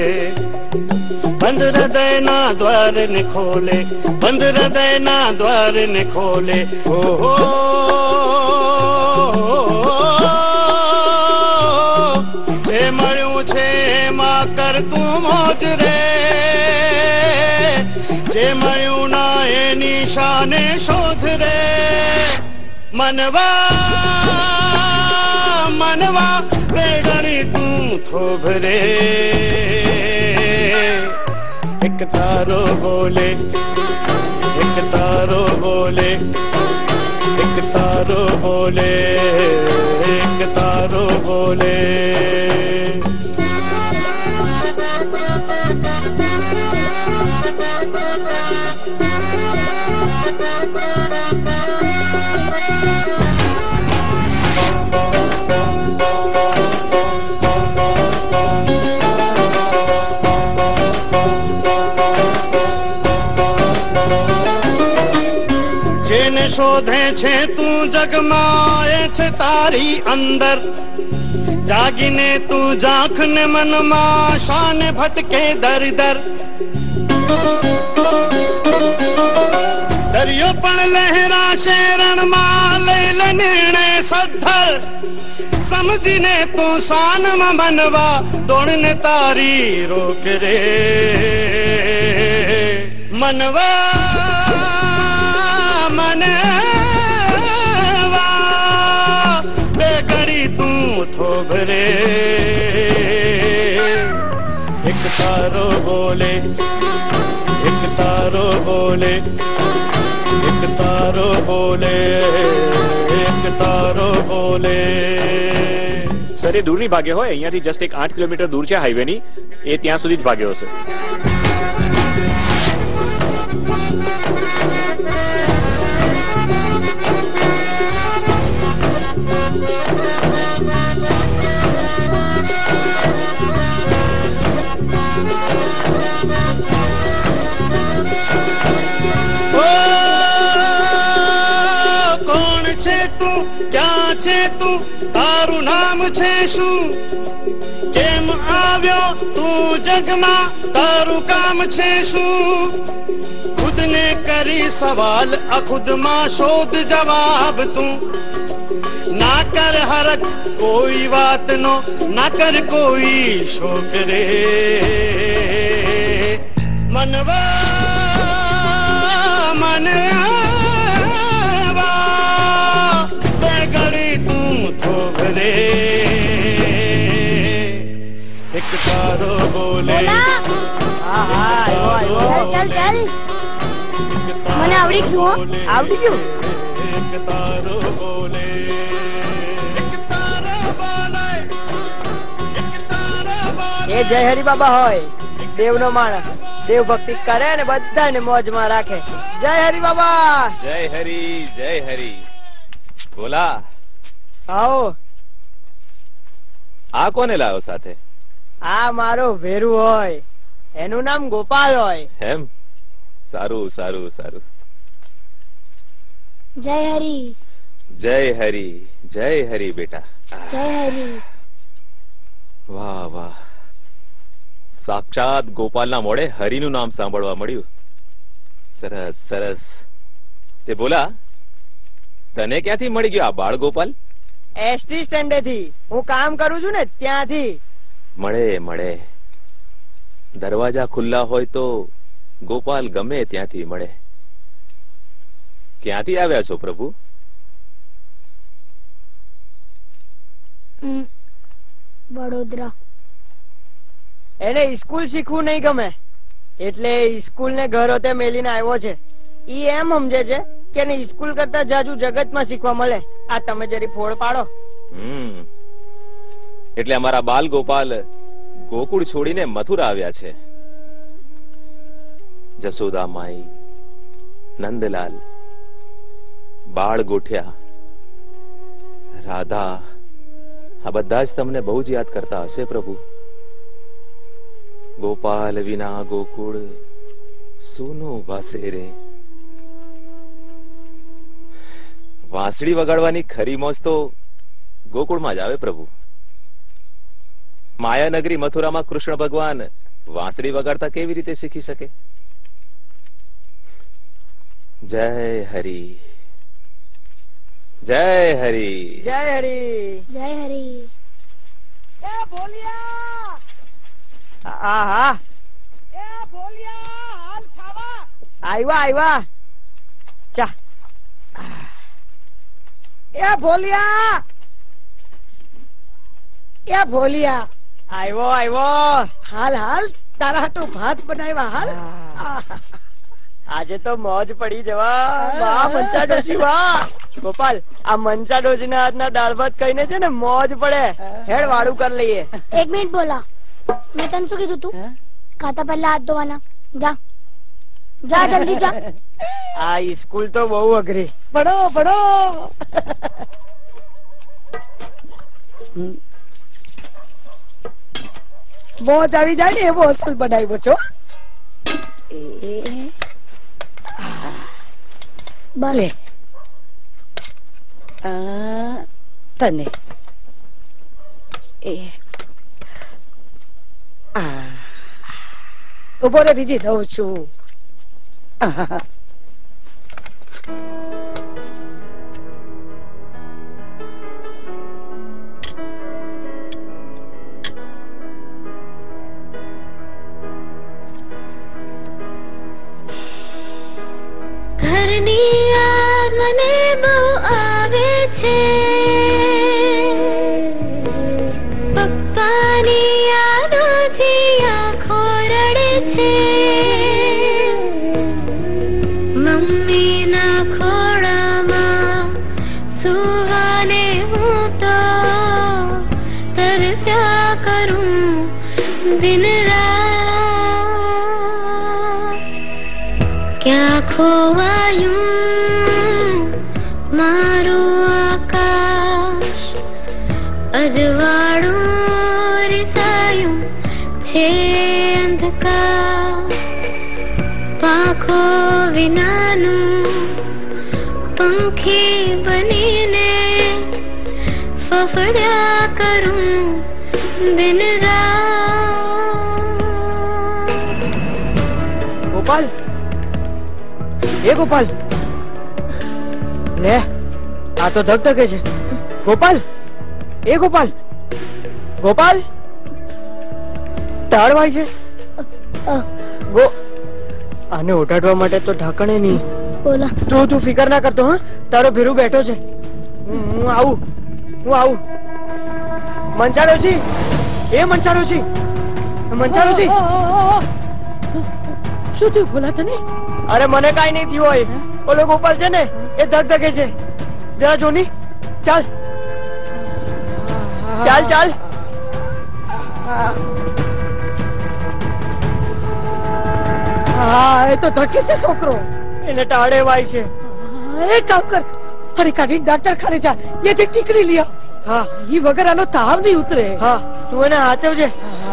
बंद हृदय ना द्वार ने खोले, बंद हृदय ना द्वार ने खोले. ओ हो જે મળ્યું છે એમાં કર તું મોજ રે, જે મળ્યું ના એની શાને શોધ રે. મનવા મનવા બેગણી તું થોભ રે. एक तारो बोले, एक तारो बोले, एक तारो बोले, एक तारो बोले. શોધે છે તું જગમાએ છે તારી અંદર જાગીને તું જાખ ને મનમાં શાને ભટકે દર દર દરિયો પણ લહેરાશે રણમાં લઈ લે નિર્ણય સદ્ધર સમજીને તું શાનમાં બનવા દોડને તારી રોક રે મનવા મનવા બે ઘડી તું થોભરે એક તારો બોલે એક તારો બોલે એક તારો બોલે એક તારો બોલે સર એ દૂરની ભાગ્યો હોય અહીંયાથી જસ્ટ એક આઠ કિલોમીટર દૂર છે હાઈવે ની એ ત્યાં સુધી જ ભાગ્યો હશે તારું નામ છે શું કેમ આવ્યો તું જગમાં તારું કામ છે શું ખુદને કરી સવાલ અખુદમાં શોધ જવાબ તું ના કર હરક કોઈ વાતનો ના કર કોઈ શોક રે મનવા મનવા એક તારો બોલે ચલ ચલ મને આવડી ગયું આવડી ગયું એક તારો બોલે એ જય હરિ બાબા હોય દેવ નો માણસ દેવ ભક્તિ કરે ને બધાને મોજમાં રાખે જય હરિ બાબા જય હરિ જય હરિ બોલા આવો આ કોને લાવ્યો સાથે આ મારો ભેરુ હોય એનું નામ ગોપાલ હોય એમ સારું સારું સારું જય હરિ જય હરિ જય હરિ બેટા જય હરિ વાહ વાહ સાક્ષાત ગોપાલના મોડે હરિનું નામ સાંભળવા મળ્યું સરસ સરસ તે બોલા તને ક્યાંથી મળી ગયો આ બાળ ગોપાલ એસટી સ્ટેન્ડે થી હું કામ કરું છું ને ત્યાંથી મળે મળે દરવાજા ખુલ્લા હોય તો ગોપાલ ગમે ત્યાંથી મળે ક્યાંથી આવ્યા છો પ્રભુ વડોદરા એને સ્કૂલ શીખવું નહીં ગમે એટલે સ્કૂલ ને ઘરોતે મેલીને આવ્યો છે ઈ એમ સમજે છે કે ને સ્કૂલ કરતા જાજુ જગતમાં શીખવા મળે આ તમે જરી ફોડ પાડો હમ એટલે અમારા બાલ ગોપાલ ગોકુળ છોડીને મથુરા આવ્યા છે જસોદા માઈ નંદલાલ બાળ ગોઠિયા રાધા આ બધા જ તમને બહુ જ યાદ કરતા હશે પ્રભુ ગોપાલ વિના ગોકુળ સૂનું ભાસે રે વાંસળી વગાડવાની ખરી મોજ તો ગોકુળમાં જ આવે પ્રભુ માયાનગરી મથુરામાં કૃષ્ણ ભગવાન વાંસળી વગાડતા કેવી રીતે શીખી શકે જય હરિ જય હરિ જય હરિ જય હરિ એ બોલિયા આ હા એ બોલિયા હાલ ખાવા આયવા આયવા ચા એ ભોલિયા એ ભોલિયા આયવો આયવો હાલ હાલ તારા હાટુ ભાત બનાવ્યા હાલ આજે તો મોજ પડી જવા વાહ મંચા ડોશી વાહ ગોપાલ આ મંચા ડોશી ના હાથના દાળ ભાત ખાઈને છે ને મોજ પડે હેડ વાળું કરી લઈએ એક મિનિટ બોલા મેં તને શું કીધું તું ખાતા પહેલા હાથ ધોવાના જા જા જલ્દી જા આ સ્કૂલ તો બહુ અઘરી ભણો ભણો મોજ આવી જાય ને એવો અસલ બનાવ્યો છો બસ તને એ ઉભો રે, બીજી દઉં છું. ઘરની યાદ મને બહુ આવે છે, પપ્પાની યાદોથી આંખો રડે છે, મમ્મીના ખોળામાં સુવાને હું તો તરસ્યા કરું દિન રાત. ક્યાં ખોવાયું મારું આકાશ, અજવાળું રિસાયું છે અંધકાર, પાંખો વિનાનું પંખી બનીને ફફડ્યા કરું દિન રાત. ગોપાલ, એ ગોપાલ, લે આ તો ધગધગે છે. ગોપાલ, એ ગોપાલ, ગોપાલ, તાળવાય છે. ગો આને ઉઠાડવા માટે તો ઢાંકણે નહીં. બોલા તું તું ફિકર ના કરતો. હા, તારો ભીરું બેઠો છે. હું આવું, હું આવું. મંચાડોજી, એ મંચાડોજી, મંચાડોજી, શું થયું બોલા તને? અરે મને કાઈ નહીં થયું હોય. ઓલો ગોપાલ છે ને એ ધગધગે છે. જરા જોની, ચાલ ચાલ ચાલ. હા, એ તો ધકે છે છોકરો. એને ટાળે વાય છે. એક કામ કર, હરી કાઢી ડોક્ટર ખાને જા, ये જે ટીકડી लिया. હા, ઈ વગર આનો તાવ નહીં ઉતરે. હા, તું એને હાચવજે.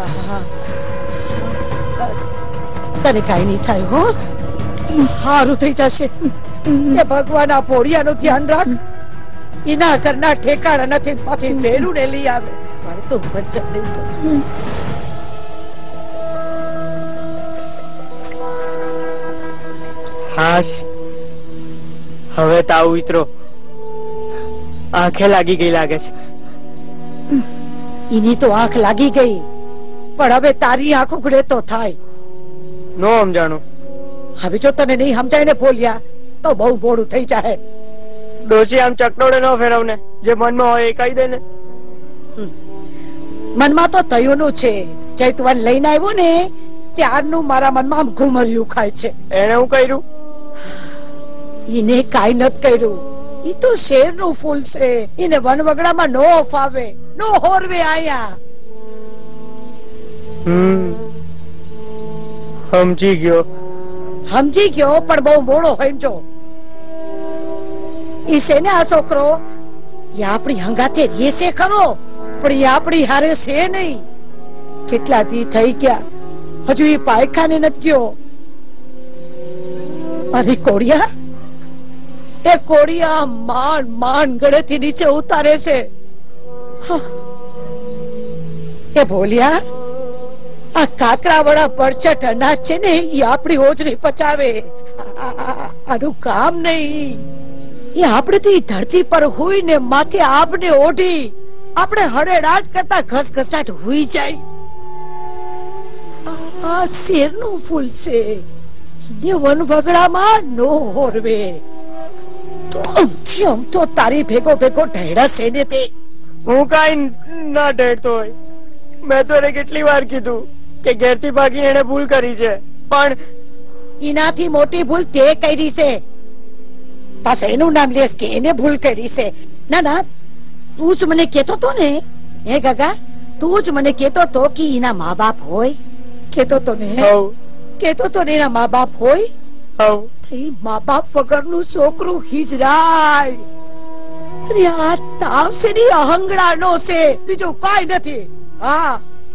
તને કાઈ નહીં થાય હો, હારું થઈ જશે. એ ભગવાન આ પોળિયાનું ધ્યાન રાખ. એના ઘરના ઠેકાણા નથી, પાછી ફેરું ને લઈ આવે. પણ તું વચન નહીં તો. હાશ, હવે તાવ ઉતરો. આંખે લાગી ગઈ લાગે છે. એની તો આંખ લાગી ગઈ, પણ હવે તારી આંખ ઉઘડે તો થાય. નો સમજાણું. હવે જો તને નહીં સમજાય ને બોલ્યા તો બહુ મોડું થઈ જાય. ડોશી આમ ચકડોળે ન ફેરવ ને, જે મનમાં હોય એ કહી દે ને. મનમાં તો તયુનું છે. ચૈતવન લઈને આવ્યો ને ત્યારનું મારા મનમાં આમ ઘુમરિયું ખાય છે. એને હું કર્યું? એને કાઈ નત કર્યું. ઈ તો શેરનું ફૂલ છે. એને વનવગડામાં નો ફાવે, નો હોરવે આયા. હમ, સમજી ગયો. સમજી ગયો પણ બહુ મોડો સમજો. ઈ છે ને આ છોકરો, એ આપણી હંગાતે રેસે ખરો, પણ એ આપણી હારે છે નહીં. કેટલા દી થઈ ગયા, હજુ એ પાયખાને નથી ગયો. અરે કોડિયા, એ કોડિયા માન માન ગળેથી નીચે ઉતારે છે. એ ભોલિયા, આ કાકરા વાળા પરચટ અનાજ છે ને એ આપણી હોજરી પચાવે. આનું કામ નહીં. એ આપણે તો એ ધરતી પર હોય ને માથે આપને ઓઢી આપણે હડેડાટ કરતા ઘસઘસાટ હોઈ જાય. આ શેરનું ફૂલ છે. ને વનવગડામાં નો હોરવે. તો અમથી અમ તો તારી ભેગો ભેગો ઢેડા છે ને તે. હું કાઈ ના ઢેડતો હોય. મેં તો એને કેટલી વાર કીધું કે ઘેરથી ભાગીને એને ભૂલ કરી છે, પણ એનાથી મોટી ભૂલ તે કરી છે. પાછો એનું નામ લેસ કે એને ભૂલ કરી છે. ના ના, તું જ મને કેતો તો ને, હે ગગા, તું જ મને કેતો તો કે એના મા બાપ હોય. કેતો તો ને, કેતો તો ને એના મા બાપ હોય. મા બાપ વગરનું છોકરું હિજરાય. અરે આ તાવ છે ને અહંગડા નો છે, બીજું કઈ નથી. હા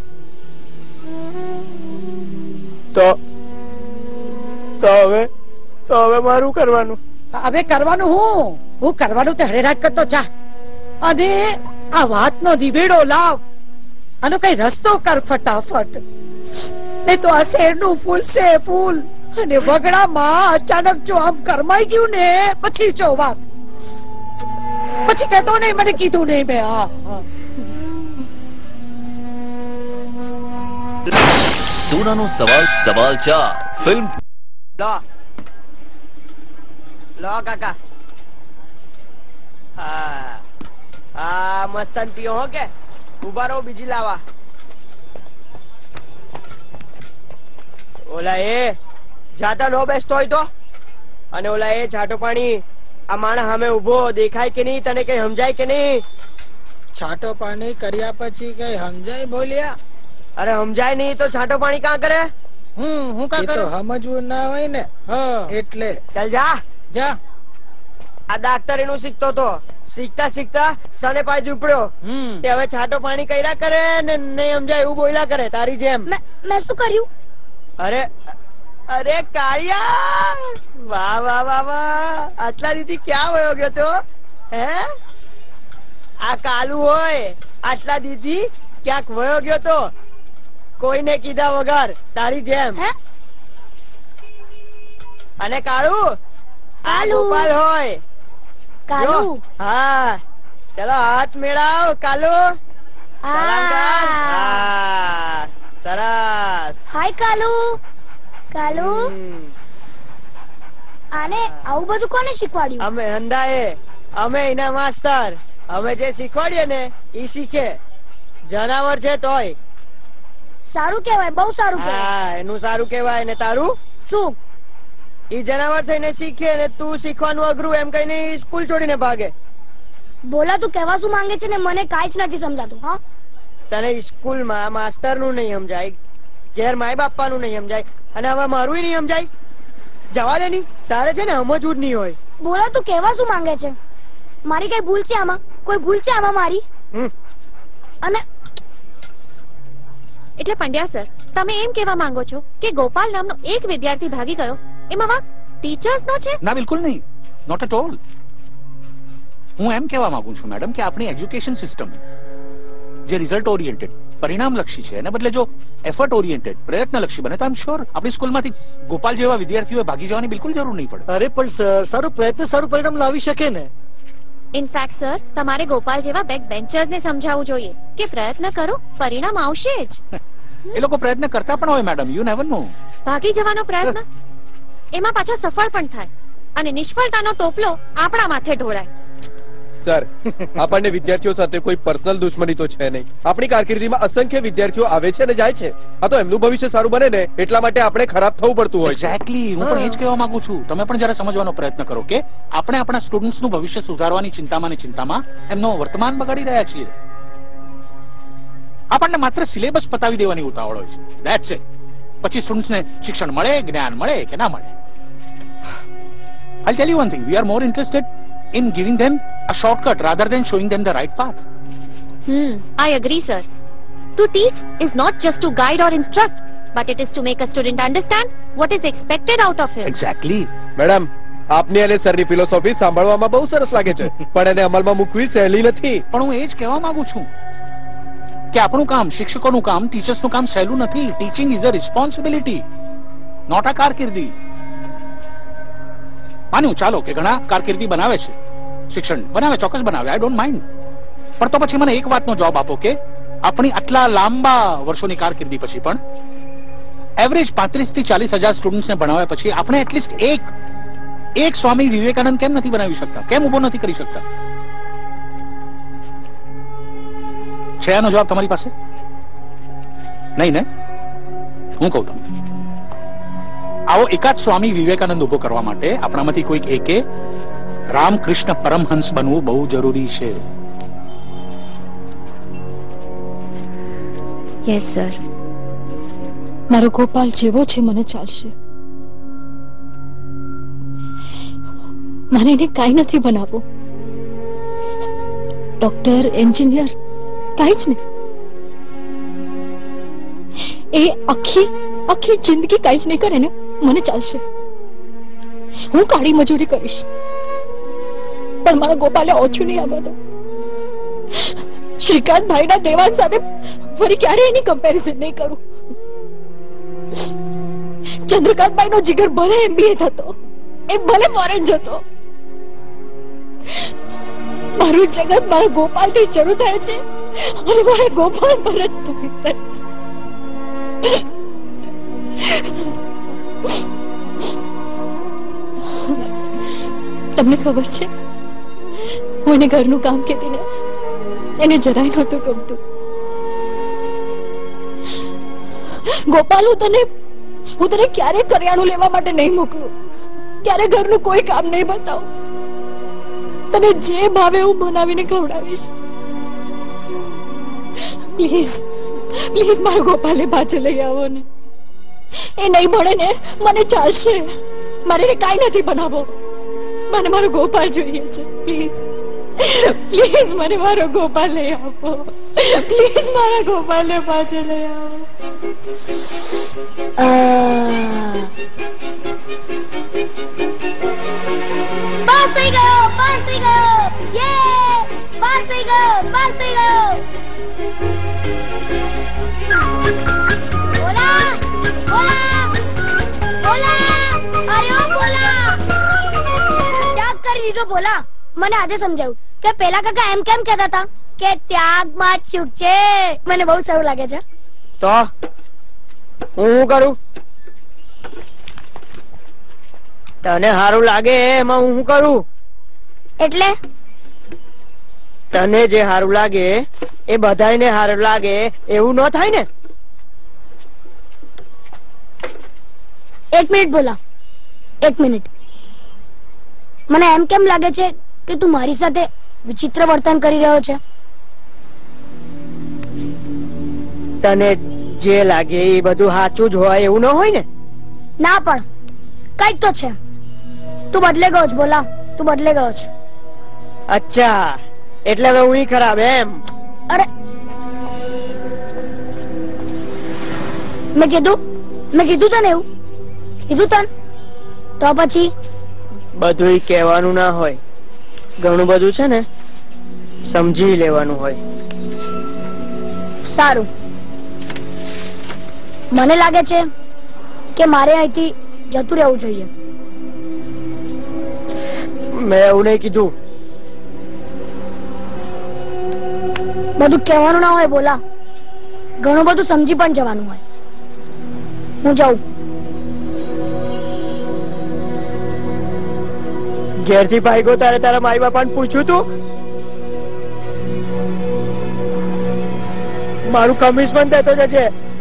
તો તો હવે તો હવે મારું કરવાનું. હવે કરવાનું હું હું કરવાનું તે હરેરાજ કરતો જા અને આ વાતનો નિવેડો લાવ, આનો કઈ રસ્તો કર ફટાફટ. નહીં તો આ શેરનું ફૂલ છે ફૂલ, અને વગડામાં અચાનક જો આમ કરમાઈ ગયું ને પછી જો વાત, પછી કહેતો નહીં મને કીધું નહીં મેં. હા સોનાનો સવાલ સવાલ ચાર ફિલ્મ. લો લો કાકા. હા હા મસ્તન પીઓ હો કે ઉભા રહો બીજી લાવા. ઓલા એ જાતા નો બેસતો હોય તો, અને ઓલા એ છાટો પાણી આ માણસ સામે ઉભો દેખાય કે નહીં? તને કઈ સમજાય કે નહીં? છાટો પાણી કર્યા પછી કઈ સમજાય બોલ્યા? અરે સમજાય નહીં તો છાટો પાણી કાં કરે? હું હું કાં કરું? સમજવું ના હોય ને એટલે. ચાલ જા જા. આ ડાક્ટર એનું શીખતો તો, શીખતા શીખતા સને પાય ઝૂપડ્યો. તે હવે છાટો પાણી કર્યા કરે ને નહીં સમજાય એવું બોલ્યા કરે તારી જેમ. મેં શું કર્યું? અરે અરે કાળિયા, વાહ વાહ વાહ વાહ, આટલા દીદી ક્યાં વયો ગયો તો? હે આ કાલુ હોય, આટલા દીદી ક્યાંક વયો ગયો તો કોઈને કીધા વગર તારી જેમ. અને કાળુ આ ગોપાલ હોય. કાલુ. હા ચલો હાથ મેળાવ કાલુ. સલામ કર. હા સરસ. હાય કાલુ. કાલુ આને આવું બધું કોને શીખવાડ્યું? અમે હંદાએ, અમે એના માસ્ટર. અમે જે શીખવાડીએ ને ઈ શીખે. જનાવર છે તોય સારું કહેવાય, બહુ સારું કહેવાય. હા એનું સારું કહેવાય. ને તારું શું? ઈ જનાવર થઈને શીખે ને તું શીખવાનું અઘરું એમ કહીને સ્કૂલ છોડીને ભાગે. બોલા તું કહેવા શું માંગે છે ને મને કાંઈ જ નથી સમજાતું. હા તને સ્કૂલમાં માસ્ટર નું નહીં સમજાય, ઘેર માય બાપાનું નહીં સમજાય, અને હવે મારું નહીં સમજાય. જવા દે ની, તારે છે ને સમજવું જ નહીં હોય. બોલા તું કહેવા શું માંગે છે? મારી કઈ ભૂલ છે આમાં? કોઈ ભૂલ છે આમાં મારી? અને એટલે પંડ્યા સર, તમે એમ કહેવા માંગો છો કે ગોપાલ નામનો એક વિદ્યાર્થી ભાગી ગયો, એમાં વાંક ટીચર્સ નો છે? ના બિલકુલ નહીં, નોટ એટ ઓલ. હું એમ કહેવા માંગુ છું મેડમ કે આપણી એજ્યુકેશન સિસ્ટમ જે રિઝલ્ટ ઓરિએન્ટેડ પરિણામલક્ષી છે એને બદલે જો એફર્ટ ઓરિએન્ટેડ પ્રયત્નલક્ષી બને તો આઈ એમ શ્યોર આપણી સ્કૂલમાંથી ગોપાલ જેવા વિદ્યાર્થીઓ ભાગી જવાની બિલકુલ જરૂર નહીં પડે. અરે પણ સર, સારું પ્રયત્ન સારું પરિણામ લાવી શકે ને. ઇનફેક્ટ સર, તમારે ગોપાલ જેવા બેક બેન્ચર્સ ને સમજાવવું જોઈએ કે પ્રયત્ન કરો, પરિણામ આવશે જ. એ લોકો પ્રયત્ન કરતા પણ હોય મેડમ, યુ નેવર નો. ભાગી જવાનો પ્રયત્ન, એમાં પાછા સફળ પણ થાય અને નિષ્ફળતાનો ટોપલો આપણા માથે ઢોળાય. સર, આપણને વિદ્યાર્થીઓ સાથે કોઈ પર્સનલ દુશ્મની તો છે નહીં. આપણી કારકિર્દીમાં અસંખ્ય વિદ્યાર્થીઓ આવે છે અને જાય છે. આ તો એમનું ભવિષ્ય સારું બને ને એટલા માટે આપણે ખરાબ થવું પડતું હોય. એક્ઝેક્ટલી, હું પણ એ જ કહેવા માંગુ છું. તમે પણ જરા સમજવાનો પ્રયત્ન કરો કે આપણે આપણા સ્ટુડન્ટ્સનું ભવિષ્ય સુધારવાની ચિંતામાં ને ચિંતામાં એમનો વર્તમાન બગાડી રહ્યા છીએ. આપણને માત્ર સિલેબસ પતાવી દેવાની ઉતાવળ હોય છે, ધેટ્સ ઇટ. પછી સ્ટુડન્ટ્સને શિક્ષણ મળે, જ્ઞાન મળે કે ના મળે. I'll tell you one thing, we are more interested in giving them a shortcut rather than showing them the right path. Hmm, I agree, sir. To teach is not just to guide or instruct, but it is to make a student understand what is expected out of him. Exactly. Madam, આપની અને સરની philosophy સાંભળવામાં બહુ સરસ લાગે છે, પણ એને અમલમાં મૂકવી સહેલી નથી. પણ હું એ જ કહેવા માંગુ છું કે આપણું કામ, શિક્ષકોનું કામ, ટીચર્સનું કામ સહેલું નથી. Teaching is a responsibility, not a કારકિર્દી. માન્યું ચાલો કે ઘણા કારકિર્દી બનાવે છે, શિક્ષણ બનાવે, ચોક્કસ બનાવે, આઈ ડોન્ટ માઇન્ડ. પણ તો પછી મને એક વાતનો જવાબ આપો કે આપણી આટલા લાંબા વર્ષોની કારકિર્દી પછી પણ એવરેજ પાંત્રીસ થી ચાલીસ હજાર સ્ટુડન્ટ્સને ભણાવ્યા પછી આપણે એટલીસ્ટ એક એક સ્વામી વિવેકાનંદ કેમ નથી બનાવી શકતા? કેમ ઉભો નથી કરી શકતા? છે આનો જવાબ તમારી પાસે? નહીં ને? હું કહું તમને, આવો એકાદ સ્વામી વિવેકાનંદ ઉભો કરવા માટે આપણામાંથી કોઈક એકે રામકૃષ્ણ પરમહંસ બનવું બહુ જરૂરી છે. Yes sir. મારો ગોપાલ જેવો છે મને ચાલશે. મને એને કાંઈ નથી બનાવવું. ડોક્ટર, એન્જિનિયર કાંઈ જ નહીં. એ આખી આખી જિંદગી કાંઈ જ નહીં કરે ને મને ચાલશે. હું કાળી મજૂરી કરીશ, પણ મારા ગોપાલે ઓછું નહીં આવવા દો. શ્રીકાંત ભાઈના દેવાન સાથે ફરી ક્યારેય એની કમ્પેરિઝન નહીં કરું. ચંદ્રકાંત ભાઈ નો જીગર ભલે એમબીએ થતો, એ ભલે ફોરેન જતો, મારું જગત મારા ગોપાલ થી શરૂ થાય છે અને મારા ગોપાલ પર જ પૂરી થાય છે. તમને ખબર છે, હું એને ઘરનું કામ કહેતી ને એને જરાય નહોતું ગમતું. ગોપાલ, હું તને હું તને ક્યારે કરિયાણું લેવા માટે નહીં મોકલું, ક્યારે ઘરનું કોઈ કામ નહીં બતાવું. તને જે ભાવે હું બનાવીને ખવડાવીશ. પ્લીઝ પ્લીઝ મારો ગોપાલને પાછો લઈ આવો ને. એ નહીં ભણે ને મને ચાલશે, મારે એને કાંઈ નથી બનાવો. મને મારો ગોપાલ જોઈએ છે. પ્લીઝ પ્લીઝ મને મારો ગોપાલ લઈ આપો. પ્લીઝ મારા ગોપાલને પાછો લઈ આવો. પાસ થઈ ગયો, પાસ થઈ ગયો, યે! પાસ થઈ ગયો, પાસ થઈ ગયો. બોલા, બોલા, બોલા, અરે ઓ બોલા. ત્યાગ કરી દીધો બોલા. મને આજે સમજાયું કે પેલા કાકા એમ કેમ કહેતા હતા કે ત્યાગમાં ચૂક છે. મને બહુ સારું લાગે છે. તો હું શું કરું? તને સારું લાગે એમાં હું શું કરું? એટલે તને જે સારું લાગે એ બધાયને સારું લાગે એવું ન થાય ને. એક મિનિટ બોલા, એક મિનિટ. મને એમ કેમ લાગે છે કે તું મારી સાથે વિચિત્ર વર્તન કરી રહ્યો છે? તને જે લાગે એ બધું સાચું જ હોય એવું ન હોય ને. ના, પણ કઈક તો છે. તું બદલે ગયો છે બોલા, તું બદલે ગયો છે. અચ્છા, એટલે હવે હું ખરાબ એમ? અરે મેં કીધું મેં કીધું તને એવું કીધું તને તો પછી બધું કહેવાનું ના હોય, ઘણું બધું છે ને સમજી લેવાનું હોય. સારું, મને લાગે છે કે મારે અહીંથી જતું રહેવું જોઈએ. મેં એવું નહીં કીધું. બધું કહેવાનું ના હોય બોલા, ઘણું બધું સમજી પણ જવાનું હોય. હું જાઉં. ઘેરથી ભાઈગો તારે તારા માઈ બાપાને પૂછ્યું તું? મારું કમિસ પણ દેતો જજે.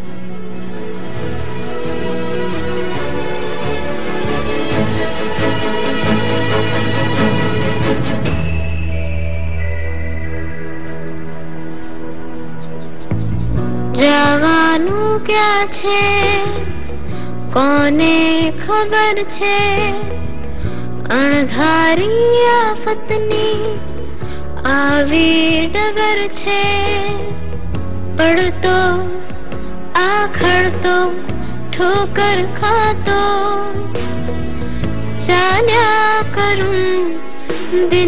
જવાનું ક્યાં છે કોને ખબર છે, અણધારી આફતની આવી ડગર છે. પડતો આખડતો ઠોકર ખાતો ચાલ્યા કરું દિન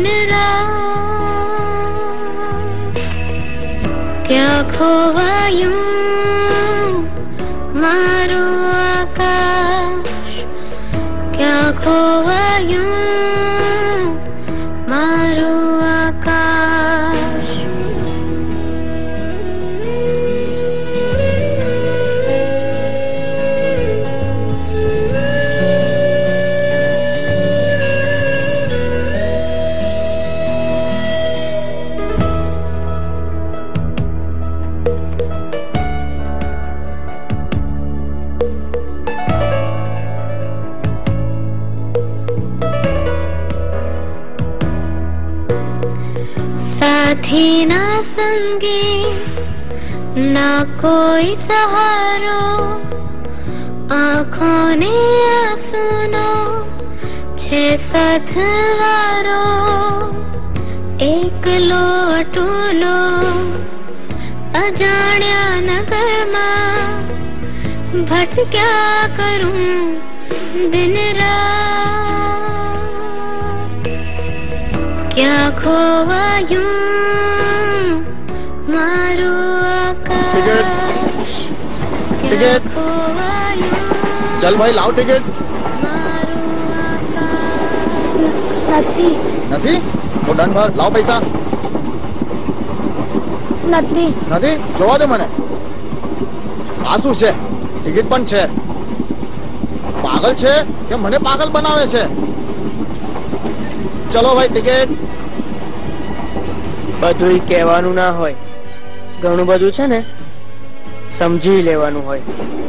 રાત. ક્યાં ખોવાયું મારું આકાશ, ક્યાં ખોવાયું મારું આકાશ. साथी ना संगे ना कोई सहारो, आँखों ने आंसुनो छे साथवारो. एकलो अटूलो अजाण्या नगरमा भटक्या करूं दिन रात. क्या ખોવાયું મારું આકાશ ક્યાં ખોવાયું चल भाई लाओ टिकट નથી નથી તો ડન ભાઈ લાવ પૈસા નથી નથી જોવા દે મને આ શું છે ટિકિટ પણ છે પાગલ છે કે મને પાગલ બનાવે છે ચલો ભાઈ ટિકિટ બધુંય કહેવાનું ના હોય ઘણું બધું છે ને સમજી લેવાનું હોય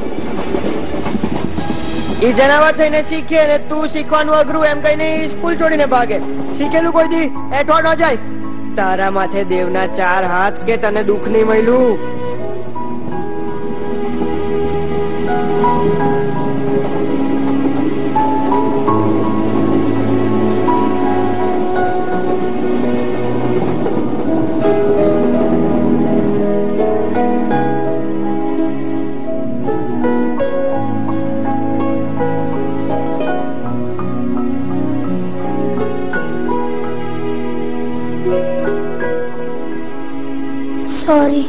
ઈ જનાવર થઈને શીખે ને તું શીખવાનું અઘરું એમ કહીને સ્કૂલ છોડીને ભાગે શીખેલું કોઈ દી એઠો ન જાય તારા માથે દેવના ચાર હાથ કે તને દુઃખ નહીં મળ્યું સોરી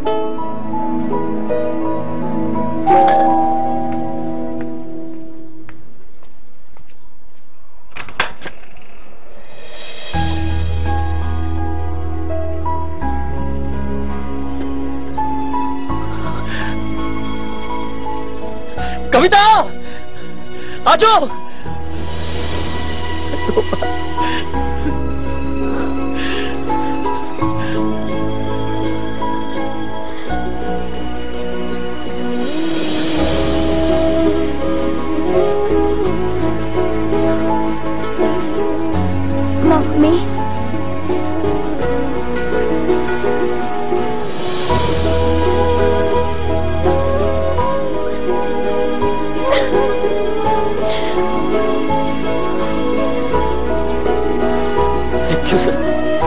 કવિતા આજો મમ્મી થેન્ક યુ સર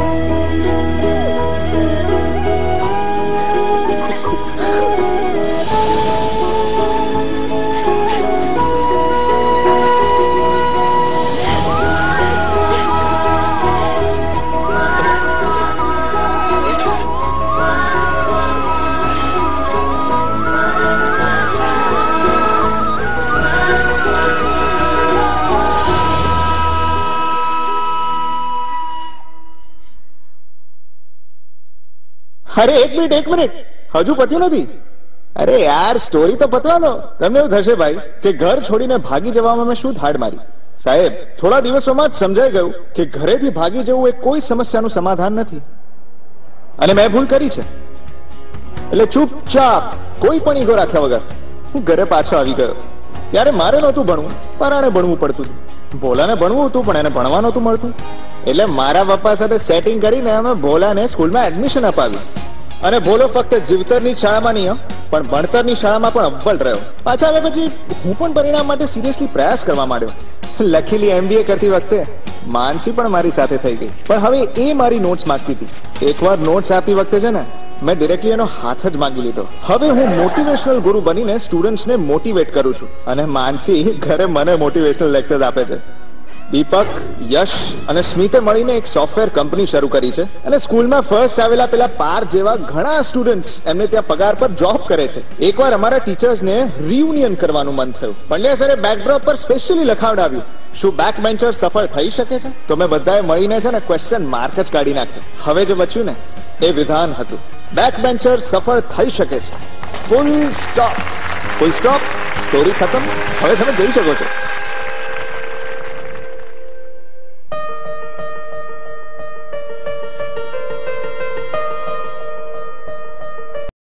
અરે એક મિનિટ એક મિનિટ હજુ પત્યું નથી અરે યાર સ્ટોરી તો પતવા દો તમને એવું થશે ભાઈ કે ઘર છોડીને ભાગી જવામાં મેં શું થાડ મારી સાહેબ થોડા દિવસોમાં જ સમજાઈ ગયું કે ઘરેથી ભાગી જવું એ કોઈ સમસ્યાનું સમાધાન નથી અને મેં ભૂલ કરી છે એટલે ચૂપચાપ કોઈ પણ ઈગો રાખ્યા વગર હું ઘરે પાછો આવી ગયો ત્યારે મારે નહોતું ભણવું પરાણે ભણવું પડતું હતું ભોલાને ભણવું હતું પણ એને ભણવા નહોતું મળતું એટલે મારા પપ્પા સાથે સેટિંગ કરીને અમે ભોલાને સ્કૂલમાં એડમિશન અપાવ્યું અને ભોલો ફક્ત જીવતરની શાળામાં નહીં પણ ભણતરની શાળામાં પણ અવ્વલ રહ્યો પાછા હવે પછી હું પણ પરિણામ માટે સિરિયસલી પ્રયાસ કરવા માંડ્યો લખેલી એમબીએ કરતી વખતે માનસી પણ મારી સાથે થઈ ગઈ પણ હવે એ મારી નોટ્સ માંગતી હતી એકવાર નોટ્સ આપતી વખતે છે ને મેં ડિરેક્ટલી એનો હાથ જ માંગી લીધો હવે હું મોટિવેશનલ ગુરુ બનીને સ્ટુડન્ટ્સને મોટિવેટ કરું છું અને માનસી ઘરે મને મોટિવેશનલ લેક્ચર્સ આપે છે દીપક યશ અને સ્મિતે મળીને એક સોફ્ટવેર કંપની શરૂ કરી છે અને સ્કૂલમાં ફર્સ્ટ આવેલા પેલા પાર્થ જેવા ઘણા સ્ટુડન્ટ્સ એમને ત્યાં પગાર પર જોબ કરે છે એકવાર અમારા ટીચર્સને રિયુનિયન કરવાનું મન થયું પંડ્યા સરે બેકડ્રોપ પર સ્પેશિયલી લખાવડાવ્યું શું બેક બેન્ચર સફળ થઈ શકે છે તો મેં બધાએ મળીને છે ને ક્વેશ્ચન માર્ક જ કાઢી નાખ્યો હવે જે બચ્યું ને એ વિધાન હતું બેક બેન્ચર સફળ થઈ શકે છે full stop full stop story ખતમ હવે તમે જઈ શકો છો